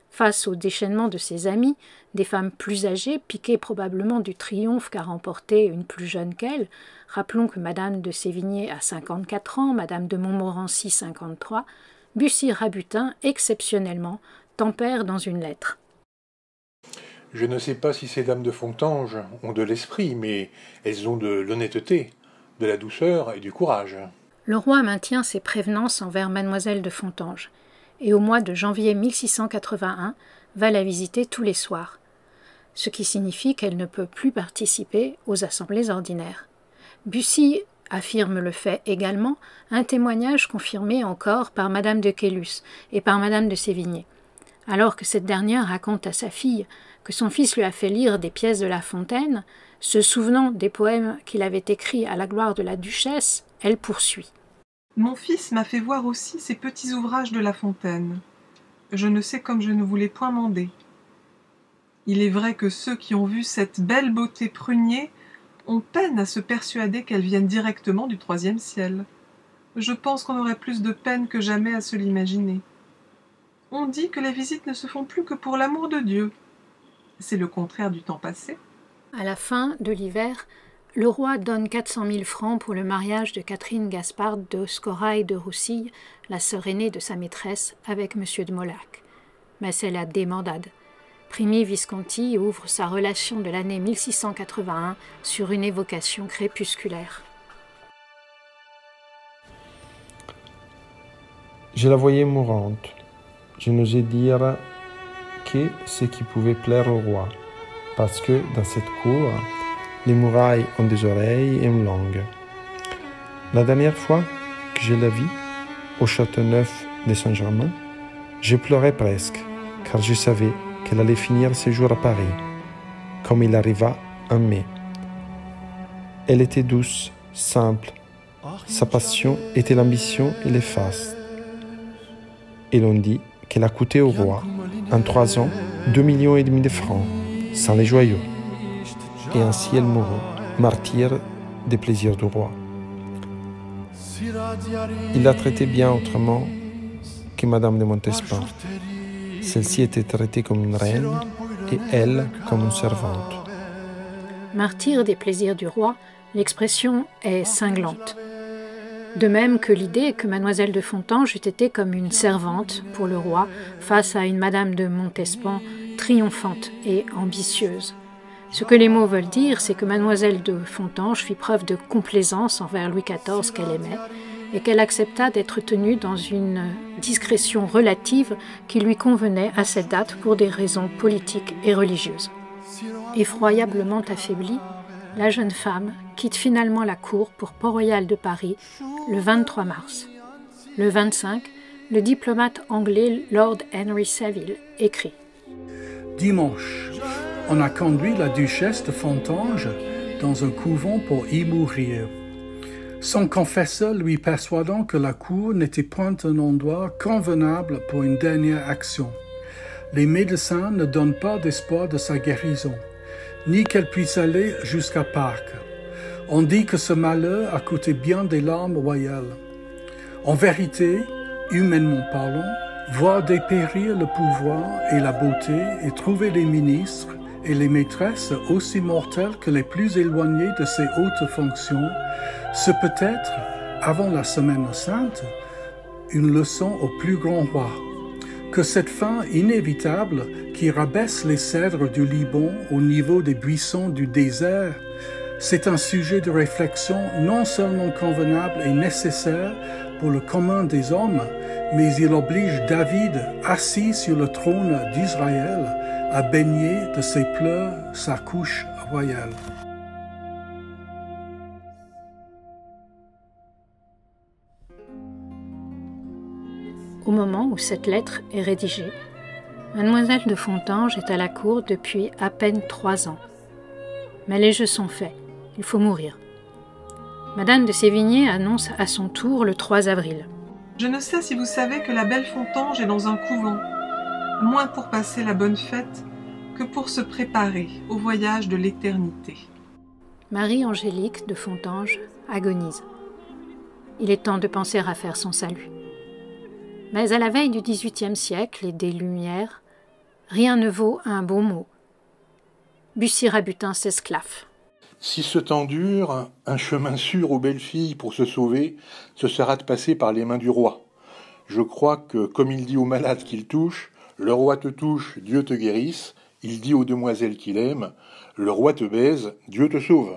Face au déchaînement de ses amis, des femmes plus âgées, piquées probablement du triomphe qu'a remporté une plus jeune qu'elle, rappelons que Madame de Sévigné a cinquante-quatre ans, Madame de Montmorency cinquante-trois, Bussy Rabutin, exceptionnellement, tempère dans une lettre. Je ne sais pas si ces dames de Fontanges ont de l'esprit, mais elles ont de l'honnêteté, de la douceur et du courage. Le roi maintient ses prévenances envers Mademoiselle de Fontanges, et au mois de janvier mille six cent quatre-vingt-un va la visiter tous les soirs, ce qui signifie qu'elle ne peut plus participer aux assemblées ordinaires. Bussy affirme le fait également, un témoignage confirmé encore par Madame de Caylus et par Madame de Sévigné, alors que cette dernière raconte à sa fille que son fils lui a fait lire des pièces de La Fontaine, se souvenant des poèmes qu'il avait écrits à la gloire de la duchesse, elle poursuit. Mon fils m'a fait voir aussi ces petits ouvrages de La Fontaine. Je ne sais comme je ne voulais point mander. Il est vrai que ceux qui ont vu cette belle beauté prunier ont peine à se persuader qu'elle vienne directement du troisième ciel. Je pense qu'on aurait plus de peine que jamais à se l'imaginer. On dit que les visites ne se font plus que pour l'amour de Dieu. C'est le contraire du temps passé. À la fin de l'hiver, le roi donne quatre cent mille francs pour le mariage de Catherine Gaspard de Scoraille de Roussille, la sœur aînée de sa maîtresse, avec M. de Molac. Mais c'est la débandade. Primi Visconti ouvre sa relation de l'année mille six cent quatre-vingt-un sur une évocation crépusculaire. Je la voyais mourante. Je n'osais dire que ce qui pouvait plaire au roi, parce que dans cette cour, les murailles ont des oreilles et une langue. La dernière fois que je la vis, au Châteauneuf de Saint-Germain, je pleurais presque, car je savais qu'elle allait finir ses jours à Paris, comme il arriva en mai. Elle était douce, simple. Sa passion était l'ambition et les fastes. Et l'on dit qu'elle a coûté au roi, en trois ans, deux millions et demi de francs, sans les joyaux. Et ainsi elle mourut, martyre des plaisirs du roi. Il la traitait bien autrement que Madame de Montespan. Celle-ci était traitée comme une reine et elle comme une servante. Martyr des plaisirs du roi, l'expression est cinglante. De même que l'idée que Mademoiselle de Fontanges eût été comme une servante pour le roi face à une Madame de Montespan triomphante et ambitieuse. Ce que les mots veulent dire, c'est que Mademoiselle de Fontanges fit preuve de complaisance envers Louis quatorze qu'elle aimait et qu'elle accepta d'être tenue dans une discrétion relative qui lui convenait à cette date pour des raisons politiques et religieuses. Effroyablement affaiblie, la jeune femme quitte finalement la cour pour Port-Royal de Paris le vingt-trois mars. Le vingt-cinq, le diplomate anglais Lord Henry Savile écrit « Dimanche, on a conduit la duchesse de Fontanges dans un couvent pour y mourir. Son confesseur lui persuadant que la cour n'était point un endroit convenable pour une dernière action. Les médecins ne donnent pas d'espoir de sa guérison, ni qu'elle puisse aller jusqu'à Pâques. On dit que ce malheur a coûté bien des larmes royales. En vérité, humainement parlant, voir dépérir le pouvoir et la beauté et trouver les ministres et les maîtresses aussi mortelles que les plus éloignés de ces hautes fonctions, ce peut être, avant la Semaine sainte, une leçon au plus grand roi, que cette fin inévitable qui rabaisse les cèdres du Liban au niveau des buissons du désert, c'est un sujet de réflexion non seulement convenable et nécessaire pour le commun des hommes, mais il oblige David, assis sur le trône d'Israël, à baigner de ses pleurs sa couche royale. Au moment où cette lettre est rédigée, Mademoiselle de Fontanges est à la cour depuis à peine trois ans. Mais les jeux sont faits, il faut mourir. Madame de Sévigné annonce à son tour le trois avril. Je ne sais si vous savez que la belle Fontanges est dans un couvent, moins pour passer la bonne fête que pour se préparer au voyage de l'éternité. Marie-Angélique de Fontanges agonise. Il est temps de penser à faire son salut. Mais à la veille du dix-huitième siècle et des Lumières, Rien ne vaut un beau mot. Bussy Rabutin s'esclaffe. Si ce temps dure, un chemin sûr aux belles filles pour se sauver, ce sera de passer par les mains du roi. Je crois que, comme il dit aux malades qu'il touche, le roi te touche, Dieu te guérisse. Il dit aux demoiselles qu'il aime, le roi te baise, Dieu te sauve.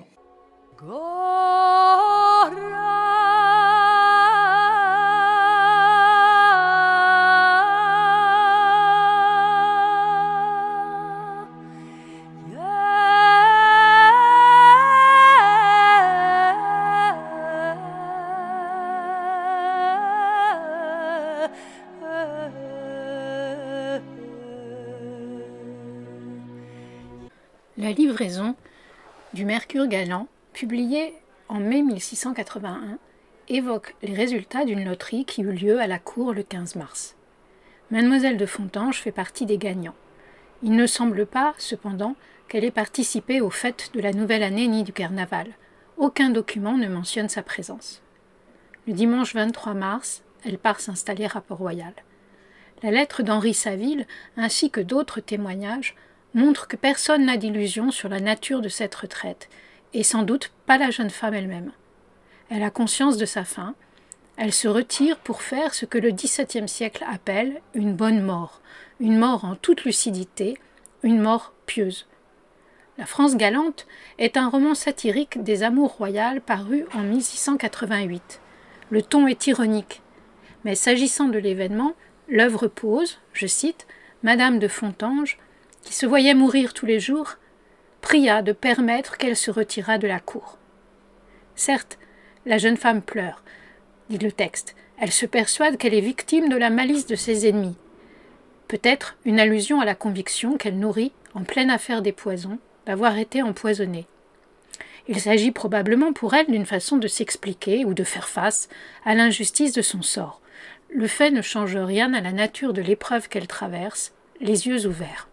La livraison du Mercure galant, publiée en mai mille six cent quatre-vingt-un, évoque les résultats d'une loterie qui eut lieu à la cour le quinze mars. Mademoiselle de Fontanges fait partie des gagnants. Il ne semble pas, cependant, qu'elle ait participé aux fêtes de la nouvelle année ni du carnaval. Aucun document ne mentionne sa présence. Le dimanche vingt-trois mars, elle part s'installer à Port-Royal. La lettre d'Henri Saville, ainsi que d'autres témoignages, montre que personne n'a d'illusion sur la nature de cette retraite, et sans doute pas la jeune femme elle-même. Elle a conscience de sa fin, elle se retire pour faire ce que le dix-septième siècle appelle une bonne mort, une mort en toute lucidité, une mort pieuse. La France galante est un roman satirique des amours royales paru en mille six cent quatre-vingt-huit. Le ton est ironique, mais s'agissant de l'événement, l'œuvre pose, je cite, « Madame de Fontanges, qui se voyait mourir tous les jours, pria de permettre qu'elle se retirât de la cour. Certes, la jeune femme pleure, dit le texte. Elle se persuade qu'elle est victime de la malice de ses ennemis. Peut-être une allusion à la conviction qu'elle nourrit, en pleine affaire des poisons, d'avoir été empoisonnée. Il s'agit probablement pour elle d'une façon de s'expliquer ou de faire face à l'injustice de son sort. Le fait ne change rien à la nature de l'épreuve qu'elle traverse, les yeux ouverts.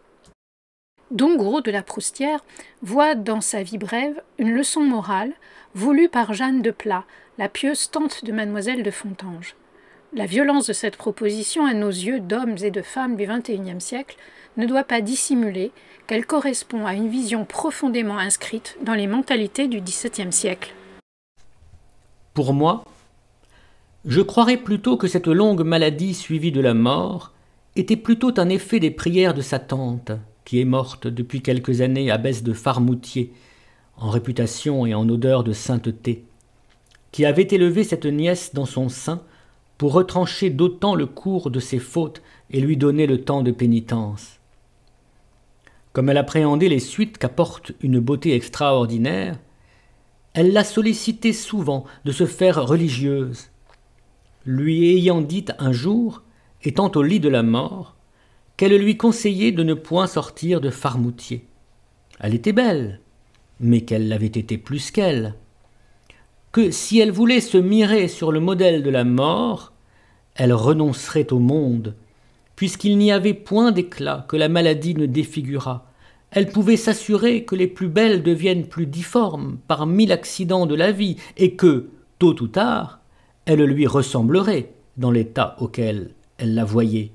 Don Gros de la Proustière voit dans sa vie brève une leçon morale voulue par Jeanne de Plat, la pieuse tante de mademoiselle de Fontanges. La violence de cette proposition à nos yeux d'hommes et de femmes du vingt et unième siècle ne doit pas dissimuler qu'elle correspond à une vision profondément inscrite dans les mentalités du dix-septième siècle. Pour moi, je croirais plutôt que cette longue maladie suivie de la mort était plutôt un effet des prières de sa tante, qui est morte depuis quelques années à Besse de Farmoutier, en réputation et en odeur de sainteté, qui avait élevé cette nièce dans son sein pour retrancher d'autant le cours de ses fautes et lui donner le temps de pénitence. Comme elle appréhendait les suites qu'apporte une beauté extraordinaire, elle l'a sollicité souvent de se faire religieuse, lui ayant dit un jour, étant au lit de la mort, qu'elle lui conseillait de ne point sortir de Farmoutier. Elle était belle, mais qu'elle l'avait été plus qu'elle. Que si elle voulait se mirer sur le modèle de la mort, elle renoncerait au monde, puisqu'il n'y avait point d'éclat que la maladie ne défigurât. Elle pouvait s'assurer que les plus belles deviennent plus difformes par mille accidents de la vie, et que, tôt ou tard, elle lui ressemblerait dans l'état auquel elle la voyait.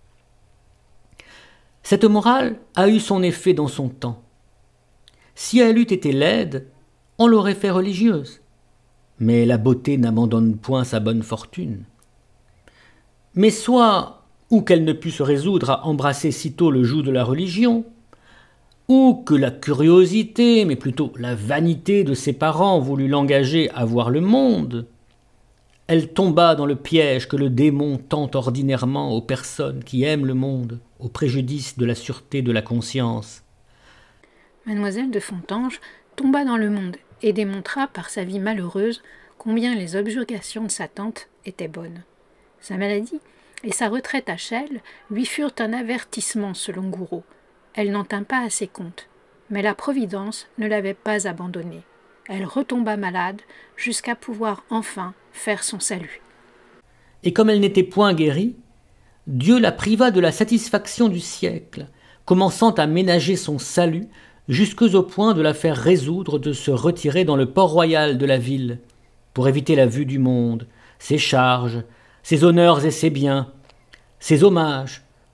Cette morale a eu son effet dans son temps. Si elle eût été laide, on l'aurait fait religieuse. Mais la beauté n'abandonne point sa bonne fortune. Mais soit, ou qu'elle ne put se résoudre à embrasser sitôt le joug de la religion, ou que la curiosité, mais plutôt la vanité de ses parents voulut l'engager à voir le monde, elle tomba dans le piège que le démon tend ordinairement aux personnes qui aiment le monde, au préjudice de la sûreté de la conscience. Mademoiselle de Fontanges tomba dans le monde et démontra par sa vie malheureuse combien les objurgations de sa tante étaient bonnes. Sa maladie et sa retraite à Chelles lui furent un avertissement selon Gouraud. Elle n'en tint pas assez compte, mais la Providence ne l'avait pas abandonnée. Elle retomba malade jusqu'à pouvoir enfin faire son salut. Et comme elle n'était point guérie, Dieu la priva de la satisfaction du siècle, commençant à ménager son salut jusqu'au point de la faire résoudre de se retirer dans le port royal de la ville, pour éviter la vue du monde, ses charges, ses honneurs et ses biens, ses hommages,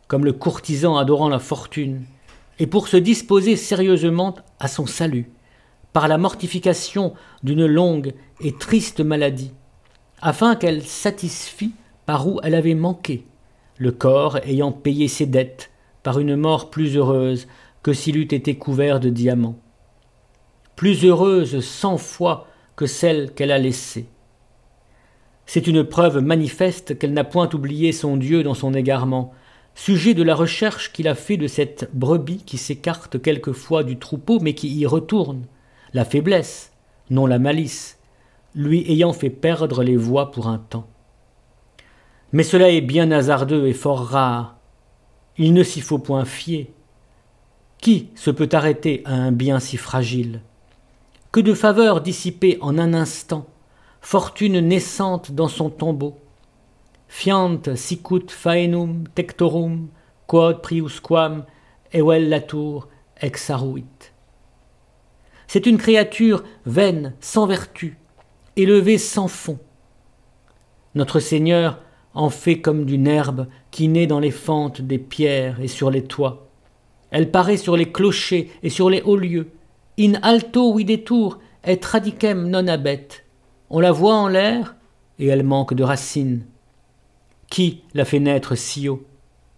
comme le courtisan adorant la fortune, et pour se disposer sérieusement à son salut, par la mortification d'une longue et triste maladie, afin qu'elle satisfît par où elle avait manqué, le corps ayant payé ses dettes par une mort plus heureuse que s'il eût été couvert de diamants, plus heureuse cent fois que celle qu'elle a laissée. C'est une preuve manifeste qu'elle n'a point oublié son Dieu dans son égarement, sujet de la recherche qu'il a fait de cette brebis qui s'écarte quelquefois du troupeau mais qui y retourne, la faiblesse, non la malice, lui ayant fait perdre les voies pour un temps. Mais cela est bien hasardeux et fort rare. Il ne s'y faut point fier. Qui se peut arrêter à un bien si fragile? Que de faveurs dissipées en un instant, fortune naissante dans son tombeau. Fiant sicut faenum tectorum, quod priusquam evel latour exaruit. C'est une créature vaine, sans vertu, élevée sans fond. Notre Seigneur en fait comme d'une herbe qui naît dans les fentes des pierres et sur les toits. Elle paraît sur les clochers et sur les hauts lieux. In alto videtur et radicem non habet. On la voit en l'air et elle manque de racines. Qui l'a fait naître si haut?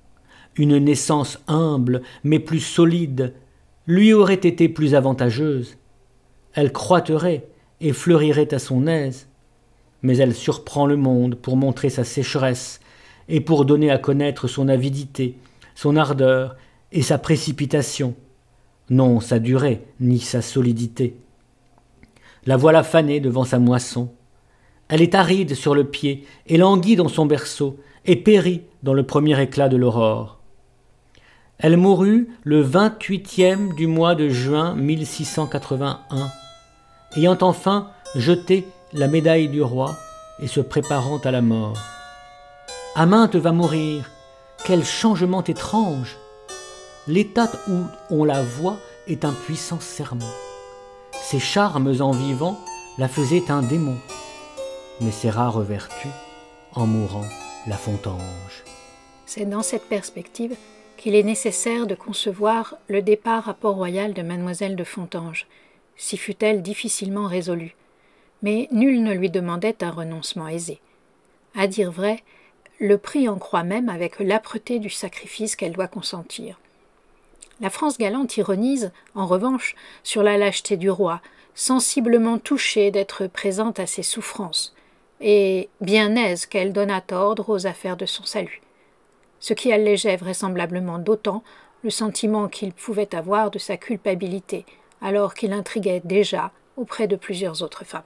Une naissance humble mais plus solide lui aurait été plus avantageuse. Elle croîtrait et fleurirait à son aise. Mais elle surprend le monde pour montrer sa sécheresse et pour donner à connaître son avidité, son ardeur et sa précipitation, non sa durée ni sa solidité. La voilà fanée devant sa moisson. Elle est aride sur le pied et languit dans son berceau et périt dans le premier éclat de l'aurore. Elle mourut le vingt-huitième du mois de juin mille six cent quatre-vingt-un, ayant enfin jeté la médaille du roi et se préparant à la mort. Aminte va mourir. Quel changement étrange! L'état où on la voit est un puissant serment. Ses charmes en vivant la faisaient un démon, mais ses rares vertus, en mourant, la font ange. C'est dans cette perspective qu'il est nécessaire de concevoir le départ à Port-Royal de Mademoiselle de Fontanges, si fut-elle difficilement résolue. Mais nul ne lui demandait un renoncement aisé. À dire vrai, le prix en croît même avec l'âpreté du sacrifice qu'elle doit consentir. La France galante ironise, en revanche, sur la lâcheté du roi, sensiblement touchée d'être présente à ses souffrances, et bien aise qu'elle donnât ordre aux affaires de son salut, ce qui allégeait vraisemblablement d'autant le sentiment qu'il pouvait avoir de sa culpabilité, alors qu'il intriguait déjà auprès de plusieurs autres femmes.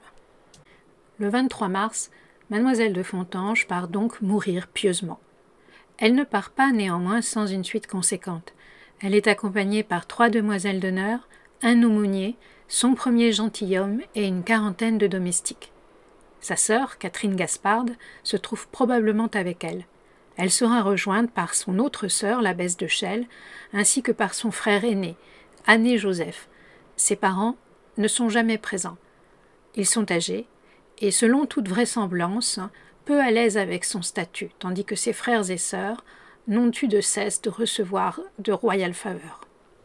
Le vingt-trois mars, Mademoiselle de Fontanges part donc mourir pieusement. Elle ne part pas néanmoins sans une suite conséquente. Elle est accompagnée par trois demoiselles d'honneur, un aumônier, son premier gentilhomme et une quarantaine de domestiques. Sa sœur, Catherine Gasparde, se trouve probablement avec elle. Elle sera rejointe par son autre sœur, l'abbesse de Chelles, ainsi que par son frère aîné, Ané Joseph. Ses parents ne sont jamais présents. Ils sont âgés, et selon toute vraisemblance, peu à l'aise avec son statut, tandis que ses frères et sœurs n'ont eu de cesse de recevoir de royales faveurs.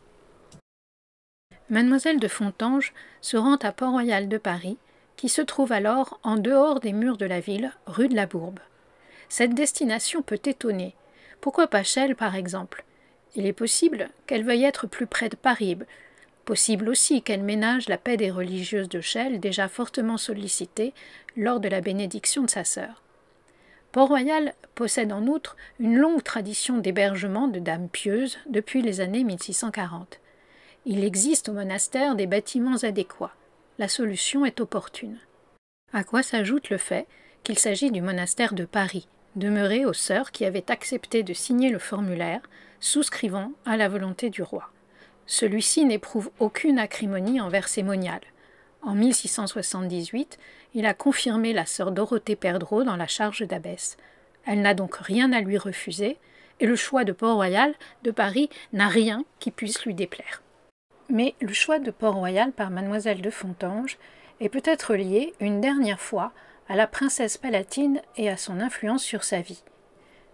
Mademoiselle de Fontanges se rend à Port-Royal de Paris, qui se trouve alors en dehors des murs de la ville, rue de la Bourbe. Cette destination peut étonner. Pourquoi pas Chelles, par exemple? Il est possible qu'elle veuille être plus près de Paris. Possible aussi qu'elle ménage la paix des religieuses de Chelles, déjà fortement sollicitées lors de la bénédiction de sa sœur. Port-Royal possède en outre une longue tradition d'hébergement de dames pieuses depuis les années mille six cent quarante. Il existe au monastère des bâtiments adéquats. La solution est opportune. À quoi s'ajoute le fait qu'il s'agit du monastère de Paris, demeuré aux sœurs qui avaient accepté de signer le formulaire, souscrivant à la volonté du roi. Celui-ci n'éprouve aucune acrimonie envers ses moniales. En mille six cent soixante-dix-huit, il a confirmé la sœur Dorothée Perdreau dans la charge d'abbesse. Elle n'a donc rien à lui refuser, et le choix de Port-Royal de Paris n'a rien qui puisse lui déplaire. Mais le choix de Port-Royal par Mademoiselle de Fontanges est peut-être lié une dernière fois à la princesse palatine et à son influence sur sa vie.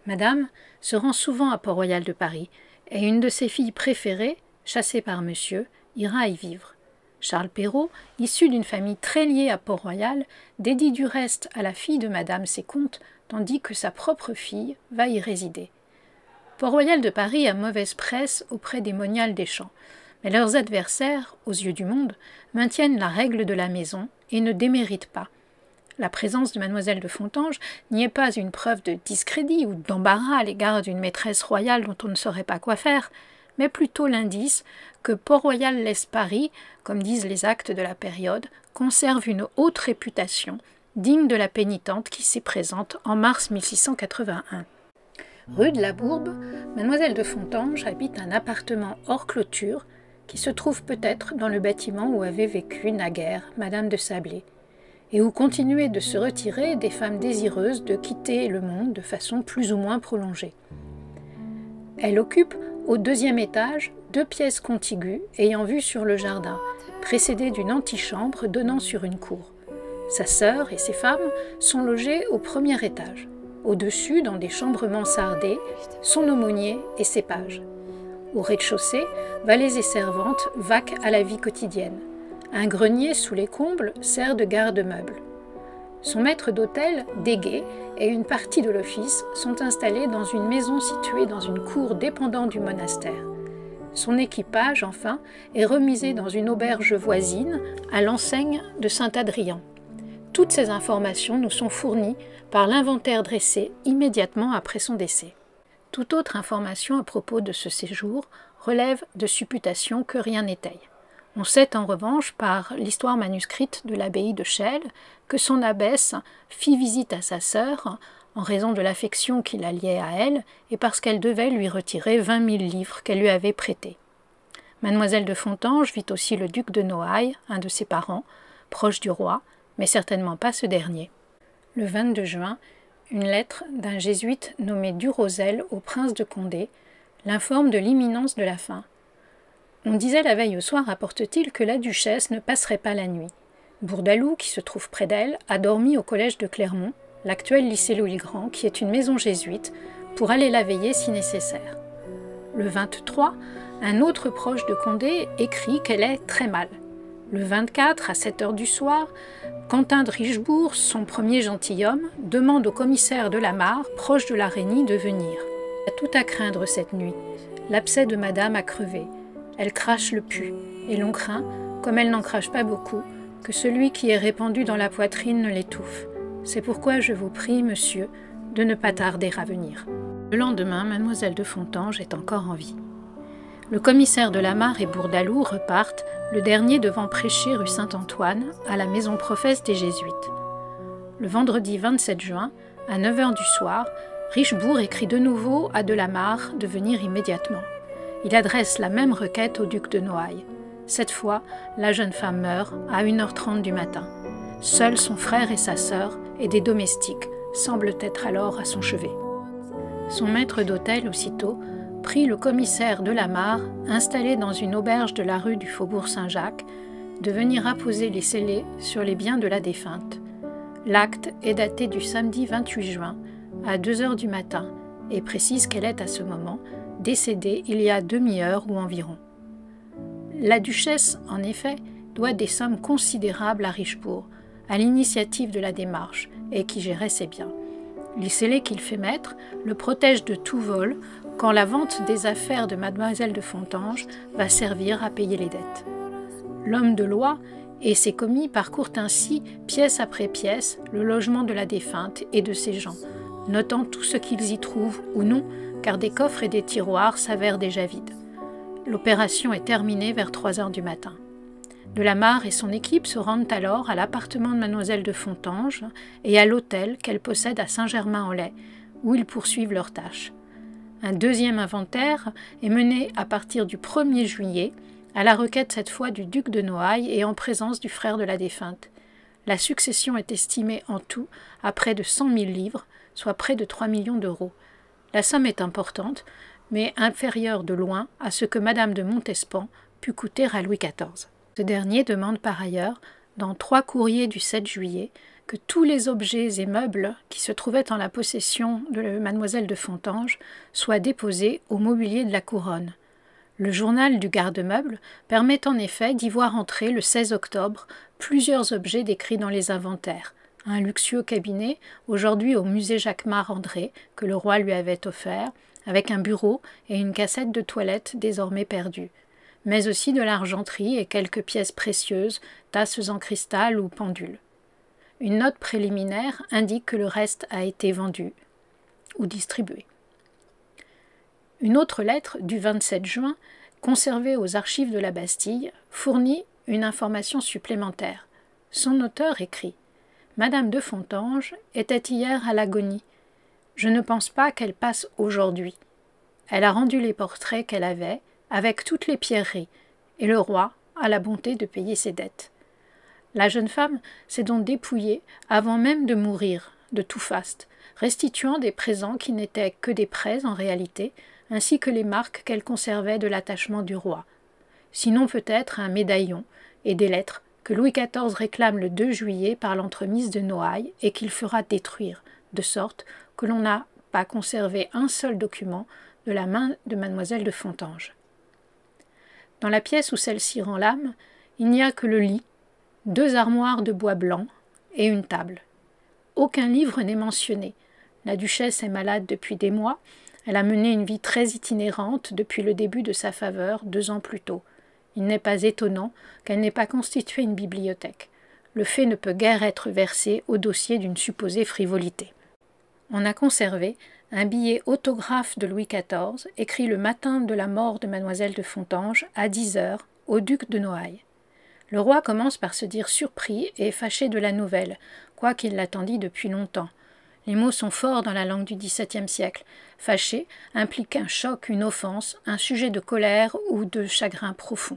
Madame se rend souvent à Port-Royal de Paris, et une de ses filles préférées, chassée par monsieur, ira y vivre. Charles Perrault, issu d'une famille très liée à Port-Royal, dédie du reste à la fille de Madame ses contes, tandis que sa propre fille va y résider. Port-Royal de Paris a mauvaise presse auprès des moniales des champs, mais leurs adversaires, aux yeux du monde, maintiennent la règle de la maison et ne déméritent pas. La présence de mademoiselle de Fontanges n'y est pas une preuve de discrédit ou d'embarras à l'égard d'une maîtresse royale dont on ne saurait pas quoi faire, mais plutôt l'indice que Port-Royal laisse Paris, comme disent les actes de la période, conserve une haute réputation, digne de la pénitente qui s'y présente en mars mille six cent quatre-vingt-un. Rue de la Bourbe, mademoiselle de Fontanges habite un appartement hors clôture qui se trouve peut-être dans le bâtiment où avait vécu naguère madame de Sablé, et où continuaient de se retirer des femmes désireuses de quitter le monde de façon plus ou moins prolongée. Elle occupe, au deuxième étage, deux pièces contiguës ayant vue sur le jardin, précédées d'une antichambre donnant sur une cour. Sa sœur et ses femmes sont logées au premier étage. Au-dessus, dans des chambres mansardées, son aumônier et ses pages. Au rez-de-chaussée, valets et servantes vaquent à la vie quotidienne. Un grenier sous les combles sert de garde-meuble. Son maître d'hôtel, Déguet, et une partie de l'office sont installés dans une maison située dans une cour dépendant du monastère. Son équipage, enfin, est remisé dans une auberge voisine, à l'enseigne de Saint-Adrien. Toutes ces informations nous sont fournies par l'inventaire dressé immédiatement après son décès. Toute autre information à propos de ce séjour relève de supputations que rien n'étaye. On sait en revanche par l'histoire manuscrite de l'abbaye de Chelles que son abbesse fit visite à sa sœur en raison de l'affection qui la liait à elle et parce qu'elle devait lui retirer vingt mille livres qu'elle lui avait prêtés. Mademoiselle de Fontanges vit aussi le duc de Noailles, un de ses parents, proche du roi, mais certainement pas ce dernier. Le vingt-deux juin, une lettre d'un jésuite nommé Durosel au prince de Condé l'informe de l'imminence de la fin. On disait la veille au soir, rapporte-t-il, que la duchesse ne passerait pas la nuit. Bourdaloue, qui se trouve près d'elle, a dormi au collège de Clermont, l'actuel lycée Louis-le-Grand, qui est une maison jésuite, pour aller la veiller si nécessaire. Le vingt-trois, un autre proche de Condé écrit qu'elle est très mal. Le vingt-quatre, à sept heures du soir, Quentin de Richebourg, son premier gentilhomme, demande au commissaire de la Mare, proche de la Reynie, de venir. Il y a tout à craindre cette nuit. L'abcès de madame a crevé. Elle crache le pus, et l'on craint, comme elle n'en crache pas beaucoup, que celui qui est répandu dans la poitrine ne l'étouffe. C'est pourquoi je vous prie, monsieur, de ne pas tarder à venir. Le lendemain, mademoiselle de Fontanges est encore en vie. Le commissaire de la Mare et Bourdaloue repartent, le dernier devant prêcher rue Saint-Antoine, à la maison professe des Jésuites. Le vendredi vingt-sept juin, à neuf heures du soir, Richebourg écrit de nouveau à de la Mare de venir immédiatement. Il adresse la même requête au duc de Noailles. Cette fois, la jeune femme meurt à une heure trente du matin. Seuls son frère et sa sœur et des domestiques semblent être alors à son chevet. Son maître d'hôtel, aussitôt, prit le commissaire de la Mare, installé dans une auberge de la rue du Faubourg Saint-Jacques, de venir apposer les scellés sur les biens de la défunte. L'acte est daté du samedi vingt-huit juin, à deux heures du matin, et précise qu'elle est à ce moment décédée il y a demi-heure ou environ. La duchesse, en effet, doit des sommes considérables à Richebourg, à l'initiative de la démarche, et qui gérait ses biens. Les scellés qu'il fait mettre le protègent de tout vol quand la vente des affaires de mademoiselle de Fontanges va servir à payer les dettes. L'homme de loi et ses commis parcourent ainsi, pièce après pièce, le logement de la défunte et de ses gens, notant tout ce qu'ils y trouvent ou non, car des coffres et des tiroirs s'avèrent déjà vides. L'opération est terminée vers trois heures du matin. De la Mare et son équipe se rendent alors à l'appartement de mademoiselle de Fontanges et à l'hôtel qu'elle possède à Saint-Germain-en-Laye, où ils poursuivent leurs tâches. Un deuxième inventaire est mené à partir du premier juillet, à la requête cette fois du duc de Noailles et en présence du frère de la défunte. La succession est estimée en tout à près de cent mille livres, soit près de trois millions d'euros. La somme est importante, mais inférieure de loin à ce que madame de Montespan put coûter à Louis quatorze. Ce dernier demande par ailleurs, dans trois courriers du sept juillet, que tous les objets et meubles qui se trouvaient en la possession de mademoiselle de Fontanges soient déposés au mobilier de la couronne. Le journal du garde-meuble permet en effet d'y voir entrer le seize octobre plusieurs objets décrits dans les inventaires. Un luxueux cabinet, aujourd'hui au musée Jacquemart-André, que le roi lui avait offert, avec un bureau et une cassette de toilette désormais perdue, mais aussi de l'argenterie et quelques pièces précieuses, tasses en cristal ou pendules. Une note préliminaire indique que le reste a été vendu ou distribué. Une autre lettre du vingt-sept juin, conservée aux archives de la Bastille, fournit une information supplémentaire. Son auteur écrit « Madame de Fontanges était hier à l'agonie. Je ne pense pas qu'elle passe aujourd'hui. Elle a rendu les portraits qu'elle avait, avec toutes les pierreries, et le roi a la bonté de payer ses dettes. La jeune femme s'est donc dépouillée avant même de mourir, de tout faste, restituant des présents qui n'étaient que des prêts en réalité, ainsi que les marques qu'elle conservait de l'attachement du roi. Sinon peut-être un médaillon et des lettres que Louis quatorze réclame le deux juillet par l'entremise de Noailles et qu'il fera détruire, de sorte que l'on n'a pas conservé un seul document de la main de mademoiselle de Fontanges. Dans la pièce où celle-ci rend l'âme, il n'y a que le lit, deux armoires de bois blanc et une table. Aucun livre n'est mentionné. La duchesse est malade depuis des mois. Elle a mené une vie très itinérante depuis le début de sa faveur, deux ans plus tôt. Il n'est pas étonnant qu'elle n'ait pas constitué une bibliothèque. Le fait ne peut guère être versé au dossier d'une supposée frivolité. On a conservé un billet autographe de Louis quatorze, écrit le matin de la mort de mademoiselle de Fontanges, à dix heures, au duc de Noailles. Le roi commence par se dire surpris et fâché de la nouvelle, quoiqu'il l'attendît depuis longtemps. Les mots sont forts dans la langue du dix-septième siècle. Fâché implique un choc, une offense, un sujet de colère ou de chagrin profond.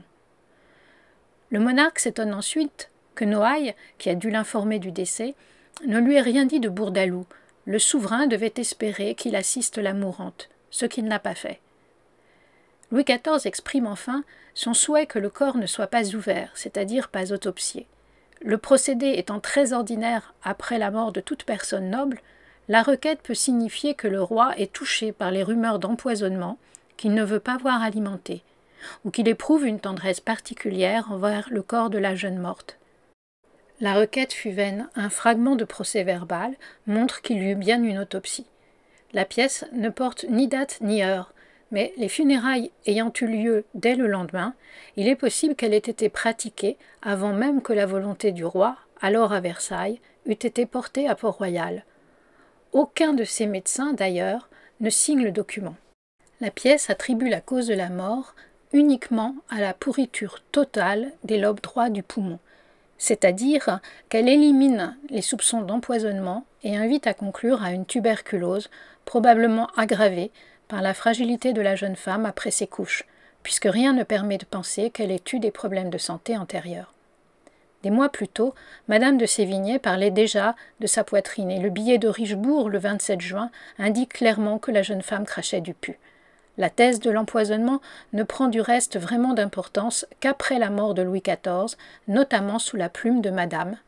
Le monarque s'étonne ensuite que Noailles, qui a dû l'informer du décès, ne lui ait rien dit de Bourdaloue. Le souverain devait espérer qu'il assiste la mourante, ce qu'il n'a pas fait. Louis quatorze exprime enfin son souhait que le corps ne soit pas ouvert, c'est-à-dire pas autopsié. Le procédé étant très ordinaire après la mort de toute personne noble, la requête peut signifier que le roi est touché par les rumeurs d'empoisonnement qu'il ne veut pas voir alimentées, ou qu'il éprouve une tendresse particulière envers le corps de la jeune morte. La requête fut vaine. Un fragment de procès-verbal montre qu'il y eut bien une autopsie. La pièce ne porte ni date ni heure, mais les funérailles ayant eu lieu dès le lendemain, il est possible qu'elle ait été pratiquée avant même que la volonté du roi, alors à Versailles, eût été portée à Port-Royal. Aucun de ces médecins, d'ailleurs, ne signe le document. La pièce attribue la cause de la mort uniquement à la pourriture totale des lobes droits du poumon, c'est-à-dire qu'elle élimine les soupçons d'empoisonnement et invite à conclure à une tuberculose probablement aggravée par la fragilité de la jeune femme après ses couches, puisque rien ne permet de penser qu'elle ait eu des problèmes de santé antérieurs. Des mois plus tôt, Madame de Sévigné parlait déjà de sa poitrine et le billet de Richebourg, le vingt-sept juin, indique clairement que la jeune femme crachait du pus. La thèse de l'empoisonnement ne prend du reste vraiment d'importance qu'après la mort de Louis quatorze, notamment sous la plume de Madame.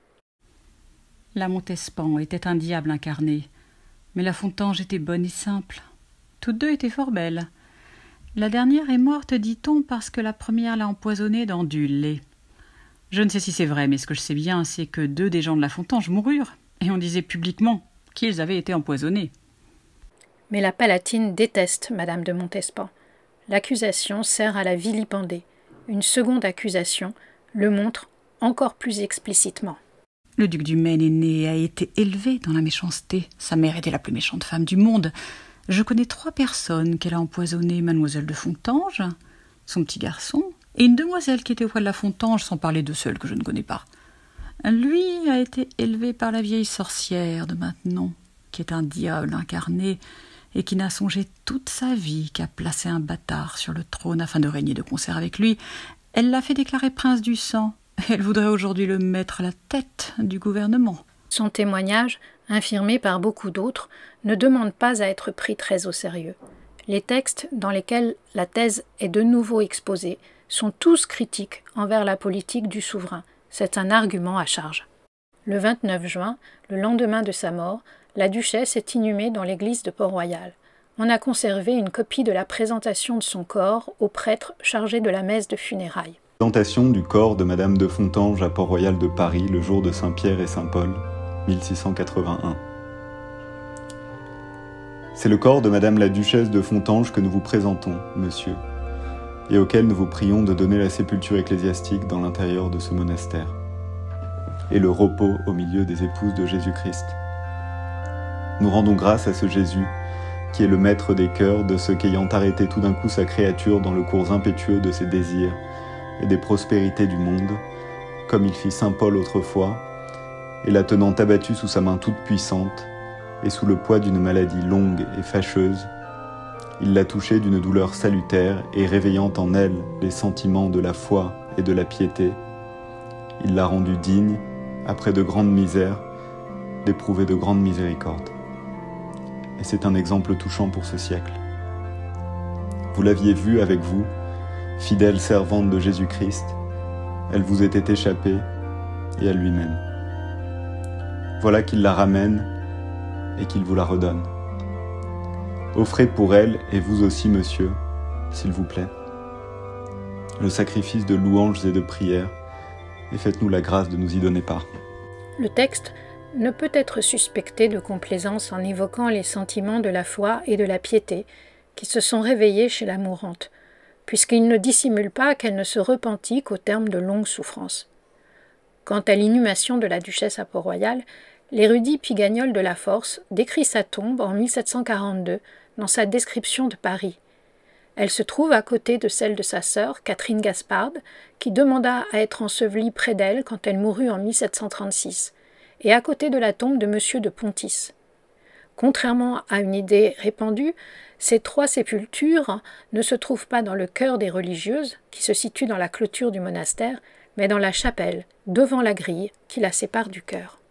La Montespan était un diable incarné, mais la Fontanges était bonne et simple. Toutes deux étaient fort belles. La dernière est morte, dit-on, parce que la première l'a empoisonnée dans du lait. Je ne sais si c'est vrai, mais ce que je sais bien, c'est que deux des gens de la Fontanges moururent, et on disait publiquement qu'ils avaient été empoisonnés. Mais la Palatine déteste Madame de Montespan. L'accusation sert à la vilipender. Une seconde accusation le montre encore plus explicitement. Le duc du Maine aîné a été élevé dans la méchanceté. Sa mère était la plus méchante femme du monde. Je connais trois personnes qu'elle a empoisonnées, mademoiselle de Fontanges, son petit garçon, et une demoiselle qui était auprès de la Fontanges, sans parler de celle que je ne connais pas. Lui a été élevé par la vieille sorcière de Maintenon, qui est un diable incarné, et qui n'a songé toute sa vie qu'à placer un bâtard sur le trône afin de régner de concert avec lui. Elle l'a fait déclarer prince du sang. Elle voudrait aujourd'hui le mettre à la tête du gouvernement. Son témoignage, infirmé par beaucoup d'autres, ne demande pas à être pris très au sérieux. Les textes dans lesquels la thèse est de nouveau exposée sont tous critiques envers la politique du souverain. C'est un argument à charge. Le vingt-neuf juin, le lendemain de sa mort, la duchesse est inhumée dans l'église de Port-Royal. On a conservé une copie de la présentation de son corps au prêtre chargé de la messe de funérailles. Présentation du corps de Madame de Fontanges à Port-Royal de Paris le jour de Saint-Pierre et Saint-Paul, mille six cent quatre-vingt-un. C'est le corps de Madame la duchesse de Fontanges que nous vous présentons, monsieur, et auquel nous vous prions de donner la sépulture ecclésiastique dans l'intérieur de ce monastère, et le repos au milieu des épouses de Jésus-Christ. Nous rendons grâce à ce Jésus, qui est le maître des cœurs de ceux qu'ayant arrêté tout d'un coup sa créature dans le cours impétueux de ses désirs et des prospérités du monde, comme il fit saint Paul autrefois, et la tenant abattue sous sa main toute puissante, et sous le poids d'une maladie longue et fâcheuse, il l'a touchée d'une douleur salutaire et réveillant en elle les sentiments de la foi et de la piété, il l'a rendue digne, après de grandes misères, d'éprouver de grandes miséricordes. Et c'est un exemple touchant pour ce siècle. Vous l'aviez vue avec vous, fidèle servante de Jésus-Christ, elle vous était échappée, et à lui-même. Voilà qu'il la ramène, et qu'il vous la redonne. Offrez pour elle, et vous aussi, monsieur, s'il vous plaît, le sacrifice de louanges et de prières, et faites-nous la grâce de nous y donner part. Le texte ne peut être suspecté de complaisance en évoquant les sentiments de la foi et de la piété qui se sont réveillés chez la mourante, puisqu'il ne dissimule pas qu'elle ne se repentit qu'au terme de longues souffrances. Quant à l'inhumation de la duchesse à Port-Royal, l'érudit Pigagnol de la Force décrit sa tombe en mille sept cent quarante-deux dans sa description de Paris. Elle se trouve à côté de celle de sa sœur, Catherine Gasparde, qui demanda à être ensevelie près d'elle quand elle mourut en mille sept cent trente-six, et à côté de la tombe de Monsieur de Pontis. Contrairement à une idée répandue, ces trois sépultures ne se trouvent pas dans le cœur des religieuses, qui se situe dans la clôture du monastère, mais dans la chapelle, devant la grille qui la sépare du chœur.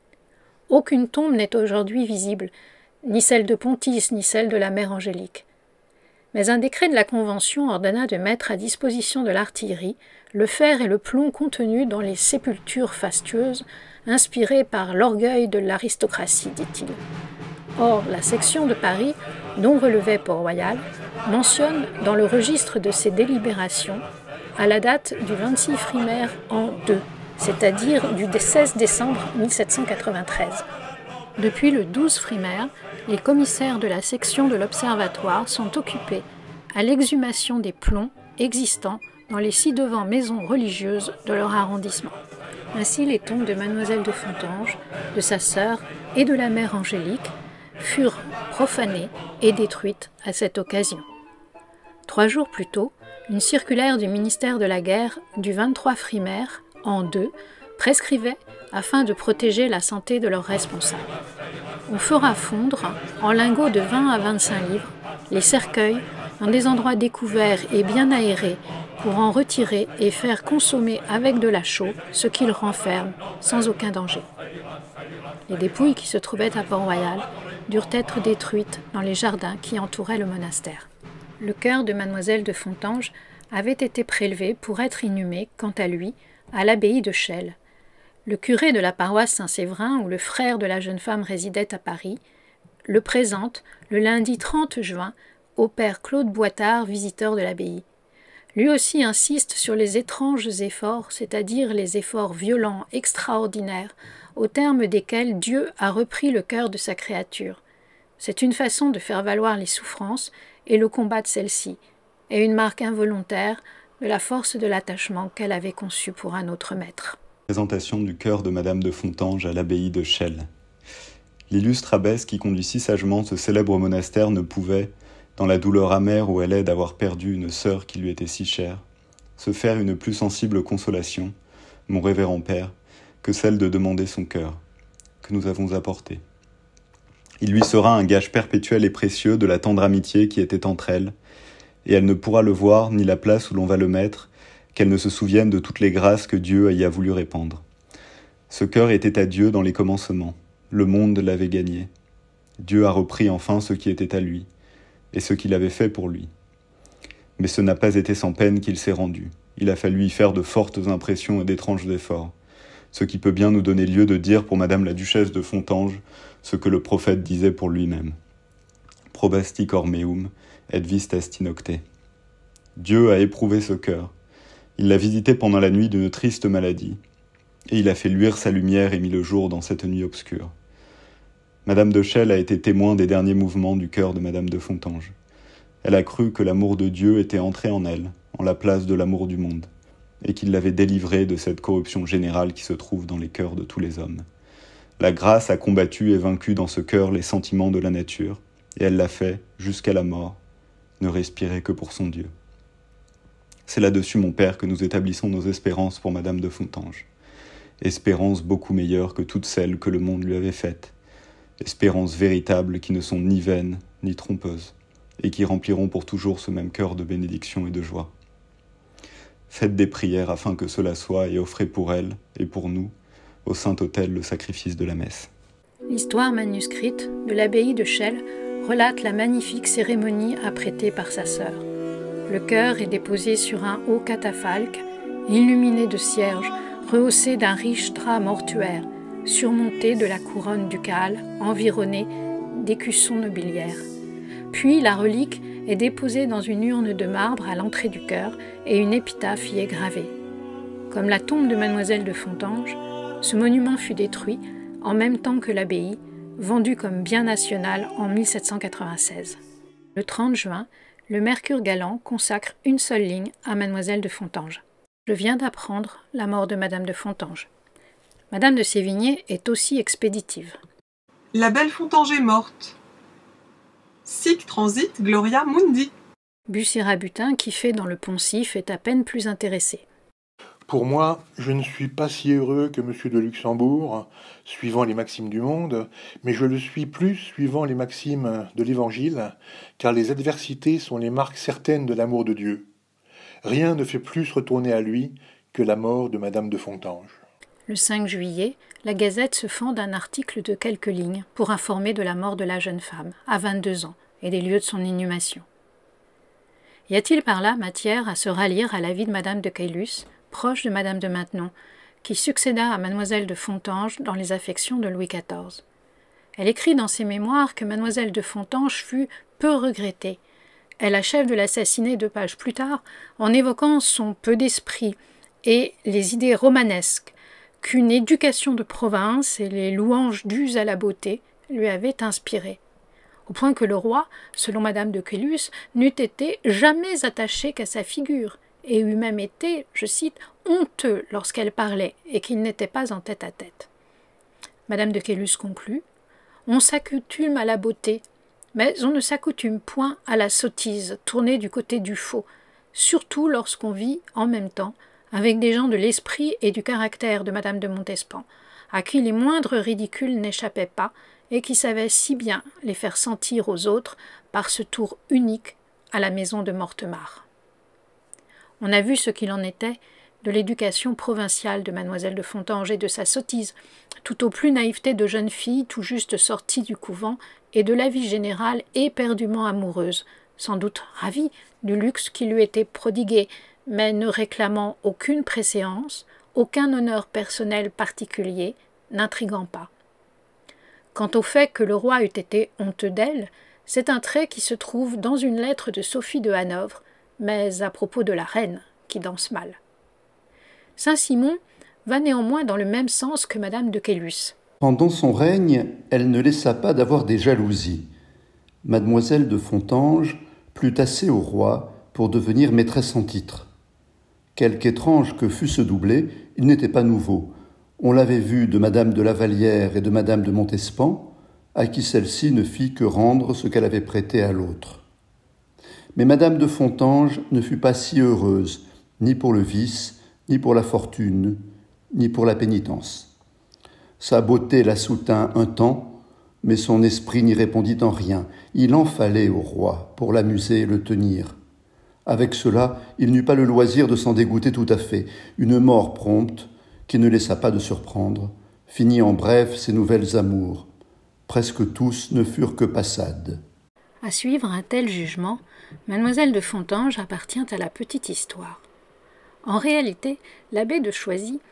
Aucune tombe n'est aujourd'hui visible, ni celle de Pontis, ni celle de la mère Angélique. Mais un décret de la Convention ordonna de mettre à disposition de l'artillerie le fer et le plomb contenus dans les sépultures fastueuses, inspirées par l'orgueil de l'aristocratie, dit-il. Or, la section de Paris, dont relevait Port-Royal, mentionne dans le registre de ses délibérations, à la date du vingt-six Frimaire an deux, c'est-à-dire du seize décembre mille sept cent quatre-vingt-treize. Depuis le douze Frimaire, les commissaires de la section de l'Observatoire sont occupés à l'exhumation des plombs existants dans les ci-devant maisons religieuses de leur arrondissement. Ainsi, les tombes de Mademoiselle de Fontanges, de sa sœur et de la mère Angélique furent profanées et détruites à cette occasion. Trois jours plus tôt, une circulaire du ministère de la Guerre du vingt-trois Frimaire an deux prescrivait, afin de protéger la santé de leurs responsables. On fera fondre, en lingots de vingt à vingt-cinq livres, les cercueils dans des endroits découverts et bien aérés pour en retirer et faire consommer avec de la chaux ce qu'ils renferment sans aucun danger. Les dépouilles qui se trouvaient à Port-Royal durent être détruites dans les jardins qui entouraient le monastère. Le cœur de Mademoiselle de Fontanges avait été prélevé pour être inhumé, quant à lui, à l'abbaye de Chelles. Le curé de la paroisse Saint-Séverin, où le frère de la jeune femme résidait à Paris, le présente le lundi trente juin au père Claude Boitard, visiteur de l'abbaye. Lui aussi insiste sur les étranges efforts, c'est-à-dire les efforts violents, extraordinaires, au terme desquels Dieu a repris le cœur de sa créature. C'est une façon de faire valoir les souffrances et le combat de celles-ci, et une marque involontaire de la force de l'attachement qu'elle avait conçu pour un autre maître. Présentation du cœur de Madame de Fontanges à l'abbaye de Chelles. L'illustre abbesse qui conduit si sagement ce célèbre monastère ne pouvait, dans la douleur amère où elle est d'avoir perdu une sœur qui lui était si chère, se faire une plus sensible consolation, mon révérend père, que celle de demander son cœur, que nous avons apporté. Il lui sera un gage perpétuel et précieux de la tendre amitié qui était entre elles, et elle ne pourra le voir ni la place où l'on va le mettre, qu'elle ne se souvienne de toutes les grâces que Dieu y a voulu répandre. Ce cœur était à Dieu dans les commencements, le monde l'avait gagné. Dieu a repris enfin ce qui était à lui, et ce qu'il avait fait pour lui. Mais ce n'a pas été sans peine qu'il s'est rendu. Il a fallu y faire de fortes impressions et d'étranges efforts. ce qui peut bien nous donner lieu de dire pour madame la duchesse de Fontanges ce que le prophète disait pour lui-même. Probasti cor meum, et vis est inocte. Dieu a éprouvé ce cœur. Il l'a visité pendant la nuit d'une triste maladie, et il a fait luire sa lumière et mis le jour dans cette nuit obscure. Madame de Chelles a été témoin des derniers mouvements du cœur de madame de Fontanges. Elle a cru que l'amour de Dieu était entré en elle, en la place de l'amour du monde, et qu'il l'avait délivrée de cette corruption générale qui se trouve dans les cœurs de tous les hommes. La grâce a combattu et vaincu dans ce cœur les sentiments de la nature, et elle l'a fait, jusqu'à la mort, ne respirer que pour son Dieu. C'est là-dessus, mon père, que nous établissons nos espérances pour madame de Fontanges. Espérances beaucoup meilleures que toutes celles que le monde lui avait faites. Espérances véritables qui ne sont ni vaines, ni trompeuses, et qui rempliront pour toujours ce même cœur de bénédiction et de joie. Faites des prières afin que cela soit, et offrez pour elle, et pour nous, au Saint-Autel le sacrifice de la messe. L'histoire manuscrite de l'abbaye de Chelles relate la magnifique cérémonie apprêtée par sa sœur. Le cœur est déposé sur un haut catafalque, illuminé de cierges, rehaussé d'un riche drap mortuaire, surmonté de la couronne ducale, environné d'écussons nobiliaires. Puis la relique est déposée dans une urne de marbre à l'entrée du chœur et une épitaphe y est gravée. Comme la tombe de mademoiselle de Fontanges, ce monument fut détruit en même temps que l'abbaye, vendu comme bien national en mille sept cent quatre-vingt-seize. Le trente juin, le Mercure galant consacre une seule ligne à mademoiselle de Fontanges. Je viens d'apprendre la mort de madame de Fontanges. Madame de Sévigné est aussi expéditive. La belle Fontanges est morte. Sic transit gloria mundi. Bussy-Rabutin, qui fait dans le poncif, est à peine plus intéressé. Pour moi, je ne suis pas si heureux que M. de Luxembourg, suivant les maximes du monde, mais je le suis plus suivant les maximes de l'Évangile, car les adversités sont les marques certaines de l'amour de Dieu. Rien ne fait plus retourner à lui que la mort de madame de Fontanges. Le cinq juillet, la Gazette se fend d'un article de quelques lignes pour informer de la mort de la jeune femme, à vingt-deux ans, et des lieux de son inhumation. Y a-t-il par là matière à se rallier à l'avis de madame de Caylus, proche de madame de Maintenon, qui succéda à mademoiselle de Fontanges dans les affections de Louis quatorze. Elle écrit dans ses mémoires que mademoiselle de Fontanges fut peu regrettée. Elle achève de l'assassiner deux pages plus tard en évoquant son peu d'esprit et les idées romanesques qu'une éducation de province et les louanges dues à la beauté lui avaient inspirées, au point que le roi, selon madame de Caylus, n'eût été jamais attaché qu'à sa figure, et eût même été, je cite, honteux lorsqu'elle parlait et qu'il n'était pas en tête-à-tête. Madame de Caylus conclut « On s'accoutume à la beauté, mais on ne s'accoutume point à la sottise tournée du côté du faux, surtout lorsqu'on vit en même temps avec des gens de l'esprit et du caractère de madame de Montespan, à qui les moindres ridicules n'échappaient pas et qui savaient si bien les faire sentir aux autres par ce tour unique à la maison de Mortemart. » On a vu ce qu'il en était de l'éducation provinciale de mademoiselle de Fontanges et de sa sottise, tout au plus naïveté de jeune fille tout juste sortie du couvent et de la vie générale éperdument amoureuse, sans doute ravie du luxe qui lui était prodigué, mais ne réclamant aucune préséance, aucun honneur personnel particulier, n'intriguant pas. Quant au fait que le roi eût été honteux d'elle, c'est un trait qui se trouve dans une lettre de Sophie de Hanovre, mais à propos de la reine, qui danse mal. Saint-Simon va néanmoins dans le même sens que madame de Caylus. Pendant son règne, elle ne laissa pas d'avoir des jalousies. Mademoiselle de Fontanges plut assez au roi pour devenir maîtresse en titre. Quelque étrange que fût ce doublé, il n'était pas nouveau. On l'avait vu de madame de Lavallière et de madame de Montespan, à qui celle-ci ne fit que rendre ce qu'elle avait prêté à l'autre. Mais madame de Fontanges ne fut pas si heureuse, ni pour le vice, ni pour la fortune, ni pour la pénitence. Sa beauté la soutint un temps, mais son esprit n'y répondit en rien. Il en fallait au roi pour l'amuser et le tenir. Avec cela, il n'eut pas le loisir de s'en dégoûter tout à fait. Une mort prompte, qui ne laissa pas de surprendre, finit en bref ses nouvelles amours. Presque tous ne furent que passades. À suivre un tel jugement, mademoiselle de Fontanges appartient à la petite histoire. En réalité, l'abbé de Choisy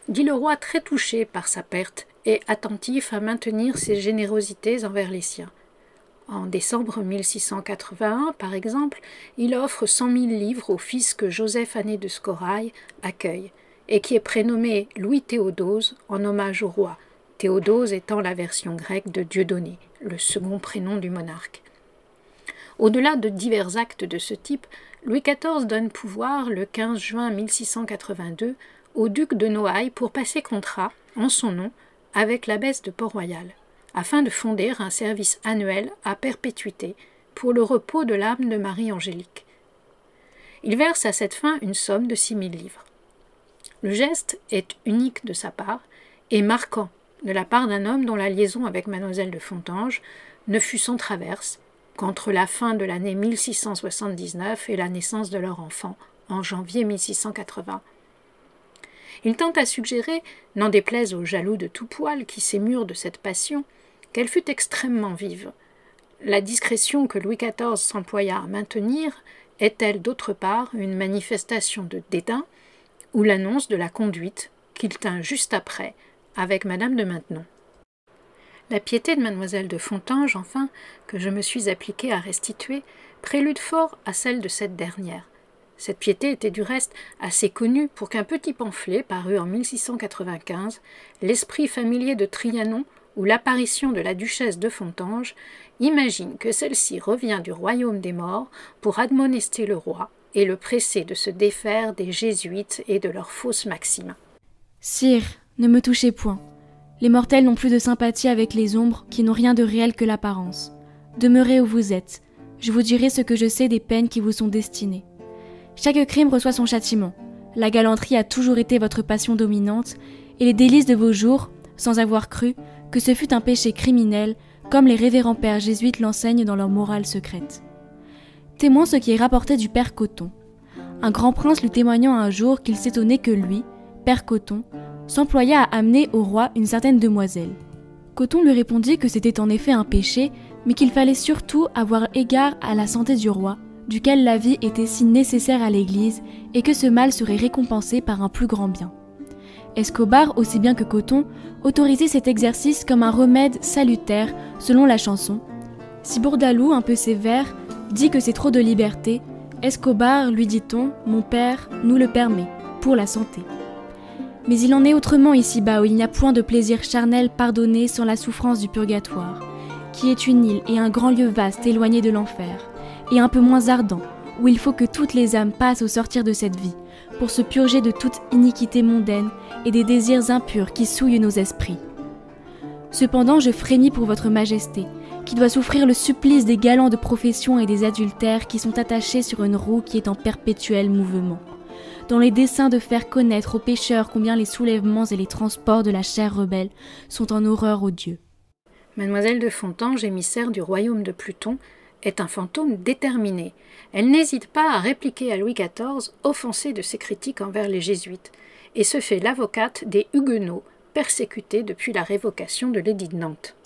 dit le roi très touché par sa perte et attentif à maintenir ses générosités envers les siens. En décembre mille six cent quatre-vingt-un, par exemple, il offre cent mille livres au fils que Joseph Ané de Scorail accueille, et qui est prénommé Louis Théodose en hommage au roi, Théodose étant la version grecque de Dieudonné, le second prénom du monarque. Au-delà de divers actes de ce type, Louis quatorze donne pouvoir le quinze juin mille six cent quatre-vingt-deux au duc de Noailles pour passer contrat, en son nom, avec l'abbesse de Port-Royal, afin de fonder un service annuel à perpétuité pour le repos de l'âme de Marie-Angélique. Il verse à cette fin une somme de six mille livres. Le geste est unique de sa part et marquant de la part d'un homme dont la liaison avec mademoiselle de Fontanges ne fut sans traverse qu'entre la fin de l'année mille six cent soixante-dix-neuf et la naissance de leur enfant, en janvier mille six cent quatre-vingts. Il tente à suggérer, n'en déplaise aux jaloux de tout poil qui s'émurent de cette passion, qu'elle fut extrêmement vive. La discrétion que Louis quatorze s'employa à maintenir est-elle d'autre part une manifestation de dédain ou l'annonce de la conduite qu'il tint juste après avec madame de Maintenon? La piété de mademoiselle de Fontanges, enfin, que je me suis appliquée à restituer, prélude fort à celle de cette dernière. Cette piété était du reste assez connue pour qu'un petit pamphlet paru en mille six cent quatre-vingt-quinze, L'esprit familier de Trianon ou l'apparition de la duchesse de Fontanges, imagine que celle-ci revient du royaume des morts pour admonester le roi et le presser de se défaire des jésuites et de leurs fausses maximes. Sire, ne me touchez point. Les mortels n'ont plus de sympathie avec les ombres qui n'ont rien de réel que l'apparence. Demeurez où vous êtes. Je vous dirai ce que je sais des peines qui vous sont destinées. Chaque crime reçoit son châtiment. La galanterie a toujours été votre passion dominante, et les délices de vos jours, sans avoir cru que ce fût un péché criminel, comme les révérends pères jésuites l'enseignent dans leur morale secrète. Témoin ce qui est rapporté du père Coton. Un grand prince lui témoignant un jour qu'il s'étonnait que lui, père Coton, s'employa à amener au roi une certaine demoiselle. Coton lui répondit que c'était en effet un péché, mais qu'il fallait surtout avoir égard à la santé du roi, duquel la vie était si nécessaire à l'Église, et que ce mal serait récompensé par un plus grand bien. Escobar, aussi bien que Coton, autorisait cet exercice comme un remède salutaire, selon la chanson. Si Bourdaloue, un peu sévère, dit que c'est trop de liberté, Escobar, lui dit-on, mon père, nous le permet, pour la santé. Mais il en est autrement ici-bas où il n'y a point de plaisir charnel pardonné sans la souffrance du purgatoire, qui est une île et un grand lieu vaste éloigné de l'enfer, et un peu moins ardent, où il faut que toutes les âmes passent au sortir de cette vie, pour se purger de toute iniquité mondaine et des désirs impurs qui souillent nos esprits. Cependant, je frémis pour votre majesté, qui doit souffrir le supplice des galants de profession et des adultères qui sont attachés sur une roue qui est en perpétuel mouvement, dans les desseins de faire connaître aux pécheurs combien les soulèvements et les transports de la chair rebelle sont en horreur aux dieux. Mademoiselle de Fontanges, émissaire du royaume de Pluton, est un fantôme déterminé. Elle n'hésite pas à répliquer à Louis quatorze, offensé de ses critiques envers les jésuites, et se fait l'avocate des huguenots, persécutés depuis la révocation de l'édit de Nantes.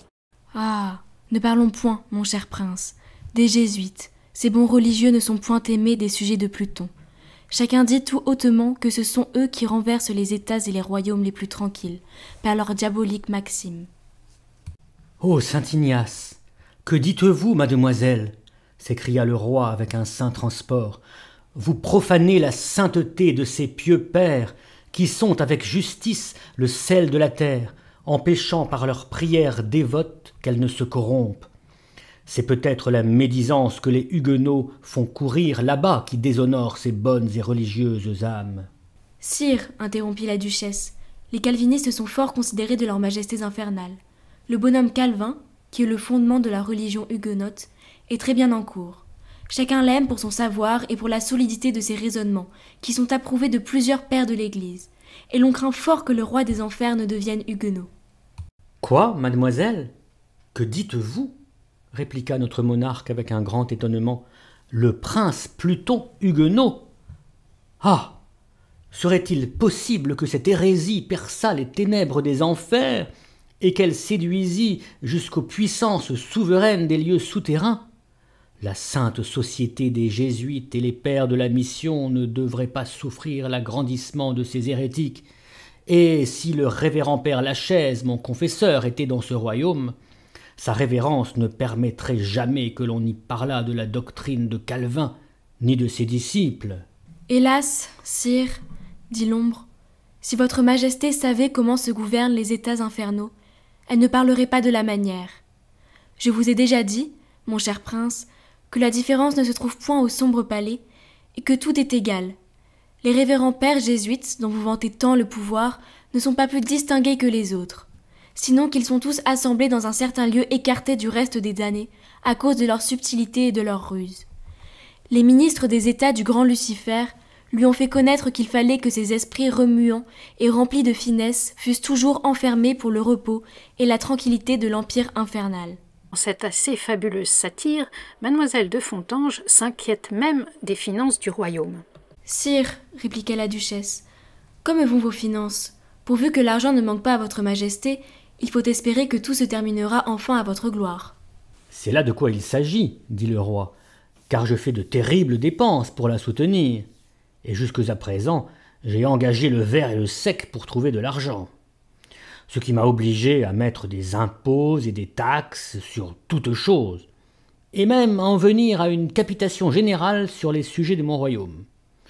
Ah, ne parlons point, mon cher prince, des jésuites. Ces bons religieux ne sont point aimés des sujets de Pluton. Chacun dit tout hautement que ce sont eux qui renversent les États et les royaumes les plus tranquilles, par leur diabolique maxime. Ô saint Ignace, que dites-vous, mademoiselle? S'écria le roi avec un saint transport. Vous profanez la sainteté de ces pieux pères qui sont avec justice le sel de la terre, empêchant par leurs prières dévotes qu'elles ne se corrompent. C'est peut-être la médisance que les huguenots font courir là-bas qui déshonore ces bonnes et religieuses âmes. Sire, interrompit la duchesse, les calvinistes sont fort considérés de leurs majestés infernales. Le bonhomme Calvin, qui est le fondement de la religion huguenote, est très bien en cours. Chacun l'aime pour son savoir et pour la solidité de ses raisonnements, qui sont approuvés de plusieurs pères de l'Église, et l'on craint fort que le roi des enfers ne devienne huguenot. Quoi, mademoiselle? Que dites-vous? Répliqua notre monarque avec un grand étonnement. Le prince Pluton huguenot? Ah! Serait-il possible que cette hérésie perçât les ténèbres des enfers et qu'elle séduisit jusqu'aux puissances souveraines des lieux souterrains? La sainte société des jésuites et les pères de la mission ne devraient pas souffrir l'agrandissement de ces hérétiques, Et si le révérend père Lachaise, mon confesseur, était dans ce royaume, sa révérence ne permettrait jamais que l'on y parlât de la doctrine de Calvin, ni de ses disciples. Hélas, sire, dit l'ombre, si votre majesté savait comment se gouvernent les états infernaux, elle ne parlerait pas de la manière. Je vous ai déjà dit, mon cher prince, que la différence ne se trouve point au sombre palais, et que tout est égal. Les révérends pères jésuites, dont vous vantez tant le pouvoir, ne sont pas plus distingués que les autres, sinon qu'ils sont tous assemblés dans un certain lieu écarté du reste des damnés, à cause de leur subtilité et de leur ruse. Les ministres des États du grand Lucifer lui ont fait connaître qu'il fallait que ces esprits remuants et remplis de finesse fussent toujours enfermés pour le repos et la tranquillité de l'empire infernal. Dans cette assez fabuleuse satire, mademoiselle de Fontanges s'inquiète même des finances du royaume. « Sire, répliqua la duchesse, comme vont vos finances? Pourvu que l'argent ne manque pas à votre majesté, il faut espérer que tout se terminera enfin à votre gloire. »« C'est là de quoi il s'agit, dit le roi, car je fais de terribles dépenses pour la soutenir. Et jusque à présent, j'ai engagé le ver et le sec pour trouver de l'argent. Ce qui m'a obligé à mettre des impôts et des taxes sur toutes choses, et même à en venir à une capitation générale sur les sujets de mon royaume.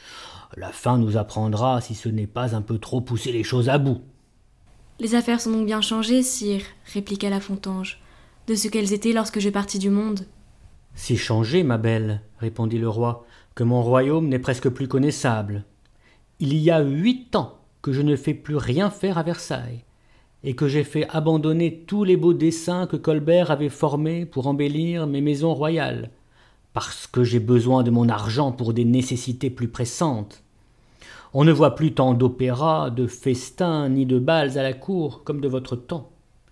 La fin nous apprendra si ce n'est pas un peu trop pousser les choses à bout. »« Les affaires sont donc bien changées, sire, répliqua la Fontange, de ce qu'elles étaient lorsque je partis du monde. »« Si changées, ma belle, répondit le roi, que mon royaume n'est presque plus connaissable. Il y a huit ans que je ne fais plus rien faire à Versailles, et que j'ai fait abandonner tous les beaux dessins que Colbert avait formés pour embellir mes maisons royales, parce que j'ai besoin de mon argent pour des nécessités plus pressantes. On ne voit plus tant d'opéras, de festins, ni de bals à la cour comme de votre temps.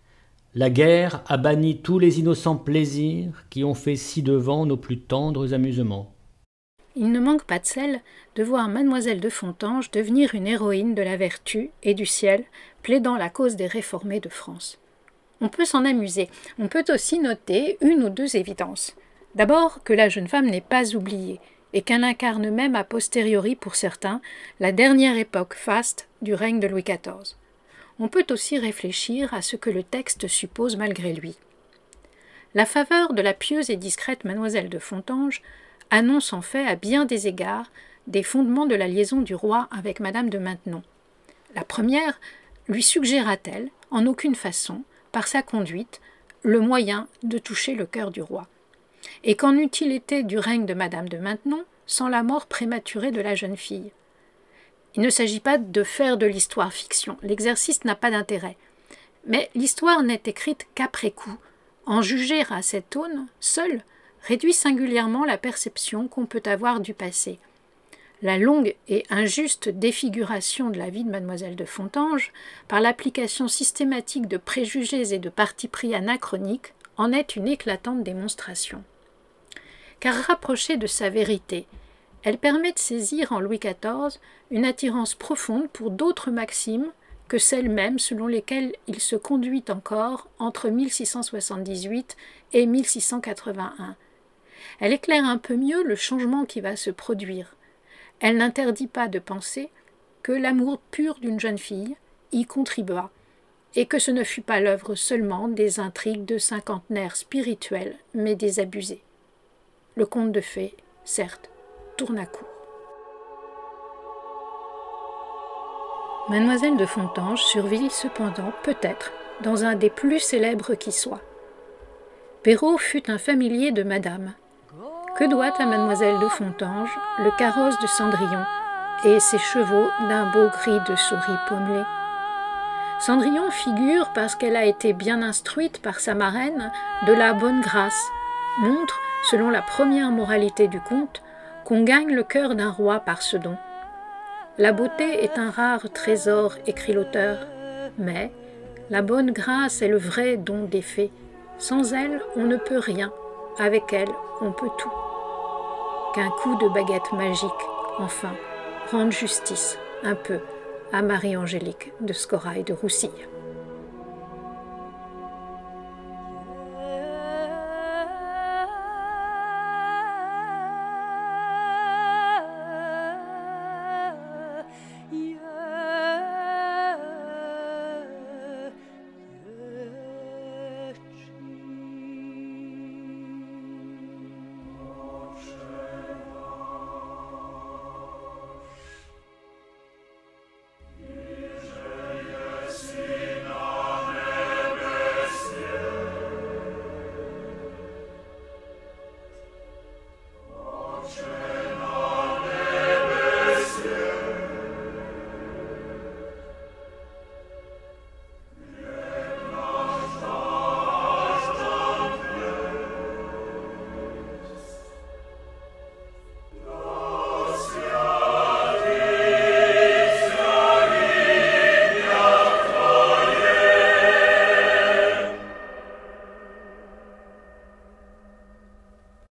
La guerre a banni tous les innocents plaisirs qui ont fait ci-devant nos plus tendres amusements. » Il ne manque pas de celle de voir mademoiselle de Fontanges devenir une héroïne de la vertu et du ciel, plaidant la cause des réformés de France. On peut s'en amuser, on peut aussi noter une ou deux évidences. D'abord que la jeune femme n'est pas oubliée, et qu'elle incarne même a posteriori pour certains la dernière époque faste du règne de Louis quatorze. On peut aussi réfléchir à ce que le texte suppose malgré lui. La faveur de la pieuse et discrète mademoiselle de Fontanges annonce en fait à bien des égards des fondements de la liaison du roi avec madame de Maintenon. La première lui suggéra-t-elle, en aucune façon, par sa conduite, le moyen de toucher le cœur du roi. Et qu'en eût-il été du règne de madame de Maintenon sans la mort prématurée de la jeune fille? Il ne s'agit pas de faire de l'histoire fiction, l'exercice n'a pas d'intérêt. Mais l'histoire n'est écrite qu'après coup. En juger à cette aune, seul, réduit singulièrement la perception qu'on peut avoir du passé. La longue et injuste défiguration de la vie de mademoiselle de Fontanges, par l'application systématique de préjugés et de partis pris anachroniques, en est une éclatante démonstration. Car rapprochée de sa vérité, elle permet de saisir en Louis quatorze une attirance profonde pour d'autres maximes que celles mêmes selon lesquelles il se conduit encore entre mille six cent soixante-dix-huit et mille six cent quatre-vingt-un. Elle éclaire un peu mieux le changement qui va se produire. Elle n'interdit pas de penser que l'amour pur d'une jeune fille y contribua, et que ce ne fut pas l'œuvre seulement des intrigues de cinquantenaires spirituels, mais désabusés. Le conte de fées, certes, tourne à court. Mademoiselle de Fontanges survit cependant, peut-être, dans un des plus célèbres qui soit. Perrault fut un familier de madame. Que doit à mademoiselle de Fontanges le carrosse de Cendrillon et ses chevaux d'un beau gris de souris pommelé? Cendrillon figure, parce qu'elle a été bien instruite par sa marraine, de la bonne grâce, montre, selon la première moralité du conte, qu'on gagne le cœur d'un roi par ce don. La beauté est un rare trésor, écrit l'auteur, mais la bonne grâce est le vrai don des fées. Sans elle, on ne peut rien, avec elle, on peut tout. Qu'un coup de baguette magique, enfin, rende justice, un peu, à Marie-Angélique de Scorail de Roussille.